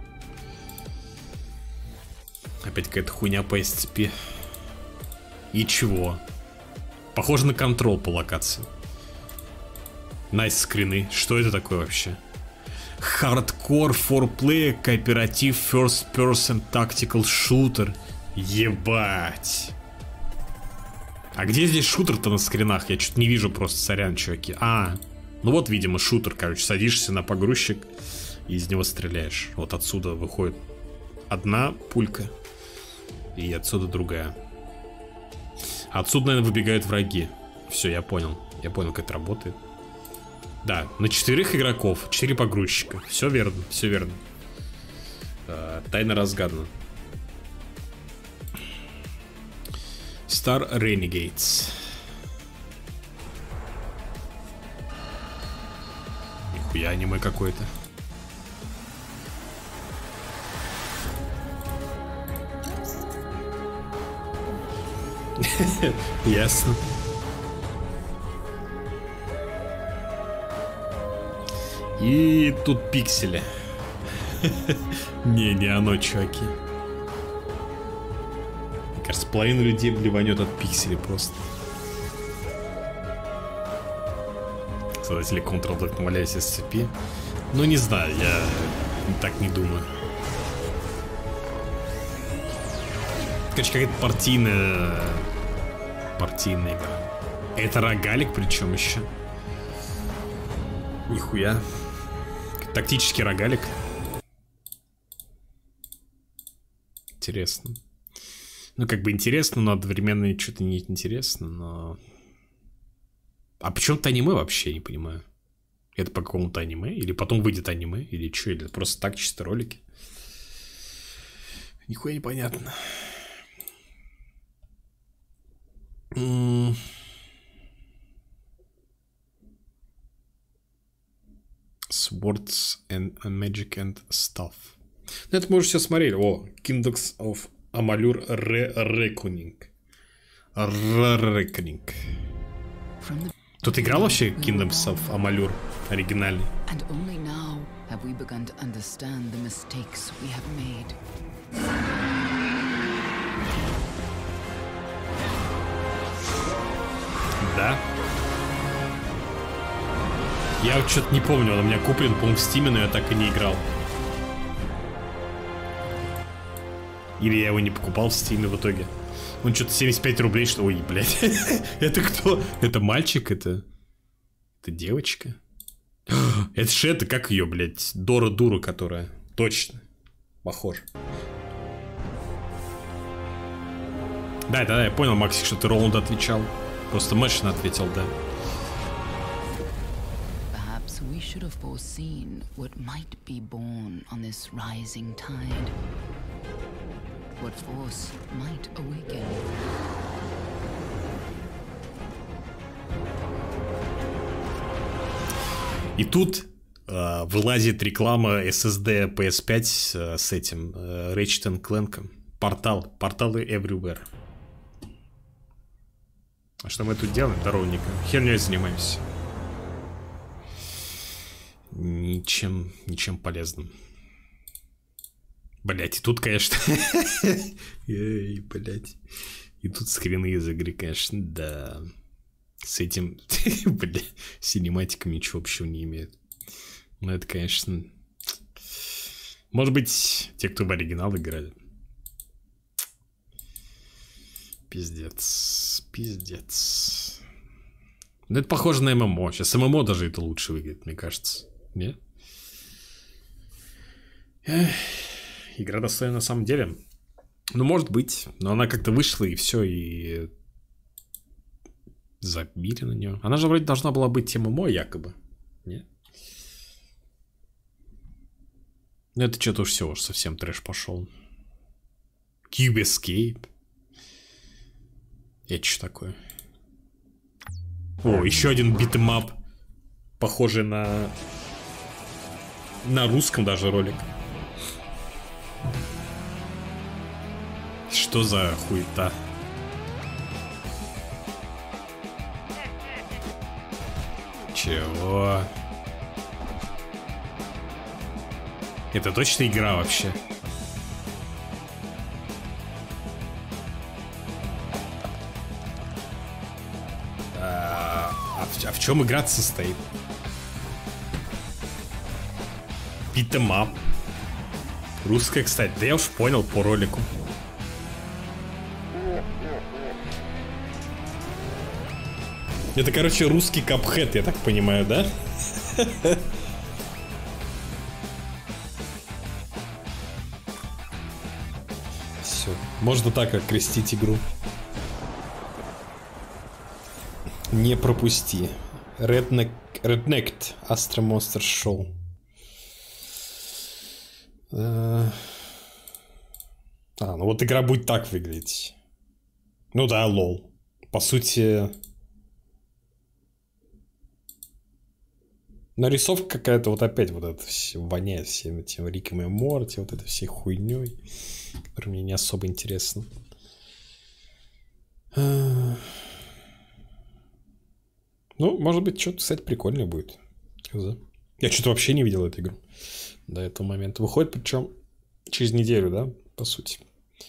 Опять какая-то хуйня по эс си пи. И чего? Похоже на контрол по локации. Найс скрины. Что это такое вообще? Hardcore for Play кооператив First Person Tactical Shooter. Ебать. А где здесь шутер-то на скринах? Я что-то не вижу просто, сорян, чуваки. А, ну вот, видимо, шутер, короче. Садишься на погрузчик и из него стреляешь. Вот отсюда выходит одна пулька и отсюда другая. Отсюда, наверное, выбегают враги. Все, я понял. Я понял, как это работает. Да, на четверых игроков, четыре погрузчика. Все верно, все верно. А, тайна разгадана. Star Renegades. Нихуя аниме какое-то. Ясно. И тут пиксели. Не, не оно, чуваки. Мне кажется, половина людей блеванет от пикселей просто. Создатели Control навалясь из цепи. Ну, не знаю, я так не думаю. Короче, какая-то партийная... Партийная игра. Это рогалик, причем еще. Нихуя. Тактический рогалик. Интересно. Ну, как бы интересно, но одновременно что-то не интересно, но... А почему-то аниме вообще не понимаю. Это по какому-то аниме? Или потом выйдет аниме? Или что? Или просто так, чисто ролики? Нихуя непонятно. Swords and Magic and Stuff. Ну, это мы уже все смотрели. О, Kingdoms of Amalur Reckoning. Reckoning. Тут играл вообще Kingdoms of Amalur оригинальный? And only now have we begun to understand the mistakes we have made. Да. Я вот что-то не помню, он у меня куплен, по-моему, в Стиме, но я так и не играл. Или я его не покупал в Стиме в итоге. Он что-то семьдесят пять рублей, что... Ой, блядь. Это кто? Это мальчик? Это... Это девочка? Это же это, как ее, блядь? Дора Дура, которая... Точно. Похож. Да, да, да, я понял, Максик, что ты Роланд отвечал. Просто Мэшин ответил, да. Perhaps we should have foreseen what might be born on this rising tide. What force might awaken. И тут э, вылазит реклама эс эс ди пи эс пять э, с этим э, Ratchet энд Clank. Портал. Порталы everywhere. А что мы тут делаем, дорожника? Херней занимаемся. Ничем, ничем полезным. Блять, и тут, конечно... Эй, блять. И тут скрины из игры, конечно, да. С этим, бля, синематиком ничего общего не имеет. Но это, конечно... Может быть, те, кто в оригинал играли. Пиздец. Пиздец. Ну, это похоже на ММО. Сейчас ММО даже это лучше выглядит, мне кажется. Нет? Эх, игра достойна на самом деле. Ну, может быть. Но она как-то вышла, и все, и... Забили на нее. Она же вроде должна была быть ММО, якобы. Нет? Ну, это что-то уж все, уж совсем трэш пошел. Cube Escape. Это что такое? О, еще один битэмап. Похожий на... На русском даже ролик. Что за хуета? Чего? Это точно игра вообще? А, а, в, а в чем игра состоит? Битэмап. Русская, кстати. Да я уж понял по ролику. Это, короче, русский Cuphead, я так понимаю, да? Все. Можно так окрестить игру. Не пропусти. Redneck, Rednecked Astro Monster Show. А, ну вот игра будет так выглядеть. Ну да, лол. По сути... Нарисовка какая-то вот опять вот это все воняет всем этим Риком и Морти, вот этой всей хуйней, которая мне не особо интересна. Ну, может быть, что-то, кстати, прикольное будет. Я что-то вообще не видел эту игру до этого момента. Выходит, причем через неделю, да, по сути.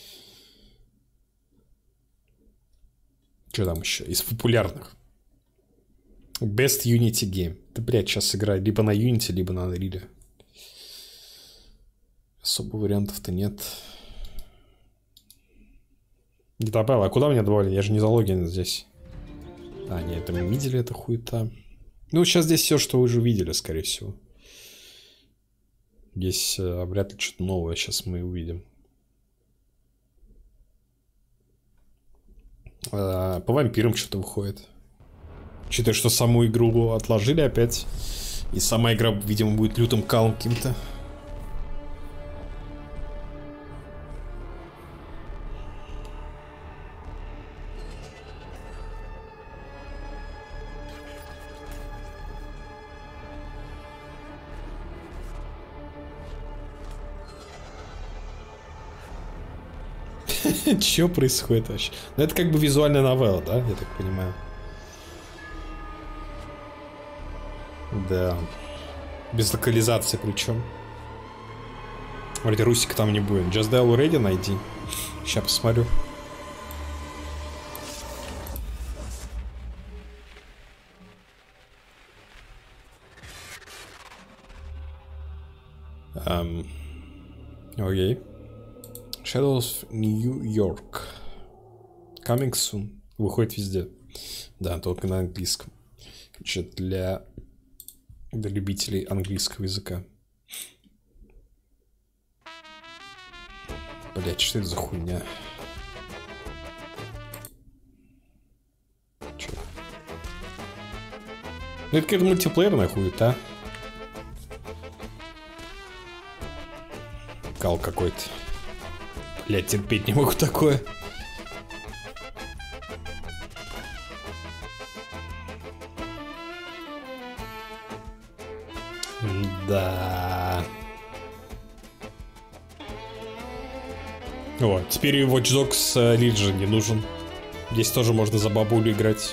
Что там еще? Из популярных. Best Unity Game. Да, блядь, сейчас играю либо на Unity, либо на Unreal. Особо вариантов-то нет. Не добавил. А куда меня добавили? Я же не залогин здесь. А, нет, это мы видели, это хуета. Ну, сейчас здесь все, что вы уже видели, скорее всего. Здесь э, вряд ли что-то новое сейчас мы увидим. А, по вампирам что-то выходит. Считаю, что саму игру отложили опять. И сама игра, видимо, будет лютым калом каким-то. Что происходит вообще? Ну, это как бы визуальная новелла, да? Я так понимаю. Да. Без локализации причем. Вроде русика там не будет. Just Dial Ready найди. Сейчас посмотрю. Um, окей. Shadows of New York. Coming soon. Выходит везде. Да, только на английском. Значит, для, для любителей английского языка. Блять, что это за хуйня? Чё? Ну, это какая-то мультиплеерная хуета. Кал какой-то. Блять, терпеть не могу такое. Да. О, теперь и Watch Dogs Legion не нужен. Здесь тоже можно за бабулю играть.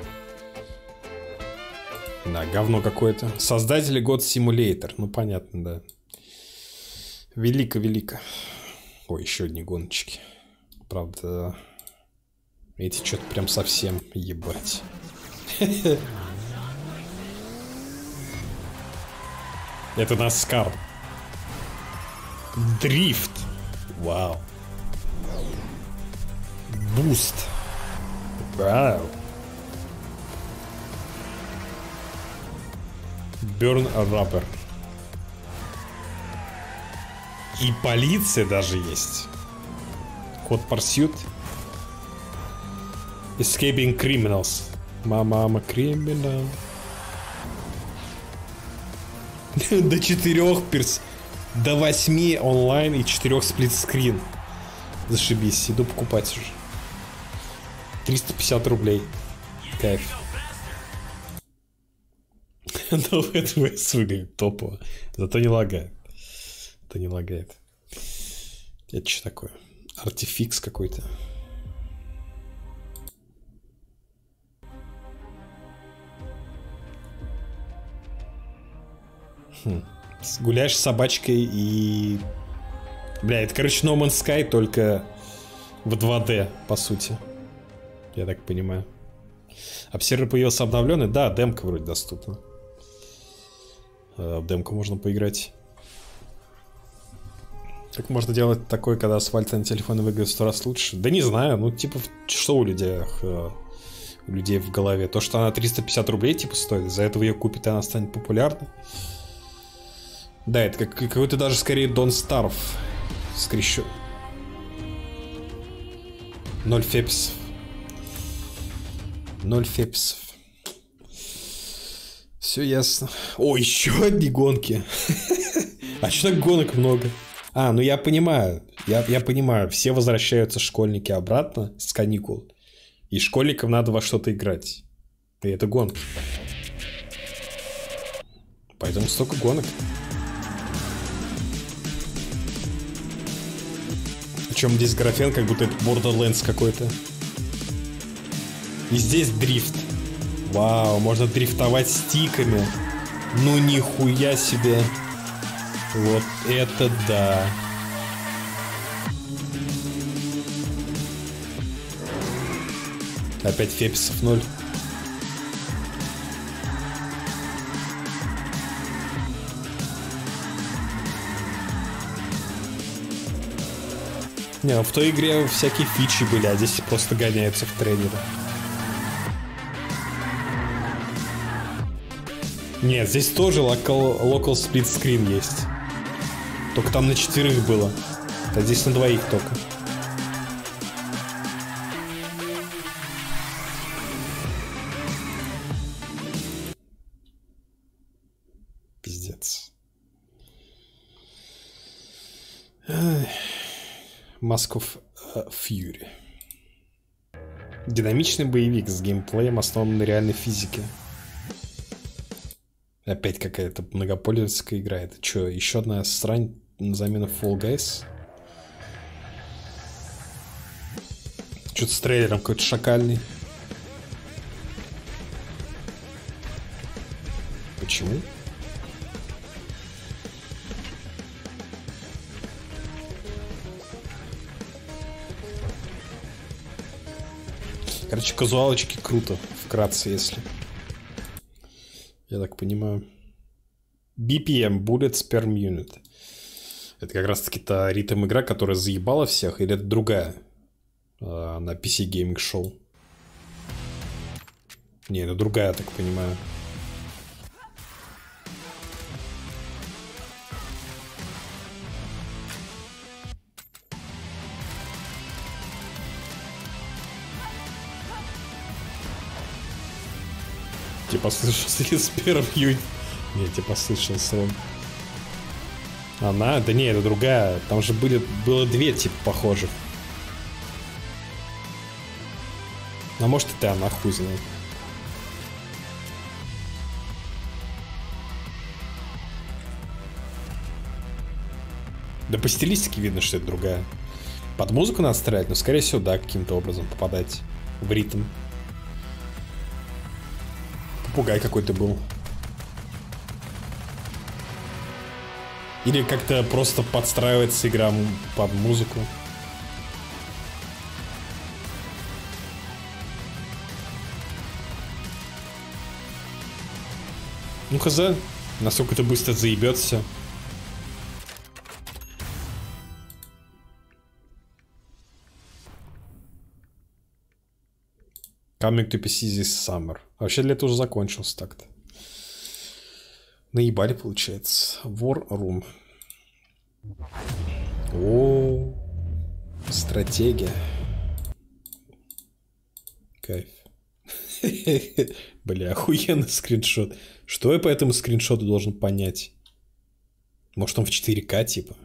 Да, говно какое-то. Создатели God Simulator. Ну, понятно, да. Велико-велико. Ой, еще одни гоночки. Правда, эти что-то прям совсем ебать. Это наскар. Дрифт. Вау. Буст. Вау. Burn a Rubber. И полиция даже есть. Код Pursuit. Escaping Criminals. Мама криминал. До четырех перс... До восьми онлайн и четырех сплитскрин. Зашибись, иду покупать уже. триста пятьдесят рублей. Кайф. Но это выглядит топово. Зато не лагает. Это не лагает. Это что такое? Артификс какой-то. Хм. Гуляешь с собачкой и... Бля, это, короче, No Man's Sky, только в два дэ, по сути. Я так понимаю. Обсервер появился обновленный? Да, демка вроде доступна. В демку можно поиграть. Как можно делать такое, когда асфальтные телефоны выглядят в сто раз лучше? Да не знаю, ну типа, что у людей, у людей в голове? То, что она триста пятьдесят рублей типа стоит, из-за этого ее купит, и она станет популярной. Да, это как, какой-то даже скорее Don't Starve. Скрещу. Ноль фепсов. Ноль фепсов. Все ясно. О, еще одни гонки. А что так гонок много? А, ну я понимаю, я, я понимаю, все возвращаются школьники обратно с каникул, и школьникам надо во что-то играть. И это гонки. Поэтому столько гонок. Причем здесь графен, как будто это Borderlands какой-то. И здесь дрифт. Вау, можно дрифтовать стиками. Ну нихуя себе. Вот это да. Опять феписов ноль. Не, в той игре всякие фичи были, а здесь просто гоняются в тренера. Нет, здесь тоже local, local split screen есть. Только там на четверых было. А здесь на двоих только. Пиздец. Mask of uh, Fury. Динамичный боевик с геймплеем, основанным на реальной физике. Опять какая-то многопользовательская игра. Это что, еще одна срань на замену Fall Guys? Что-то с трейлером какой-то шакальный. Почему? Короче, казуалочки круто, вкратце, если. Я так понимаю. би пи эм, Bullets per Minute. Это как раз таки та ритм игра, которая заебала всех, или это другая? А, на пи си Gaming Show. Не, это другая, я так понимаю. Типа слышался из первого июня. Не, типа слышался он. Она? Да не, это другая. Там же были, было две типа похожих. А может это она, хуй знает. Да по стилистике видно, что это другая. Под музыку надо стрелять, но скорее всего, да, каким-то образом попадать в ритм. Попугай какой-то был. Или как-то просто подстраивается игра под музыку. Ну хз, насколько это быстро заебется. Coming to пи си this summer. Вообще лето уже закончился так-то. Наебали, получается. War Room. О, стратегия. Кайф. Бля, охуенный скриншот. Что я по этому скриншоту должен понять? Может он в четыре ка типа?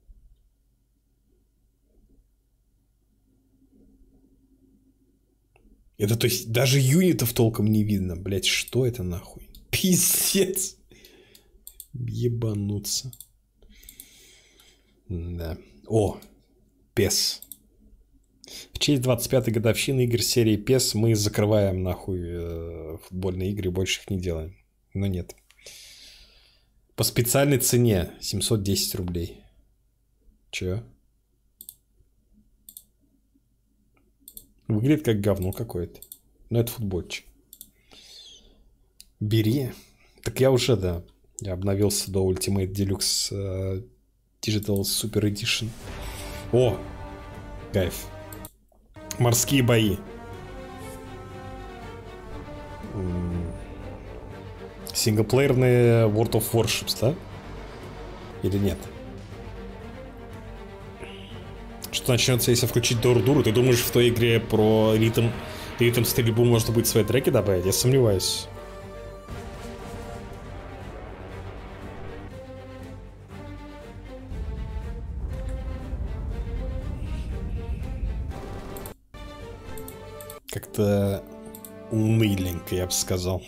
Это то есть даже юнитов толком не видно. Блять, что это нахуй? Пиздец. Ебануться. Да. О, пес. В честь двадцать пятой годовщины игр серии пес мы закрываем нахуй э, футбольные игры и больше их не делаем. Но нет. По специальной цене семьсот десять рублей. Чё? Выглядит как говно какое-то. Но это футбольчик. Бери. Так я уже, да. Я обновился до Ultimate Deluxe uh, Digital Super Edition. О! Кайф. Морские бои. Синглплеерные World of Warships, да? Или нет? Что начнется, если включить Дору-Дуру? Ты думаешь, в той игре про ритм, ритм стрельбу можно будет свои треки добавить? Я сомневаюсь. Как-то уныленько, я бы сказал.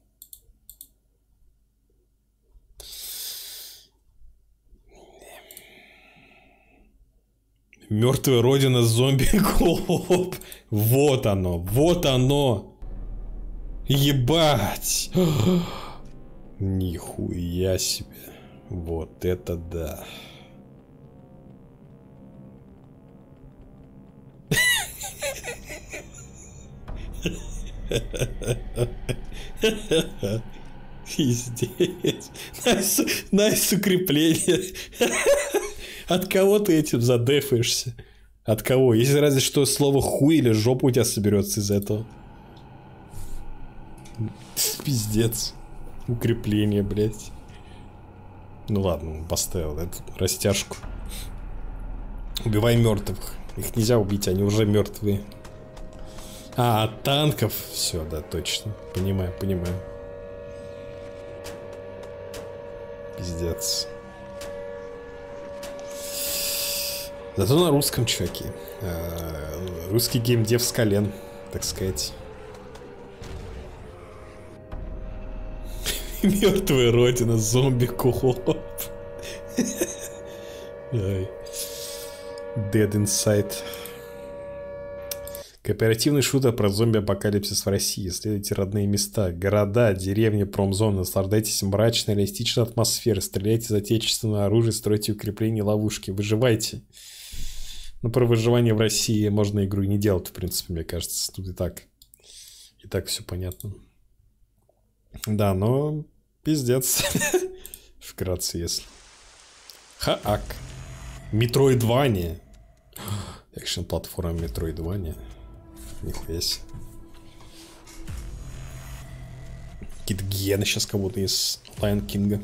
Мертвая родина зомби-коп. Вот оно, вот оно. Ебать. Нихуя себе. Вот это да. Пиздец. Найс, найс укрепление. От кого ты этим задефаешься? От кого? Если разве что слово хуй или жопа у тебя соберется из этого. Пиздец. Укрепление, блядь. Ну ладно, поставил эту растяжку. Убивай мертвых. Их нельзя убить, они уже мертвые. А, от танков. Все, да, точно. Понимаю, понимаю. Пиздец. Зато на русском, чуваки. А, русский геймдев с колен, так сказать. Мертвая родина, зомби кооп. Dead Inside. Кооперативный шутер про зомби-апокалипсис в России. Исследуйте родные места, города, деревни, промзоны. Наслаждайтесь мрачной, реалистичной атмосферой. Стреляйте из отечественного оружия, стройте укрепления, ловушки. Выживайте. Ну, про выживание в России можно игру и не делать, в принципе, мне кажется. Тут и так. И так все понятно. Да, но пиздец. Вкратце, если. Хаак. Метроидвания. Экшн-платформа Метроидвания. Нихуя себе. Какие-то гены сейчас кого-то из Lion King.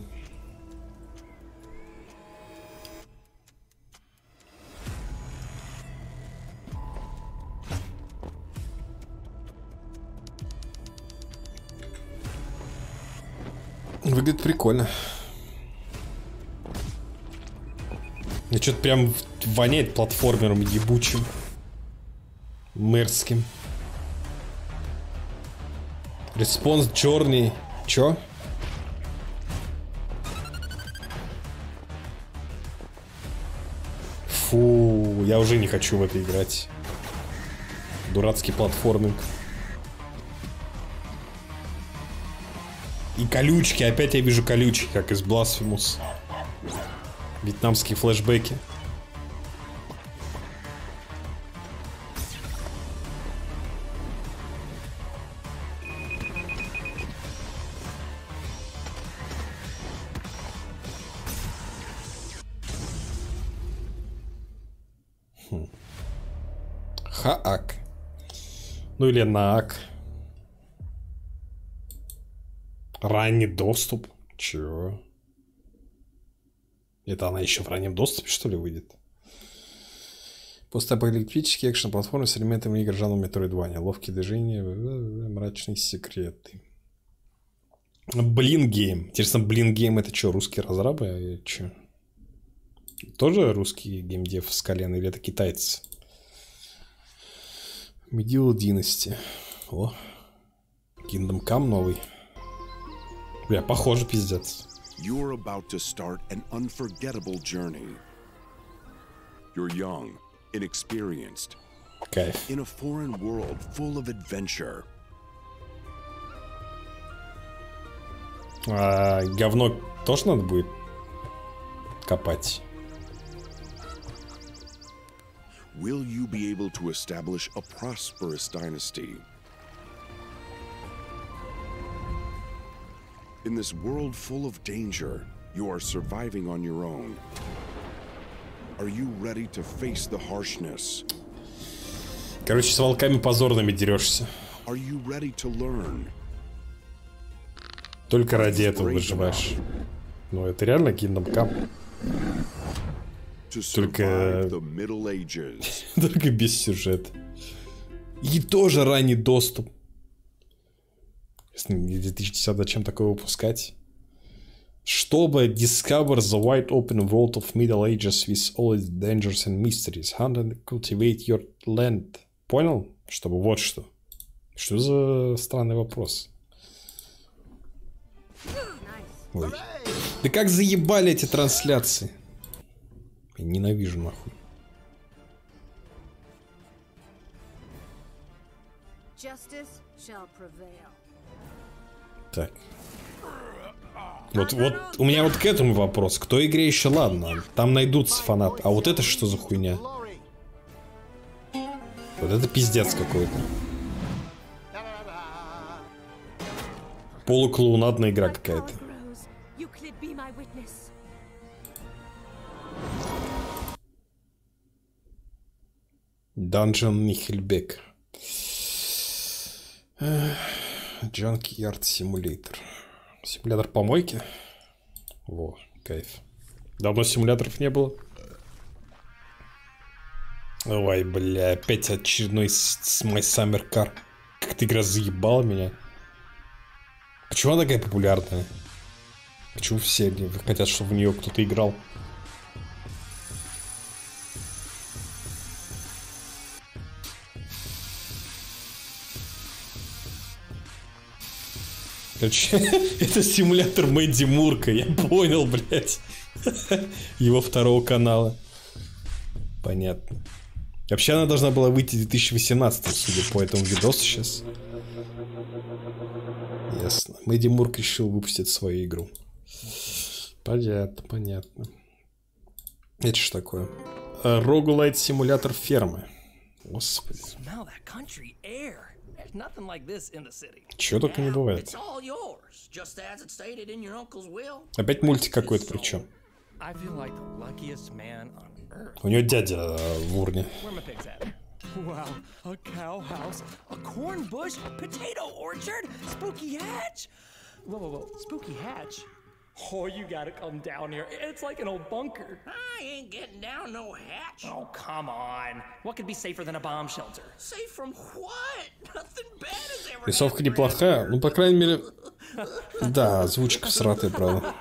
Выглядит прикольно. Ну, что-то прям воняет платформером ебучим. Мерзким. Респонс Journey. Чё? Фу, я уже не хочу в это играть. Дурацкий платформинг. И колючки, опять я вижу колючки, как из Blasphemous. Вьетнамские флешбеки. Хм. Хаак. Ну или Наак. Ранний доступ? Чё? Это она еще в раннем доступе, что ли, выйдет? Постапокалиптический экшн-платформы с элементами игр жанра Metroidvania. Ловкие движения, мрачные секреты. Блин гейм. Интересно, Блин гейм это что, русские разрабы? Или что? Тоже русский геймдев с колена или это китайцы? Medieval Dynasty. О. Kingdom Come новый. Бля, похоже, пиздец. You're about to start an unforgettable journey. You're young, inexperienced, Кайф. in a foreign world full of adventure. А, говно тоже надо будет копать. Will you be able to establish a prosperous dynasty? In this world full of danger, you are surviving on your own. Are you ready to face the harshness? Короче, с волками позорными дерешься. Are you ready to learn? Только ради этого выживаешь. Ну, это реально Kingdom Come. Только... Только без сюжета. И тоже ранний доступ. две тысячи десятый зачем такое выпускать? Чтобы discover the wide open world of Middle Ages with all its dangers and mysteries. Hunt and cultivate your land. Понял? Чтобы вот что. Что за странный вопрос? Ой. Да как заебали эти трансляции? Я ненавижу нахуй. Justice shall prevail. Так. Вот, вот у меня вот к этому вопрос. К той игре еще ладно. Там найдутся фанаты. А вот это что за хуйня? Вот это пиздец какой-то. Полуклоунадная игра какая-то. Dungeon Нихельбек. Junkyard Simulator. Симулятор помойки. Во, кайф. Давно симуляторов не было. Ой, бля, опять очередной My Summer Car. Как-то игра заебала меня. Почему она такая популярная? Почему все хотят, чтобы в нее кто-то играл? Короче, это симулятор Мэдди Мурка, я понял, блядь. Его второго канала. Понятно. Вообще она должна была выйти в две тысячи восемнадцатом, судя по этому видосу сейчас. Ясно. Мэдди Мурк решил выпустить свою игру. Понятно, понятно. Это что такое? Роглайт симулятор фермы. Господи. Чего только не бывает. Опять мультик какой-то причем. У него дядя в урне. Wow, a cow house, a corn bush, potato orchard, spooky hatch. Whoa, whoa, whoa, spooky hatch? Oh, you gotta come down here. It's like an old bunker. I ain't getting down no hatch. Oh, come on. What could be safer than a bomb shelter? Safe from what? Nothing bad has ever Рисовка неплохая, ну, по крайней мере... Да, озвучка всратая, правда.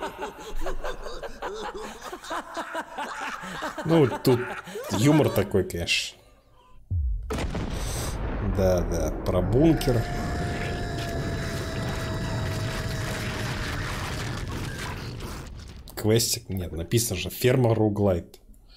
Ну, тут юмор такой, конечно. Да, да, про бункер. Квестик, нет, написано же ферма Роглайт.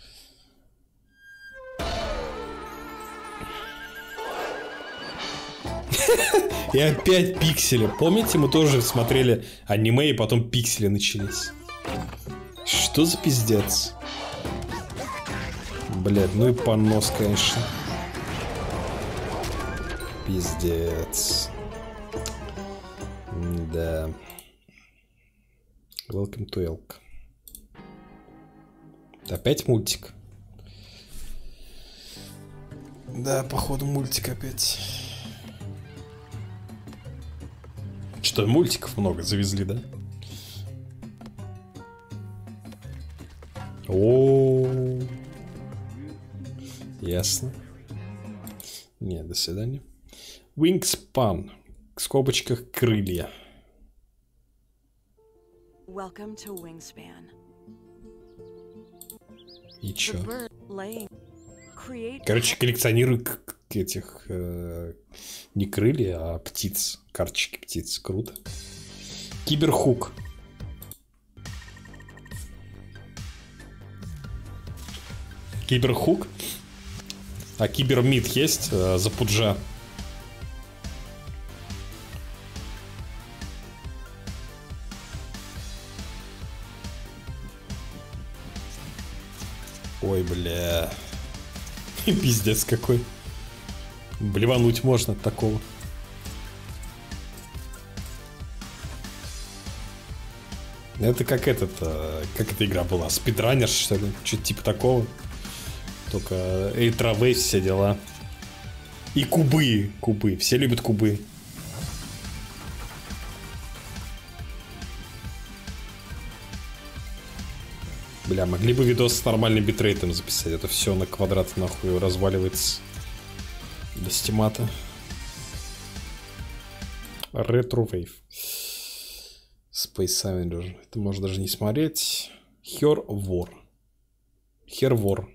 И опять пиксели. Помните, мы тоже смотрели аниме, и потом пиксели начались. Что за пиздец? Блядь, ну и понос, конечно. Пиздец. Да. Welcome to Elk. Опять мультик. Да, походу мультик опять. Что, мультиков много завезли, да? О, ясно. Не, до свидания. Wingspan. В скобочках крылья. Welcome to Wingspan. И чё? Короче, коллекционирую этих э, не крылья, а птиц. Карточки птиц. Круто. Киберхук. Киберхук. А кибермид есть э, за пуджа? Ой, бля. Пиздец какой. Блевануть можно от такого. Это как этот, как эта игра была? Спидранер, что ли? Что-то типа такого. Только Эйтравей, все дела. И кубы. Кубы. Все любят кубы. Бля, могли бы видос с нормальным битрейтом записать. Это все на квадрат нахуй разваливается. Для стимата. Retrowave. Space Avenger. Это можно даже не смотреть. Her War. Her War.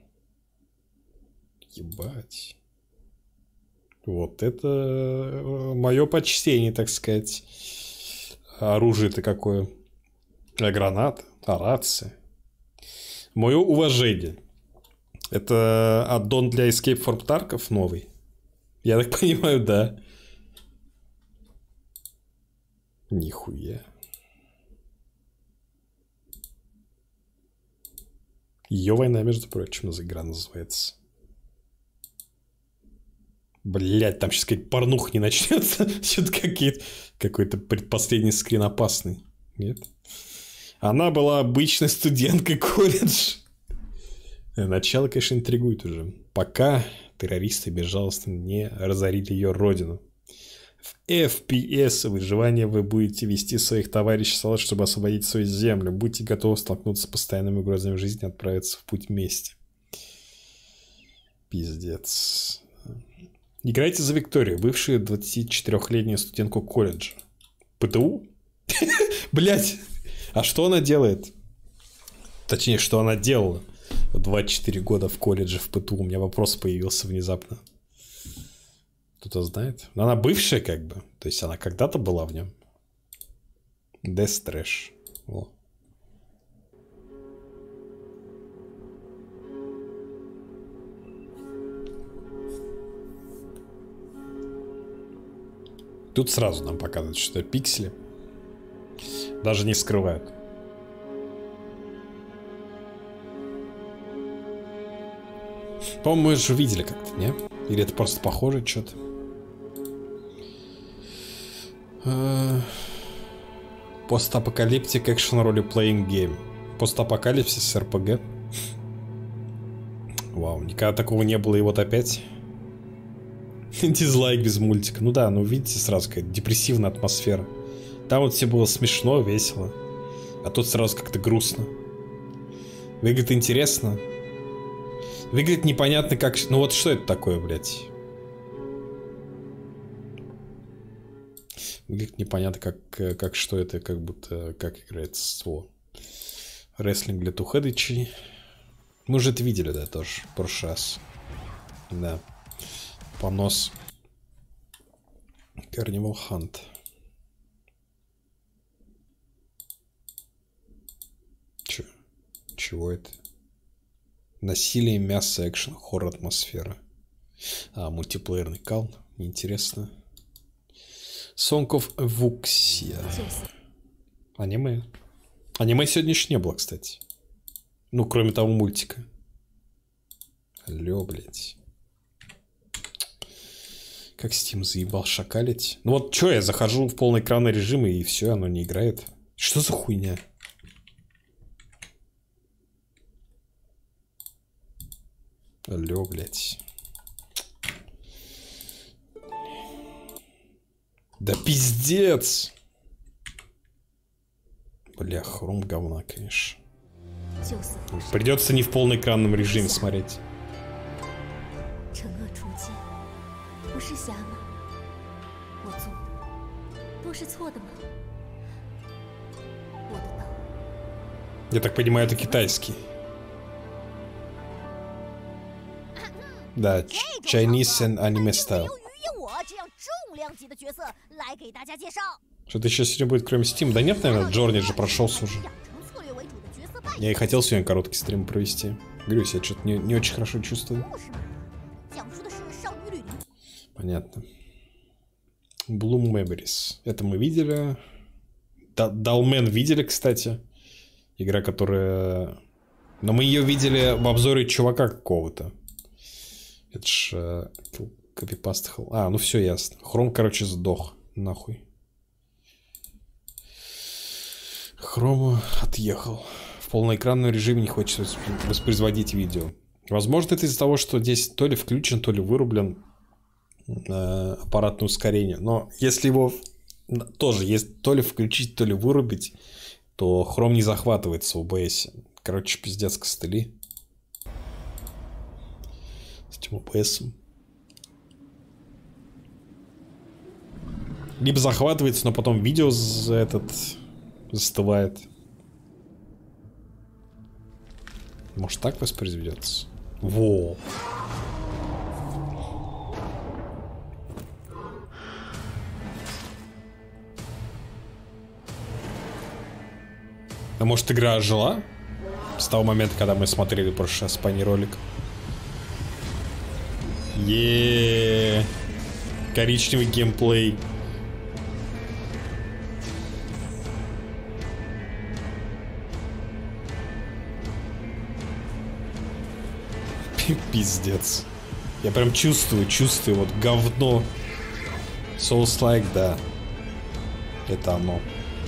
Ебать. Вот это мое почтение, так сказать. Оружие-то какое. А граната, а рация. Мое уважение. Это аддон для Escape from Tarkov новый? Я так понимаю, да. Нихуя. Ее война, между прочим, за игра называется. Блять, там сейчас какая-то порнуха не начнется. Что-то какие-то... Какой-то предпоследний скрин опасный. Нет? Она была обычной студенткой колледжа. Начало, конечно, интригует уже. Пока террористы безжалостно не разорили ее родину. В эф пи эс выживания вы будете вести своих товарищей солдат, чтобы освободить свою землю. Будьте готовы столкнуться с постоянными угрозами жизни и отправиться в путь вместе. Пиздец. Играйте за Викторию, бывшую двадцатичетырёхлетнюю студентку колледжа. ПТУ? Блять! А что она делает? Точнее, что она делала в двадцать четыре года в колледже в ПТУ? У меня вопрос появился внезапно. Кто-то знает? Она бывшая как бы. То есть она когда-то была в нем. Death Trash. О. Тут сразу нам показывают, что это пиксели. Даже не скрывают. По-моему, мы же видели как-то, не? Или это просто похоже что-то? Постапокалиптик экшен ролеплеинг гейм. Постапокалипсис эр пи джи. Вау, никогда такого не было, и вот опять. Дизлайк без мультика. Ну да, ну видите, сразу какая-то депрессивная атмосфера. Там вот все было смешно, весело. А тут сразу как-то грустно. Выглядит интересно. Выглядит непонятно как... Ну вот что это такое, блядь? Выглядит непонятно как, как что это, как будто... Как играется. О. Рестлинг для тухедычей. Мы уже это видели, да, тоже. В прошлый раз. Да. Понос. Carnival Hunt. Чё? Чего это? Насилие, мясо, экшен, хоррор, атмосфера. А, мультиплеерный кал. Интересно. Song of Wuxia. Аниме. Аниме сегодня еще не было, кстати. Ну, кроме того мультика. Алло, блядь. Как Steam заебал шакалить. Ну вот что, я захожу в полноэкранный режим и все, оно не играет. Что за хуйня? Алло, блядь. Да пиздец! Бля, хром говна, конечно. Придется не в полноэкранном режиме смотреть. Я так понимаю, это китайский. Да, Chinese and anime style. Что-то еще сегодня будет, кроме Steam? Да нет, наверное, Джорни же прошелся уже. Я и хотел сегодня короткий стрим провести. Говорю, я что-то не, не очень хорошо чувствую. Понятно. Bloom Memories. Это мы видели. Далмен видели, кстати. Игра, которая... Но мы ее видели в обзоре чувака какого-то. Это ж... Копипаст. А, ну все ясно. Хром, короче, сдох. Нахуй. Хром отъехал. В полноэкранном режиме не хочется воспроизводить видео. Возможно, это из-за того, что здесь то ли включен, то ли вырублен э, аппаратное ускорение. Но если его тоже есть то ли включить, то ли вырубить, то хром не захватывается в о бэ эс. Короче, пиздец костыли. С этим о бэ эс. Либо захватывается, но потом видео за этот застывает. Может, так воспроизведется? Во! А может, игра ожила? С того момента, когда мы смотрели прошлый раз пани ролик. Еее! Коричневый геймплей. Пиздец. Я прям чувствую, чувствую вот говно. Souls-like, да. Это оно.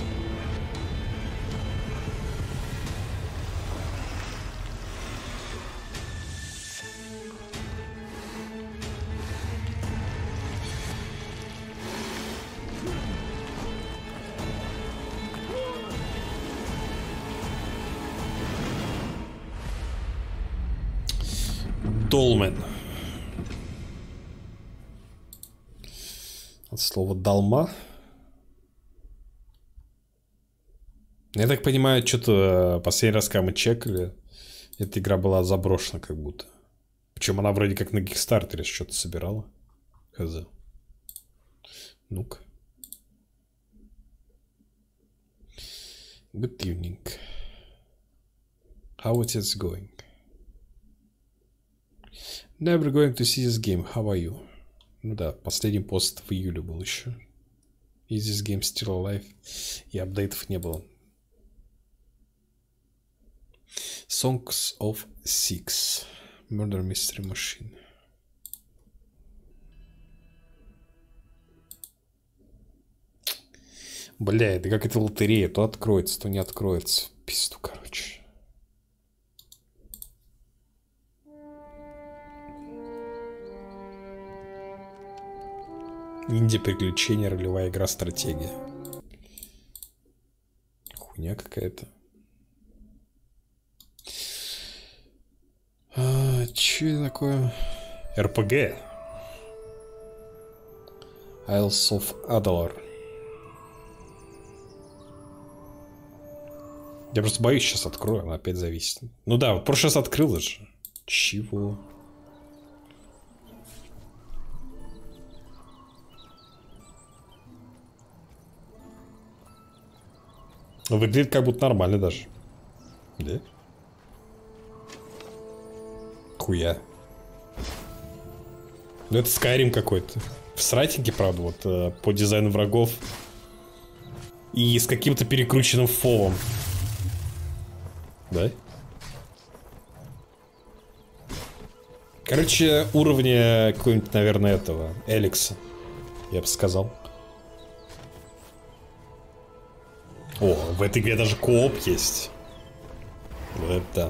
Долмен. От слова долма. Я так понимаю, что-то последний раз, когда мы чекали, эта игра была заброшена как будто. Причем она вроде как на Kickstarter что-то собирала. Хз. Ну-ка. Good evening. How it is going? Never going to see this game. How are you? Ну да, последний пост в июле был еще. Is this game still alive? И апдейтов не было. Songs of Six. Murder Mystery Machine. Бля, это как это лотерея. То откроется, то не откроется. Пизду, короче. Инди-приключения, ролевая игра, стратегия. Хуйня какая-то. А, че это такое? эр пи джи. Isles of Adalor. Я просто боюсь, сейчас открою, она опять зависит. Ну да, вот в прошлый раз открыла же. Чего? Выглядит как будто нормально даже. Да? Хуя. Ну это Skyrim какой-то. В сратинге, правда, вот по дизайну врагов. И с каким-то перекрученным фолом. Да? Короче, уровня какого-нибудь, наверное, этого Эликса. Я бы сказал. О, в этой игре даже кооп есть. Вот это.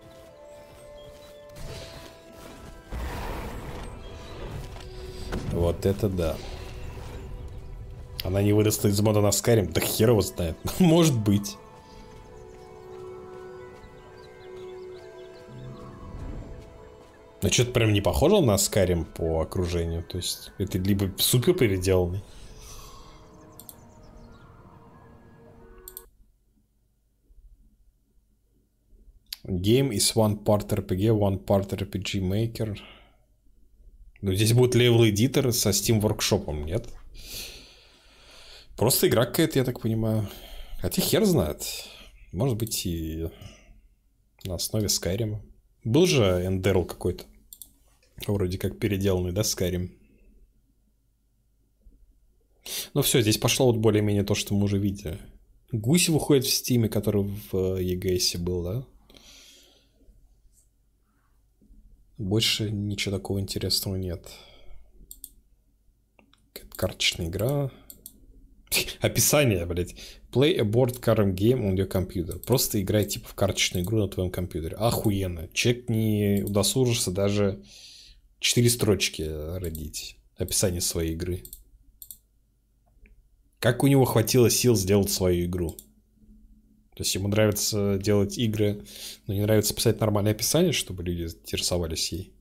Вот это да. Она не выросла из мода на Skyrim? Да хер его знает. Может быть. Но что-то прям не похоже на Skyrim по окружению. То есть это либо супер переделанный. Game is one part эр пи джи, one part эр пи джи Maker. Ну, здесь будет level editor со Steam Workshop, нет? Просто игра какая-то, я так понимаю. Хотя хер знает. Может быть и на основе Skyrim. Был же Enderl какой-то. Вроде как переделанный, да, Skyrim? Ну все, здесь пошло вот более-менее то, что мы уже видели. Гусь выходит в Steam, который в и джи эс был, да? Больше ничего такого интересного нет. Карточная игра. Описание, блядь. Play a board card game on your computer. Просто играй типа в карточную игру на твоем компьютере. Охуенно. Человек не удосужился даже четыре строчки родить. Описание своей игры. Как у него хватило сил сделать свою игру? То есть ему нравится делать игры, но не нравится писать нормальное описание, чтобы люди интересовались ей.